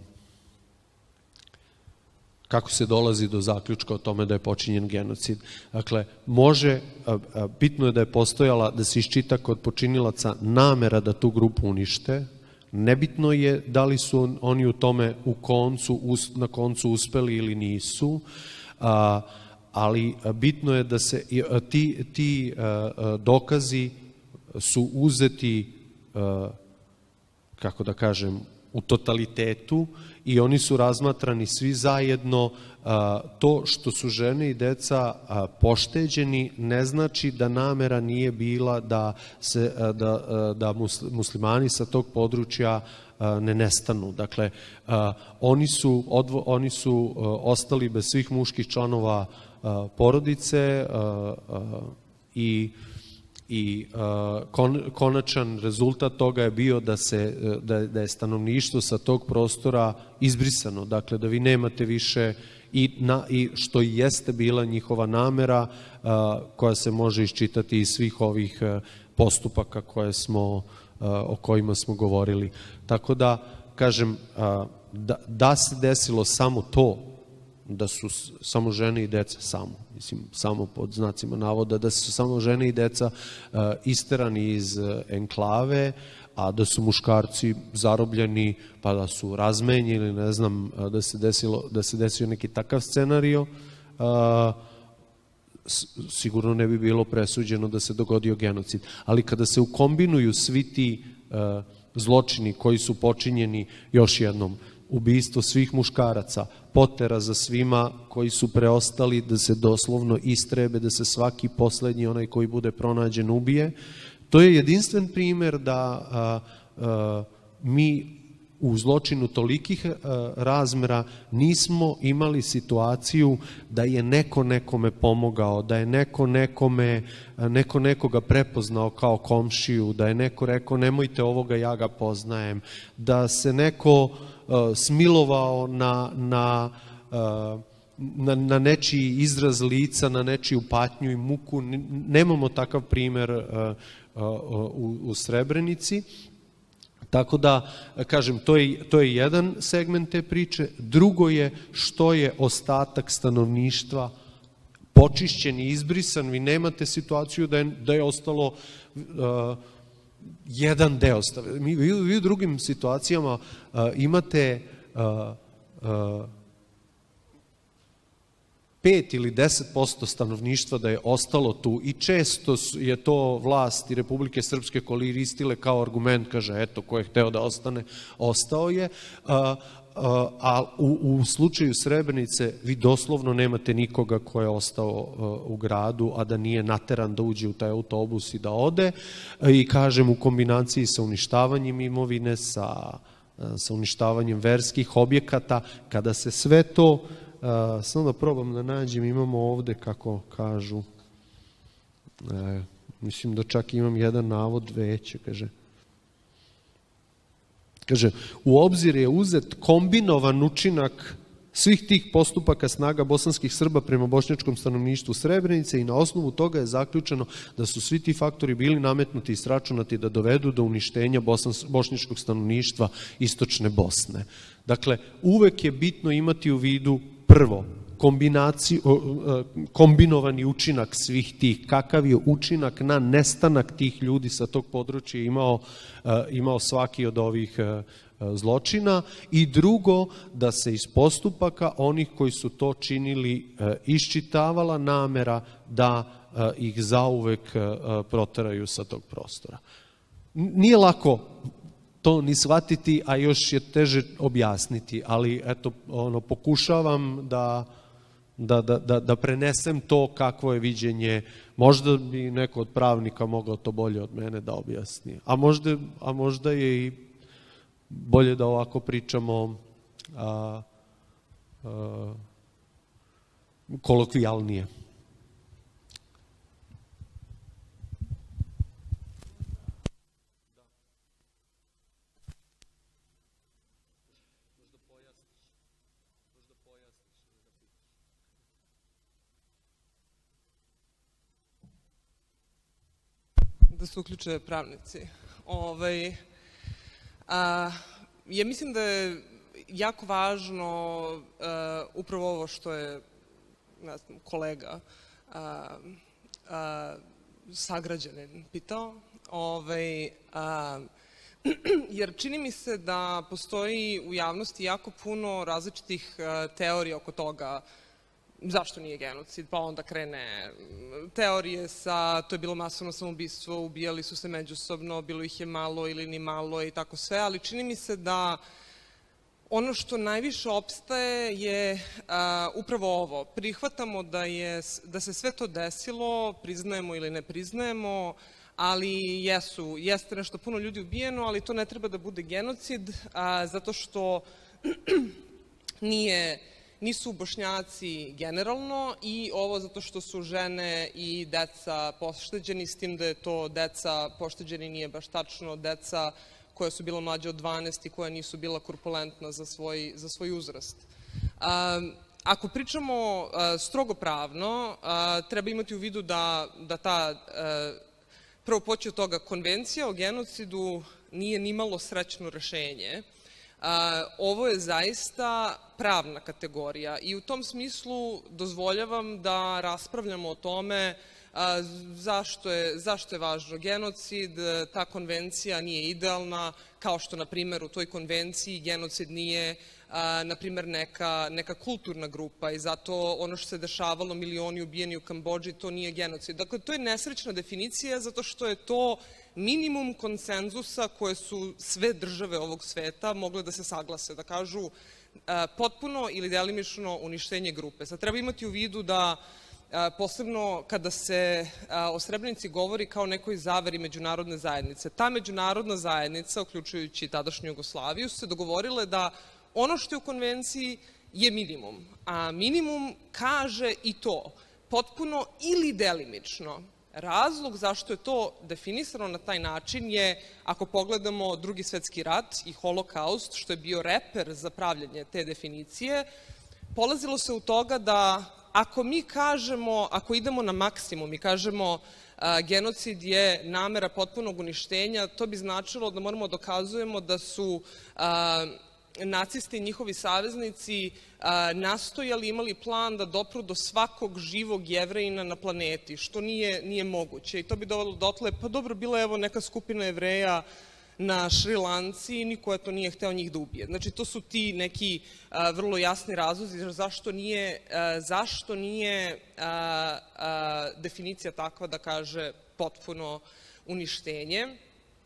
kako se dolazi do zaključka o tome da je počinjen genocid. Dakle, može, bitno je da je postojala, da se iščita kod počinilaca namera da tu grupu unište, Nebitno je da li su oni u tome u koncu, na koncu uspeli ili nisu, ali bitno je da se ti, ti dokazi su uzeti, kako da kažem, u totalitetu i oni su razmatrani svi zajedno. To što su žene i deca pošteđeni ne znači da namera nije bila da, se, da, da muslimani sa tog područja ne nestanu. Dakle, oni su, odvo, oni su ostali bez svih muških članova porodice i i kon, konačan rezultat toga je bio da, se, da, da je stanovništvo sa tog prostora izbrisano. Dakle, da vi nemate više i, na, i što i jeste bila njihova namera a, koja se može iščitati iz svih ovih a, postupaka koje smo, a, o kojima smo govorili. Tako da, kažem, a, da, da se desilo samo to, da su samo žene i deca samo, mislim, samo pod znacima navoda, da su samo žene i deca uh, isterani iz uh, enklave, a da su muškarci zarobljeni, pa da su razmenjeni, ne znam, uh, da se desilo, da se desio neki takav scenario, uh, sigurno ne bi bilo presuđeno da se dogodio genocid. Ali kada se ukombinuju svi ti uh, zločini koji su počinjeni, još jednom, ubistvo svih muškaraca, potera za svima koji su preostali, da se doslovno istrebe, da se svaki poslednji, onaj koji bude pronađen, ubije. To je jedinstven primer da a, a, mi u zločinu tolikih a, razmera nismo imali situaciju da je neko nekome pomogao, da je neko nekome, neko nekoga prepoznao kao komšiju, da je neko rekao nemojte ovoga, ja ga poznajem, da se neko smilovao na, na, na, na nečiji izraz lica, na nečiju patnju i muku. Nemamo takav primer u, u Srebrenici. Tako da, kažem, to je, to je jedan segment te priče. Drugo je što je ostatak stanovništva počišćen i izbrisan. Vi nemate situaciju da je, da je ostalo uh, jedan deo. Mi, vi, vi u drugim situacijama uh, imate uh, uh, pet ili deset posto stanovništva da je ostalo tu i često je to vlasti Republike Srpske koristile kao argument, kaže, eto, ko je hteo da ostane, ostao je, a, a, a u, u slučaju Srebrenice vi doslovno nemate nikoga ko je ostao a, u gradu, a da nije nateran da uđe u taj autobus i da ode, i kažem, u kombinaciji sa uništavanjem imovine, sa, sa uništavanjem verskih objekata, kada se sve to Uh, samo da probam da nađem, imamo ovde, kako kažu, e, mislim da čak imam jedan navod veće, kaže. Kaže, u obzir je uzet kombinovan učinak svih tih postupaka snaga bosanskih Srba prema bošnjačkom stanovništvu Srebrenice i na osnovu toga je zaključeno da su svi ti faktori bili nametnuti i sračunati da dovedu do uništenja bosans, bošnjačkog stanovništva istočne Bosne. Dakle, uvek je bitno imati u vidu prvo, kombinaciju, kombinovani učinak svih tih, kakav je učinak na nestanak tih ljudi sa tog područja imao, imao svaki od ovih zločina, i drugo, da se iz postupaka onih koji su to činili iščitavala namera da ih zauvek proteraju sa tog prostora. Nije lako to ni shvatiti, a još je teže objasniti, ali eto, ono, pokušavam da, da, da, da prenesem to kakvo je viđenje. Možda bi neko od pravnika mogao to bolje od mene da objasni, a možda, a možda je i bolje da ovako pričamo a, a, kolokvijalnije.
Da se uključe pravnici. Ovaj, a, ja mislim da je jako važno a, upravo ovo što je, ne znam, kolega a, a, sagrađanin pitao. Ovaj, a, jer čini mi se da postoji u javnosti jako puno različitih teorija oko toga zašto nije genocid, pa onda krene teorije sa to je bilo masovno samoubistvo, ubijali su se međusobno, bilo ih je malo ili ni malo i tako sve, ali čini mi se da ono što najviše opstaje je a, upravo ovo. Prihvatamo da, je, da se sve to desilo, priznajemo ili ne priznajemo, ali jesu, jeste nešto puno ljudi ubijeno, ali to ne treba da bude genocid, a, zato što nije, nisu Bošnjaci generalno i ovo zato što su žene i deca pošteđeni, s tim da je to deca pošteđeni nije baš tačno, deca koja su bila mlađa od dvanaest i koja nisu bila korpulentna za svoj, za svoj uzrast. A, ako pričamo a, strogo pravno, a, treba imati u vidu da, da ta, a, prvo poći od toga, konvencija o genocidu nije nimalo srećno rešenje. A, ovo je zaista pravna kategorija i u tom smislu dozvoljavam da raspravljamo o tome a, zašto je, zašto je važno genocid. Ta konvencija nije idealna, kao što, na primjer, u toj konvenciji genocid nije, a, na primjer, neka, neka kulturna grupa i zato ono što se dešavalo, milioni ubijeni u Kambodži, to nije genocid. Dakle, to je nesrećna definicija zato što je to minimum konsenzusa koje su sve države ovog sveta mogle da se saglase, da kažu a, potpuno ili delimično uništenje grupe. Sad treba imati u vidu da posebno kada se o Srebrenici govori kao nekoj zaveri međunarodne zajednice. Ta međunarodna zajednica, uključujući tadašnju Jugoslaviju, su se dogovorile da ono što je u konvenciji je minimum, a minimum kaže i to potpuno ili delimično. Razlog zašto je to definisano na taj način je, ako pogledamo Drugi svetski rat i Holokaust, što je bio reper za pravljanje te definicije, polazilo se od toga da ako mi kažemo, ako idemo na maksimum i kažemo a, genocid je namera potpunog uništenja, to bi značilo da moramo dokazujemo da su a, nacisti i njihovi saveznici a, nastojali, imali plan da dopru do svakog živog Jevrejina na planeti, što nije, nije moguće. I to bi dovelo dotle, pa dobro, bila je evo neka skupina Jevreja na Šrilanci i niko eto nije hteo njih da ubije. Znači, to su ti neki a, vrlo jasni razlozi zašto nije, a, zašto nije a, a, definicija takva da kaže potpuno uništenje.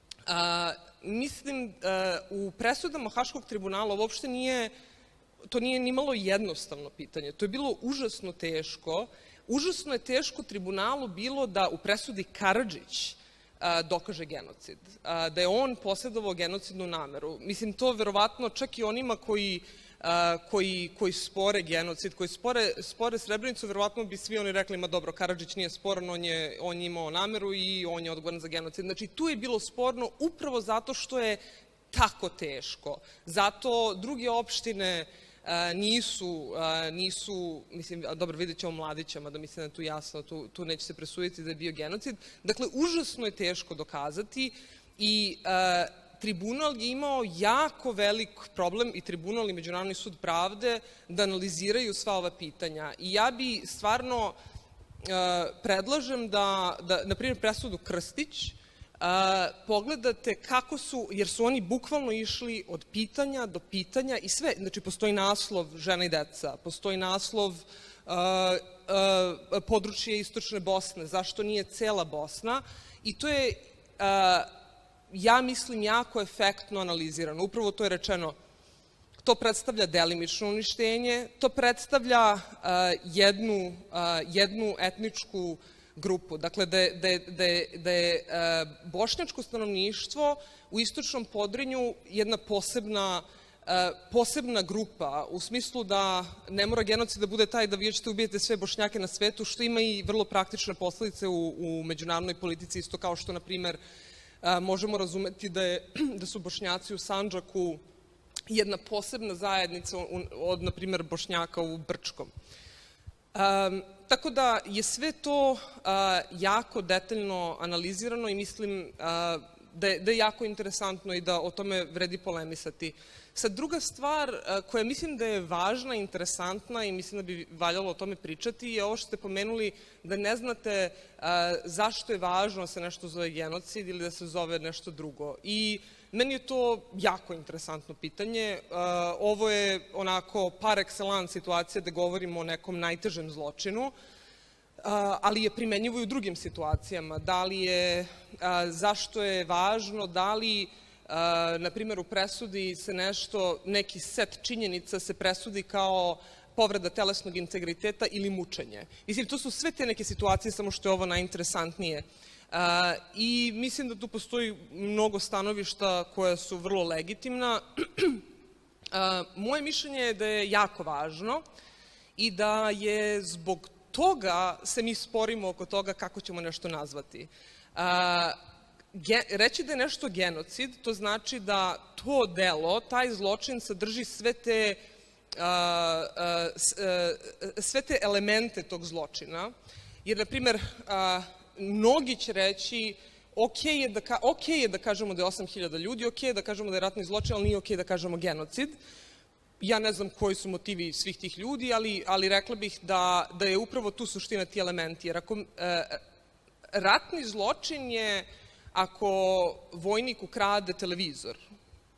A, mislim, a, u presudama Haškog tribunala uopšte nije, to nije ni malo jednostavno pitanje. To je bilo užasno teško. Užasno je teško tribunalu bilo da u presudi Karadžić dokaže genocid, da je on posjedovao genocidnu nameru. Mislim, to verovatno čak i onima koji, koji, koji spore genocid, koji spore, spore Srebrenicu, verovatno bi svi oni rekli, ma dobro, Karadžić nije sporan, on je, on je imao nameru i on je odgovoran za genocid. Znači, tu je bilo sporno upravo zato što je tako teško. Zato druge opštine nisu, nisu, mislim, dobro, vidjet ćemo Mladićama, da mislim da je tu jasno, tu, tu neće se presuditi da je bio genocid. Dakle, užasno je teško dokazati i a, tribunal je imao jako velik problem i tribunal i Međunarodni sud pravde da analiziraju sva ova pitanja. I ja bi stvarno a, predlažem da, da, na primjer, presudu Krstić, A, pogledate kako su, jer su oni bukvalno išli od pitanja do pitanja i sve, znači postoji naslov žena i deca, postoji naslov a, a, područje istočne Bosne, zašto nije cela Bosna i to je, a, ja mislim, jako efektno analizirano. Upravo to je rečeno, to predstavlja delimično uništenje, to predstavlja a, jednu, a, jednu etničku grupu. Dakle, da je, da je, da je, da je e, bošnjačko stanovništvo u istočnom Podrinju jedna posebna, e, posebna grupa, u smislu da ne mora genocid da bude taj da vi ćete ubijete sve Bošnjake na svetu, što ima i vrlo praktične posledice u, u međunarodnoj politici, isto kao što, na primer, e, možemo razumeti da, je, da su Bošnjaci u Sandžaku jedna posebna zajednica od, od na primer, Bošnjaka u Brčkom. Um, tako da je sve to uh, jako detaljno analizirano i mislim uh, da je, da je jako interesantno i da o tome vredi polemisati. Sad, druga stvar koja mislim da je važna, interesantna i mislim da bi valjalo o tome pričati je ovo što ste pomenuli da ne znate zašto je važno da se nešto zove genocid ili da se zove nešto drugo. I meni je to jako interesantno pitanje. Ovo je onako par excellence situacija da govorimo o nekom najtežem zločinu, ali je primenjivo i u drugim situacijama. Da li je, zašto je važno, da li, na primjer, u presudi se nešto, neki set činjenica se presudi kao povreda telesnog integriteta ili mučenje. Mislim, to su sve te neke situacije, samo što je ovo najinteresantnije. I mislim da tu postoji mnogo stanovišta koja su vrlo legitimna. Moje mišljenje je da je jako važno i da je zbog toga se mi sporimo oko toga kako ćemo nešto nazvati. Reći da je nešto genocid, to znači da to delo, taj zločin sadrži sve te, sve te elemente tog zločina, jer, na primjer, mnogi će reći ok je da, ok je da kažemo da je osam hiljada ljudi, ok je da kažemo da je ratni zločin, ali nije ok da kažemo genocid. Ja ne znam koji su motivi svih tih ljudi, ali, ali rekla bih da, da je upravo tu suština ti elementi. Jer ako, e, ratni zločin je ako vojnik ukrade televizor. E,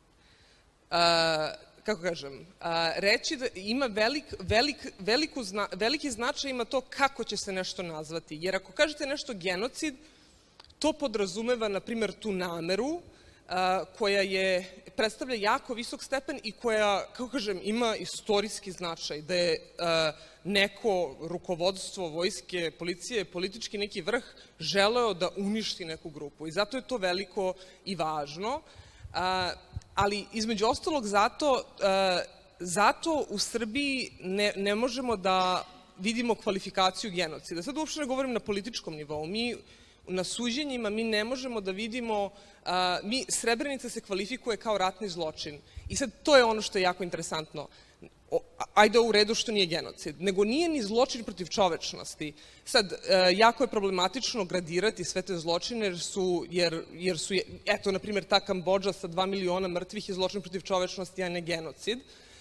kako kažem, e, reći da ima velik, velik, veliku zna, veliki značaj ima to kako će se nešto nazvati. Jer ako kažete nešto genocid, to podrazumeva, na primjer, tu nameru, koja je, predstavlja jako visok stepen i koja, kako kažem, ima istorijski značaj, da je neko rukovodstvo vojske, policije, politički neki vrh želeo da uništi neku grupu i zato je to veliko i važno, ali između ostalog zato, zato u Srbiji ne, ne možemo da vidimo kvalifikaciju genocida. Sad uopšte ne govorim na političkom nivou, mi na suđenjima mi ne možemo da vidimo, mi, Srebrenica se kvalifikuje kao ratni zločin. I sad to je ono što je jako interesantno. Ajde u redu što nije genocid, nego nije ni zločin protiv čovečnosti. Sad, jako je problematično gradirati sve te zločine jer su, jer, jer su eto, na primjer, ta Kambodža sa dva miliona mrtvih je zločin protiv čovečnosti, a ne genocid.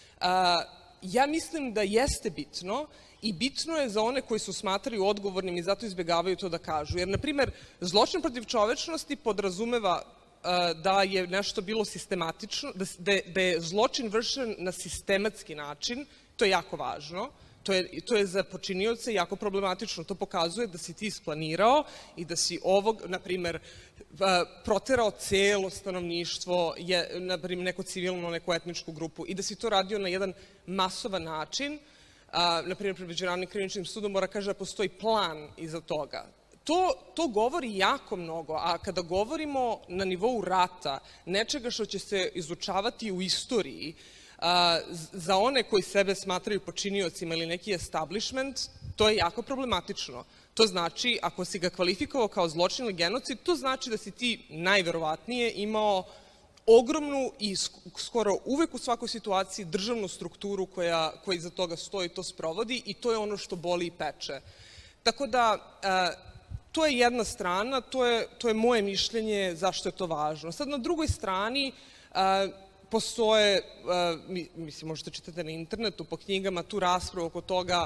Ja mislim da jeste bitno i bitno je za one koji su smatraju odgovornim i zato izbjegavaju to da kažu. Jer, na primjer, zločin protiv čovečnosti podrazumeva da je nešto bilo sistematično, da, da je zločin vršen na sistematski način, to je jako važno, to je, to je za počinioce jako problematično, to pokazuje da si ti isplanirao i da si ovog, na primjer, proterao celo stanovništvo, je, na primjer, neko civilno, neku etničku grupu i da si to radio na jedan masovan način. Na primjer, pred Međunarodnim krivičnim sudom mora kaže da postoji plan iza toga. To, to govori jako mnogo, a kada govorimo na nivou rata, nečega što će se izučavati u istoriji, a, za one koji sebe smatraju počiniocima ili neki establishment, to je jako problematično. To znači, ako si ga kvalifikovao kao zločin ili genocid, to znači da si ti najverovatnije imao ogromnu i skoro uvek u svakoj situaciji državnu strukturu koja, koja iza toga stoji, to sprovodi i to je ono što boli i peče. Tako da, to je jedna strana, to je, to je moje mišljenje zašto je to važno. Sad, na drugoj strani, postoje, mislim, možete čitati na internetu, po knjigama, tu raspravu oko toga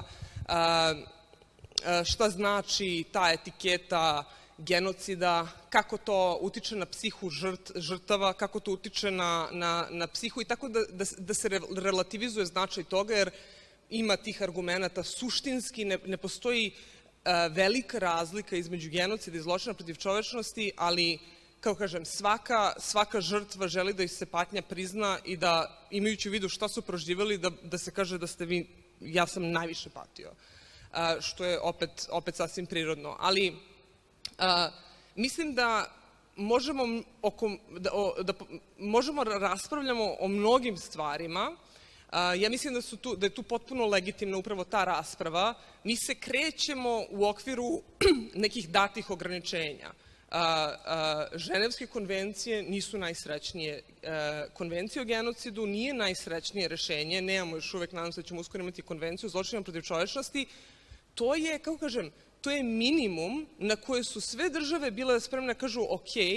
šta znači ta etiketa genocida, kako to utiče na psihu žrt, žrtava, kako to utiče na, na, na psihu i tako da, da, da se relativizuje značaj toga, jer ima tih argumenta suštinski, ne, ne postoji a, velika razlika između genocida i zločina protiv čovečnosti, ali, kao kažem, svaka, svaka žrtva želi da ih se patnja prizna i da, imajući u vidu šta su proživjeli, da, da se kaže da ste vi, ja sam najviše patio, a, što je opet, opet sasvim prirodno. Ali, a, mislim da možemo, oko, da, o, da možemo raspravljamo o mnogim stvarima. A, ja mislim da, su tu, da je tu potpuno legitimna upravo ta rasprava. Mi se krećemo u okviru nekih datih ograničenja. A, a, Ženevske konvencije nisu najsrećnije. A, konvencija o genocidu nije najsrećnije rešenje. Nemamo još uvek, nadam se da ćemo uskoro imati konvenciju o zločinima protiv čovečnosti. To je, kako kažem, to je minimum na koje su sve države bile spremne da kažu ok,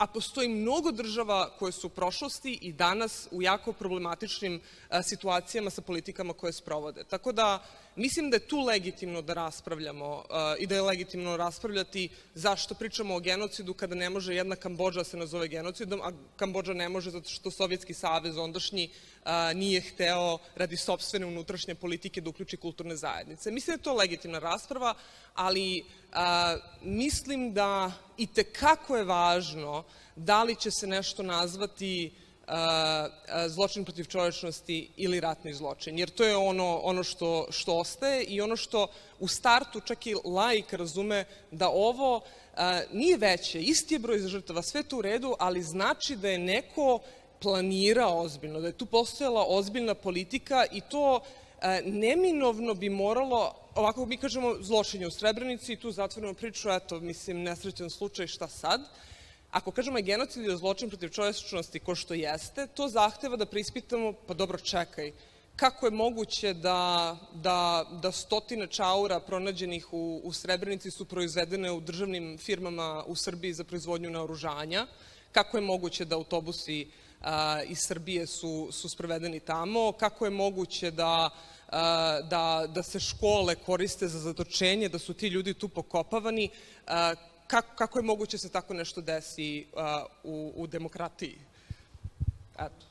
a postoji mnogo država koje su u prošlosti i danas u jako problematičnim situacijama sa politikama koje sprovode. Tako da mislim da je tu legitimno da raspravljamo i da je legitimno raspravljati zašto pričamo o genocidu kada ne može jedna Kambodža da se nazove genocidom, a Kambodža ne može zato što Sovjetski savez ondašnji nije hteo radi sopstvene unutrašnje politike da uključi kulturne zajednice. Mislim da je to legitimna rasprava, ali mislim da i tekako je važno da li će se nešto nazvati zločin protiv čovečnosti ili ratni zločin, jer to je ono što ostaje i ono što u startu čak i laik razume da ovo nije veće, isti je broj žrtava, sve to u redu, ali znači da je neko planirao ozbiljno, da je tu postojala ozbiljna politika i to neminovno bi moralo, ovako mi kažemo zločin je u Srebrenici i tu zatvorimo priču, eto, mislim, nesrećan slučaj, šta sad? Ako kažemo je genocid ili zločin protiv čovečnosti ko što jeste, to zahteva da preispitamo, pa dobro, čekaj, kako je moguće da stotine čaura pronađenih u Srebrenici su proizvedene u državnim firmama u Srbiji za proizvodnju naoružanja, kako je moguće da autobusi iz Srbije su sprovedeni tamo, kako je moguće da se škole koriste za zatočenje, da su ti ljudi tu pokopavani, kako je moguće da se tako nešto desi u demokratiji? Eto.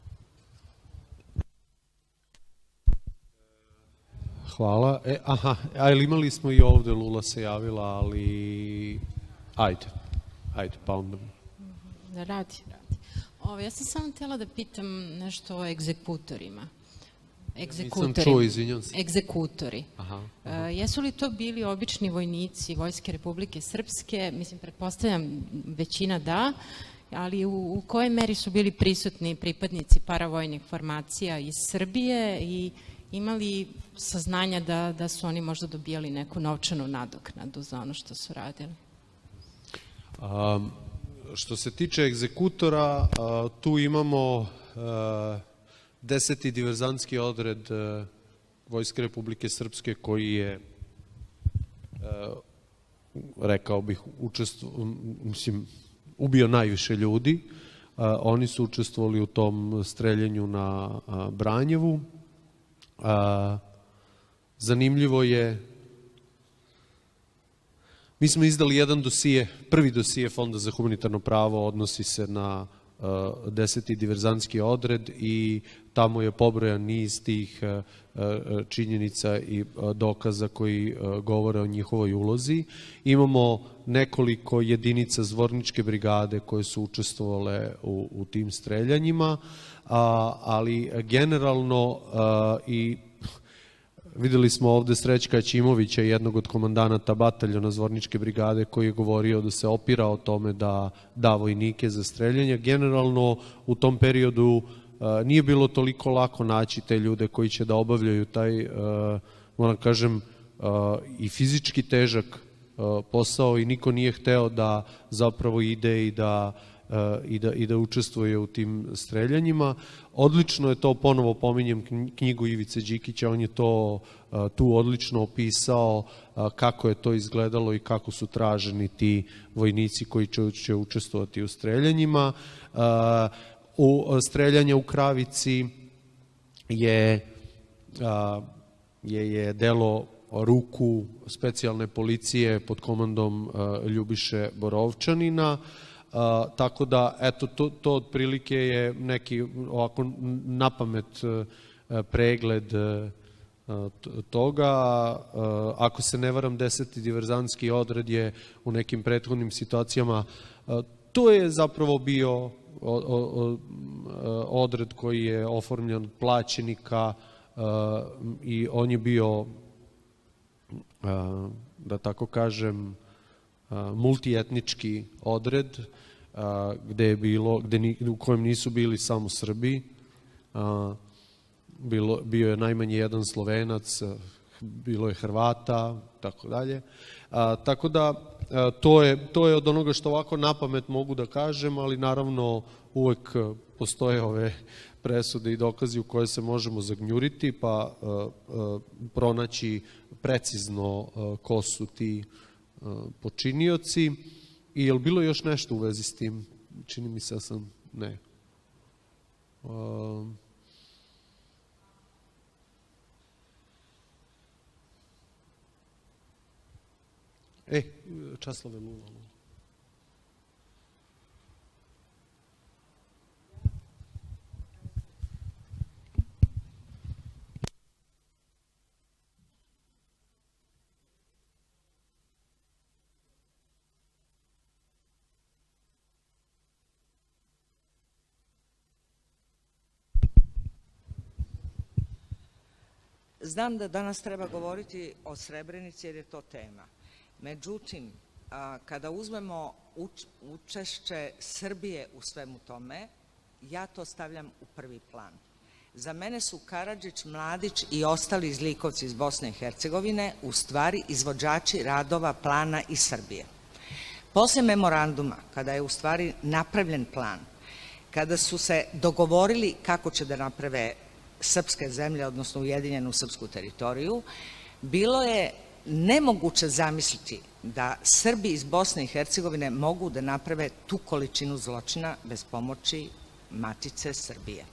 Hvala. Aha, ali imali smo i ovde, Lula se javila, ali ajde, ajde, pa onda.
Da radi, radi. Ja sam samo htjela da pitam nešto o egzekutorima.
Nisam čuo, izvinjam se.
Egzekutori. Jesu li to bili obični vojnici Vojske Republike Srpske? Mislim, pretpostavljam većina da, ali u kojoj meri su bili prisutni pripadnici paravojnih formacija iz Srbije i imali saznanja da su oni možda dobijali neku novčanu nadoknadu za ono što su radili?
Što se tiče egzekutora, tu imamo deseti diverzantski odred Vojske Republike Srpske koji je, rekao bih, mislim, ubio najviše ljudi. Oni su učestvovali u tom streljanju na Branjevu. Zanimljivo je, mi smo izdali jedan dosije, prvi dosije Fonda za humanitarno pravo, odnosi se na deseti diverzantski odred i tamo je pobrojan niz tih činjenica i dokaza koji govore o njihovoj ulozi. Imamo nekoliko jedinica Zvorničke brigade koje su učestvovale u tim streljanjima, ali generalno i videli smo ovde Srećka Ćimovića, jednog od komandanata bataljona Zvorničke brigade, koji je govorio da se opira o tome da da vojnike za streljanje. Generalno u tom periodu nije bilo toliko lako naći te ljude koji će da obavljaju taj, moram kažem, i fizički težak posao i niko nije hteo da zapravo ide i da i da učestvuje u tim streljanjima. Odlično je to, ponovo pominjem knjigu Ivice Đikića, on je to tu odlično opisao kako je to izgledalo i kako su traženi ti vojnici koji će učestvovati u streljanjima. Streljanje u Kravici je delo ruku specijalne policije pod komandom Ljubiše Borovčanina. Tako da, eto, to otprilike je neki ovako napamet pregled toga. Ako se ne varam, deseti diverzantski odred je u nekim prethodnim situacijama, to je zapravo bio odred koji je oformljen od plaćenika i on je bio, da tako kažem, multietnički odred, gde je bilo, u kojem nisu bili samo Srbi, bio je najmanje jedan Slovenac, bilo je Hrvata, tako dalje. Tako da, to je od onoga što ovako napamet mogu da kažem, ali naravno uvek postoje ove presude i dokazi u koje se možemo zagnjuriti, pa pronaći precizno ko su ti počinioci. I je li bilo još nešto u vezi s tim? čini mi se da sam, ne. Um, e, Časlave Lula.
Znam da danas treba govoriti o Srebrenici jer je to tema. Međutim, kada uzmemo učešće Srbije u svemu tome, ja to stavljam u prvi plan. Za mene su Karadžić, Mladić i ostali zlikovci iz Bosne i Hercegovine u stvari izvođači radova plana iz Srbije. Posle memoranduma, kada je u stvari napravljen plan, kada su se dogovorili kako će da naprave srpske zemlje, odnosno ujedinjenu srpsku teritoriju, bilo je nemoguće zamisliti da Srbi iz Bosne i Hercegovine mogu da naprave tu količinu zločina bez pomoći Matice Srbije.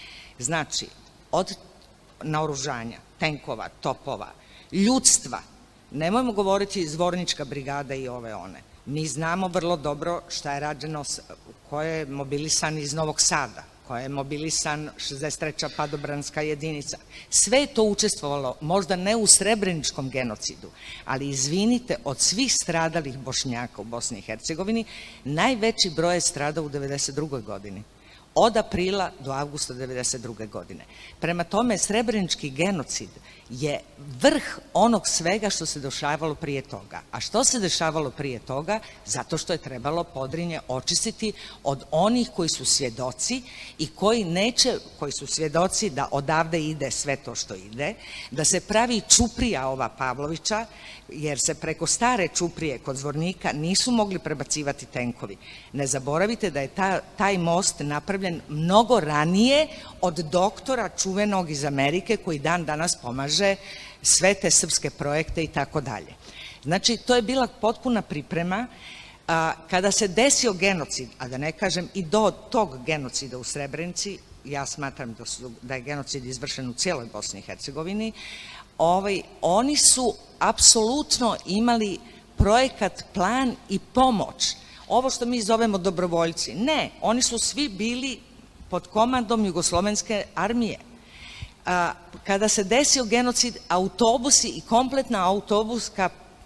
Znači, od naoružanja, tenkova, topova, ljudstva, nemojmo govoriti Zvornička brigada i ove one. Mi znamo vrlo dobro šta je rađeno, ko je mobilisan iz Novog Sada, ko je mobilisan šezdeset treća padobranska jedinica. Sve je to učestvovalo, možda ne u srebreničkom genocidu, ali izvinite, od svih stradalih Bošnjaka u Bosni i Hercegovini, najveći broj je stradao u devedeset drugoj godini. Od aprila do avgusta devedeset druge godine. Prema tome, srebrenički genocid je vrh onog svega što se dešavalo prije toga. A što se dešavalo prije toga? Zato što je trebalo Podrinje očistiti od onih koji su svjedoci i koji neće, koji su svjedoci da odavde ide sve to što ide, da se pravi čuprija ova Pavlovića, jer se preko stare čuprije kod Zvornika nisu mogli prebacivati tenkovi. Ne zaboravite da je ta, taj most napravljen mnogo ranije od doktora čuvenog iz Amerike koji dan danas pomaže sve te srpske projekte i tako dalje. Znači, to je bila potpuna priprema. A, kada se desio genocid, a da ne kažem i do tog genocida u Srebrenici, ja smatram da, su, da je genocid izvršen u cijeloj Bosni i Hercegovini, ovaj, oni su apsolutno imali projekat, plan i pomoć. Ovo što mi zovemo dobrovoljci, ne, oni su svi bili pod komandom Jugoslovenske armije. A, kada se desio genocid, autobusi i kompletna autobuska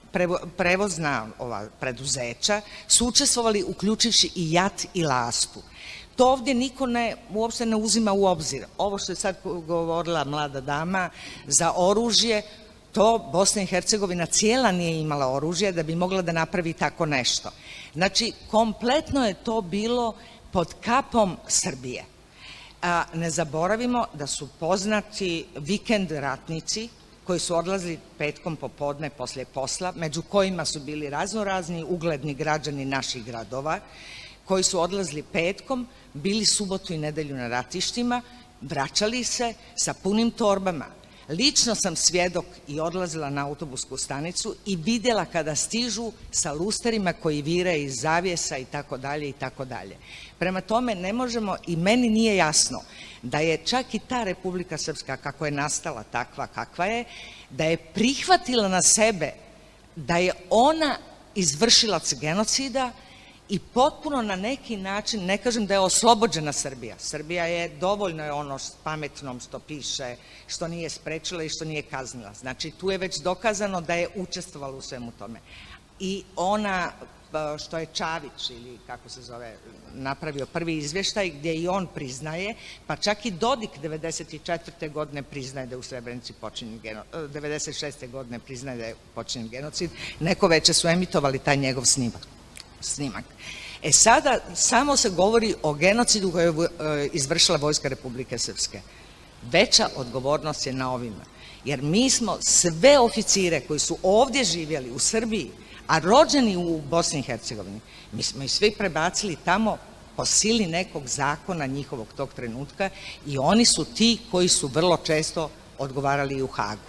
prevozna ova preduzeća su učestvovali, uključivši i Jat i Lastu. To ovdje niko ne, uopšte ne uzima u obzir. Ovo što je sad govorila mlada dama za oružje, to Bosna i Hercegovina cijela nije imala oružje da bi mogla da napravi tako nešto. Znači, kompletno je to bilo pod kapom Srbije. A ne zaboravimo da su poznati vikend ratnici koji su odlazili petkom popodne poslije posla, među kojima su bili razno razni ugledni građani naših gradova, koji su odlazili petkom, bili subotu i nedelju na ratištima, vraćali se sa punim torbama. Lično sam svjedok i odlazila na autobusku stanicu i vidjela kada stižu sa lusterima koji vire iz zavjesa i tako dalje i tako dalje. Prema tome ne možemo, i meni nije jasno da je čak i ta Republika Srpska, kako je nastala takva kakva je, da je prihvatila na sebe da je ona izvršilac genocida i potpuno na neki način, ne kažem da je oslobođena Srbija. Srbija je, dovoljno je ono pametnom što piše, što nije sprečila i što nije kaznila. Znači, tu je već dokazano da je učestvovala u svemu tome. I ona, što je Čavić, ili kako se zove, napravio prvi izvještaj gdje i on priznaje, pa čak i Dodik devedeset četvrte godine priznaje da je u Srebrenici počinjen genocid, devedeset šeste godine priznaje da je počinjen genocid, neko veće su emitovali taj njegov snimak. snimak. E sada samo se govori o genocidu koju je izvršila Vojska Republike Srpske. Veća odgovornost je na ovima. Jer mi smo sve oficire koji su ovdje živjeli u Srbiji, a rođeni u Bosni i Hercegovini, mi smo ih svi prebacili tamo po sili nekog zakona njihovog tog trenutka i oni su ti koji su vrlo često odgovarali i u Hagu.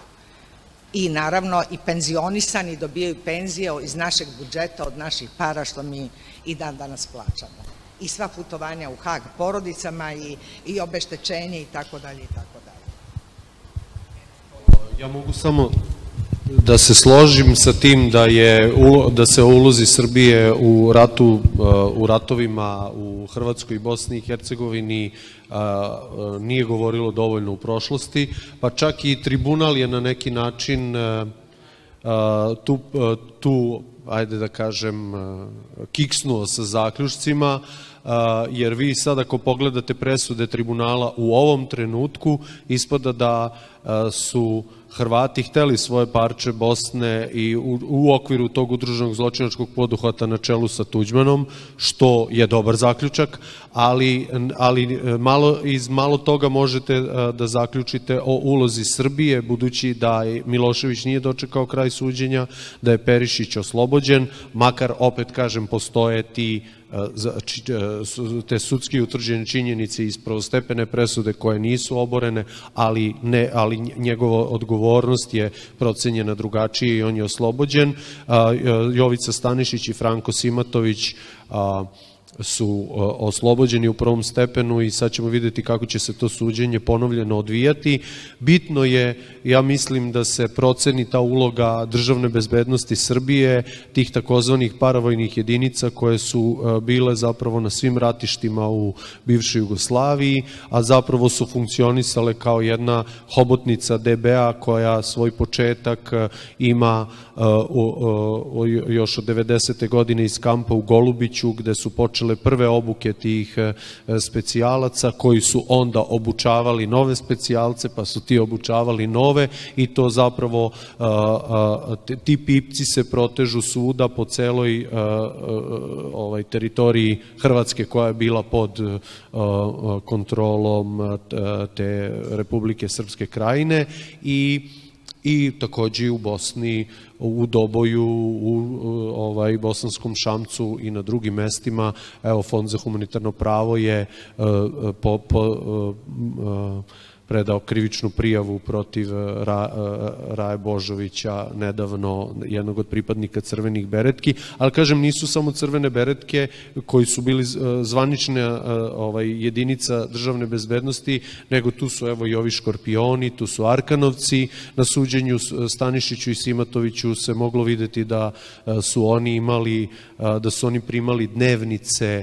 I naravno i penzionisani dobijaju penzije iz našeg budžeta, od naših para što mi i dan danas plaćamo. i sva putovanja u Hag porodicama i, i obeštećenje i tako dalje i tako dalje.
Ja mogu samo da se složim sa tim da je da se o ulozi Srbije u ratu, u ratovima u Hrvatskoj i Bosni i Hercegovini nije govorilo dovoljno u prošlosti, pa čak i tribunal je na neki način tu, tu ajde da kažem, kiksnuo sa zaključcima, jer vi sad ako pogledate presude tribunala u ovom trenutku, ispada da su Hrvati hteli svoje parče Bosne i u, u okviru tog udruženog zločinačkog poduhvata na čelu sa Tuđmanom, što je dobar zaključak, ali, ali malo, iz malo toga možete da zaključite o ulozi Srbije, budući da Milošević nije dočekao kraj suđenja, da je Perišić oslobođen, makar opet kažem postoje ti te sudski utvrđene činjenice iz prvostepene presude koje nisu oborene, ali, ne, ali njegova odgovornost je procenjena drugačije i on je oslobođen. Jovica Stanišić i Franko Simatović su oslobođeni u prvom stepenu i sad ćemo vidjeti kako će se to suđenje ponovljeno odvijati. Bitno je, ja mislim, da se proceni ta uloga državne bezbednosti Srbije, tih takozvanih paravojnih jedinica koje su bile zapravo na svim ratištima u bivšoj Jugoslaviji, a zapravo su funkcionisale kao jedna hobotnica D B A koja svoj početak ima još od devedesete godine iz kampa u Golubiću, gde su počeli prve obuke tih specijalaca koji su onda obučavali nove specijalce, pa su ti obučavali nove i to zapravo ti pipci se protežu svuda po celoj ovaj, teritoriji Hrvatske koja je bila pod kontrolom te Republike Srpske Krajine i i takođe u Bosni, u Doboju, u ovaj, Bosanskom Šamcu i na drugim mestima. Evo, Fond za humanitarno pravo je po, po, predao krivičnu prijavu protiv Ra, Raje Božovića, nedavno jednog od pripadnika crvenih beretki, ali kažem, nisu samo crvene beretke koji su bili zvanična ovaj, jedinica državne bezbednosti, nego tu su evo i ovi škorpioni, tu su Arkanovci. Na suđenju Stanišiću i Simatoviću se moglo videti da su oni imali, da su oni primali dnevnice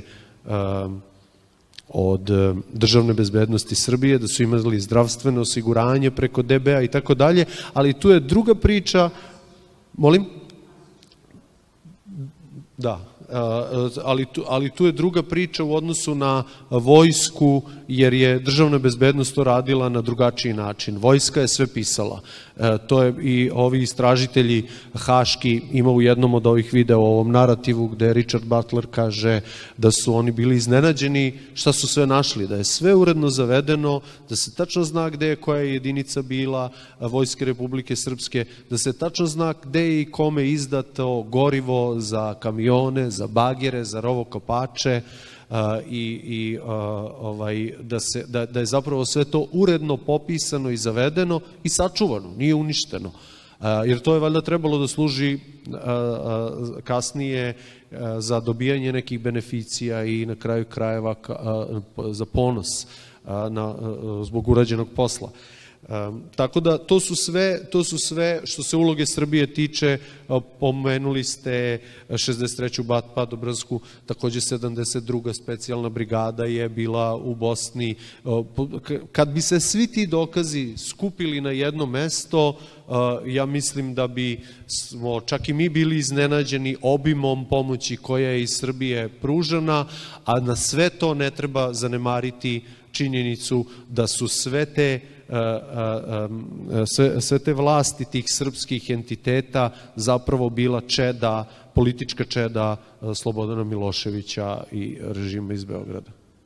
od državne bezbednosti Srbije, da su imali zdravstveno osiguranje preko D B A i tako dalje, ali tu je druga priča, molim? Da, ali tu, ali tu je druga priča u odnosu na vojsku, jer je državna bezbednost to radila na drugačiji način. Vojska je sve pisala. To je i ovi istražitelji haški, ima u jednom od ovih videa u ovom narativu gde Richard Butler kaže da su oni bili iznenađeni šta su sve našli, da je sve uredno zavedeno, da se tačno zna gde je koja jedinica bila Vojske Republike Srpske, da se tačno zna gde je i kome izdato gorivo za kamione, za bagere, za rovokopače, i, i ovaj, da, se, da, da je zapravo sve to uredno popisano i zavedeno i sačuvano, nije uništeno. Jer to je valjda trebalo da služi kasnije za dobijanje nekih beneficija i na kraju krajeva za ponos na, zbog urađenog posla. Um, tako da to su sve, to su sve što se uloge Srbije tiče. Pomenuli ste šezdeset treću padobransku, takođe sedamdeset druga specijalna brigada je bila u Bosni. Kad bi se svi ti dokazi skupili na jedno mesto, ja mislim da bi smo čak i mi bili iznenađeni obimom pomoći koja je iz Srbije pružena, a na sve to ne treba zanemariti činjenicu da su sve te Sve, sve te vlasti tih srpskih entiteta zapravo bila čeda, politička čeda Slobodana Miloševića i režima iz Beograda.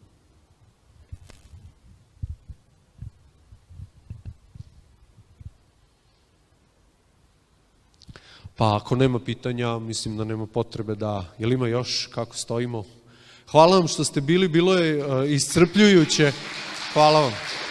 Pa ako nema pitanja, mislim da nema potrebe da... Jel ima još? Kako stojimo? Hvala vam što ste bili, bilo je iscrpljujuće. Hvala vam.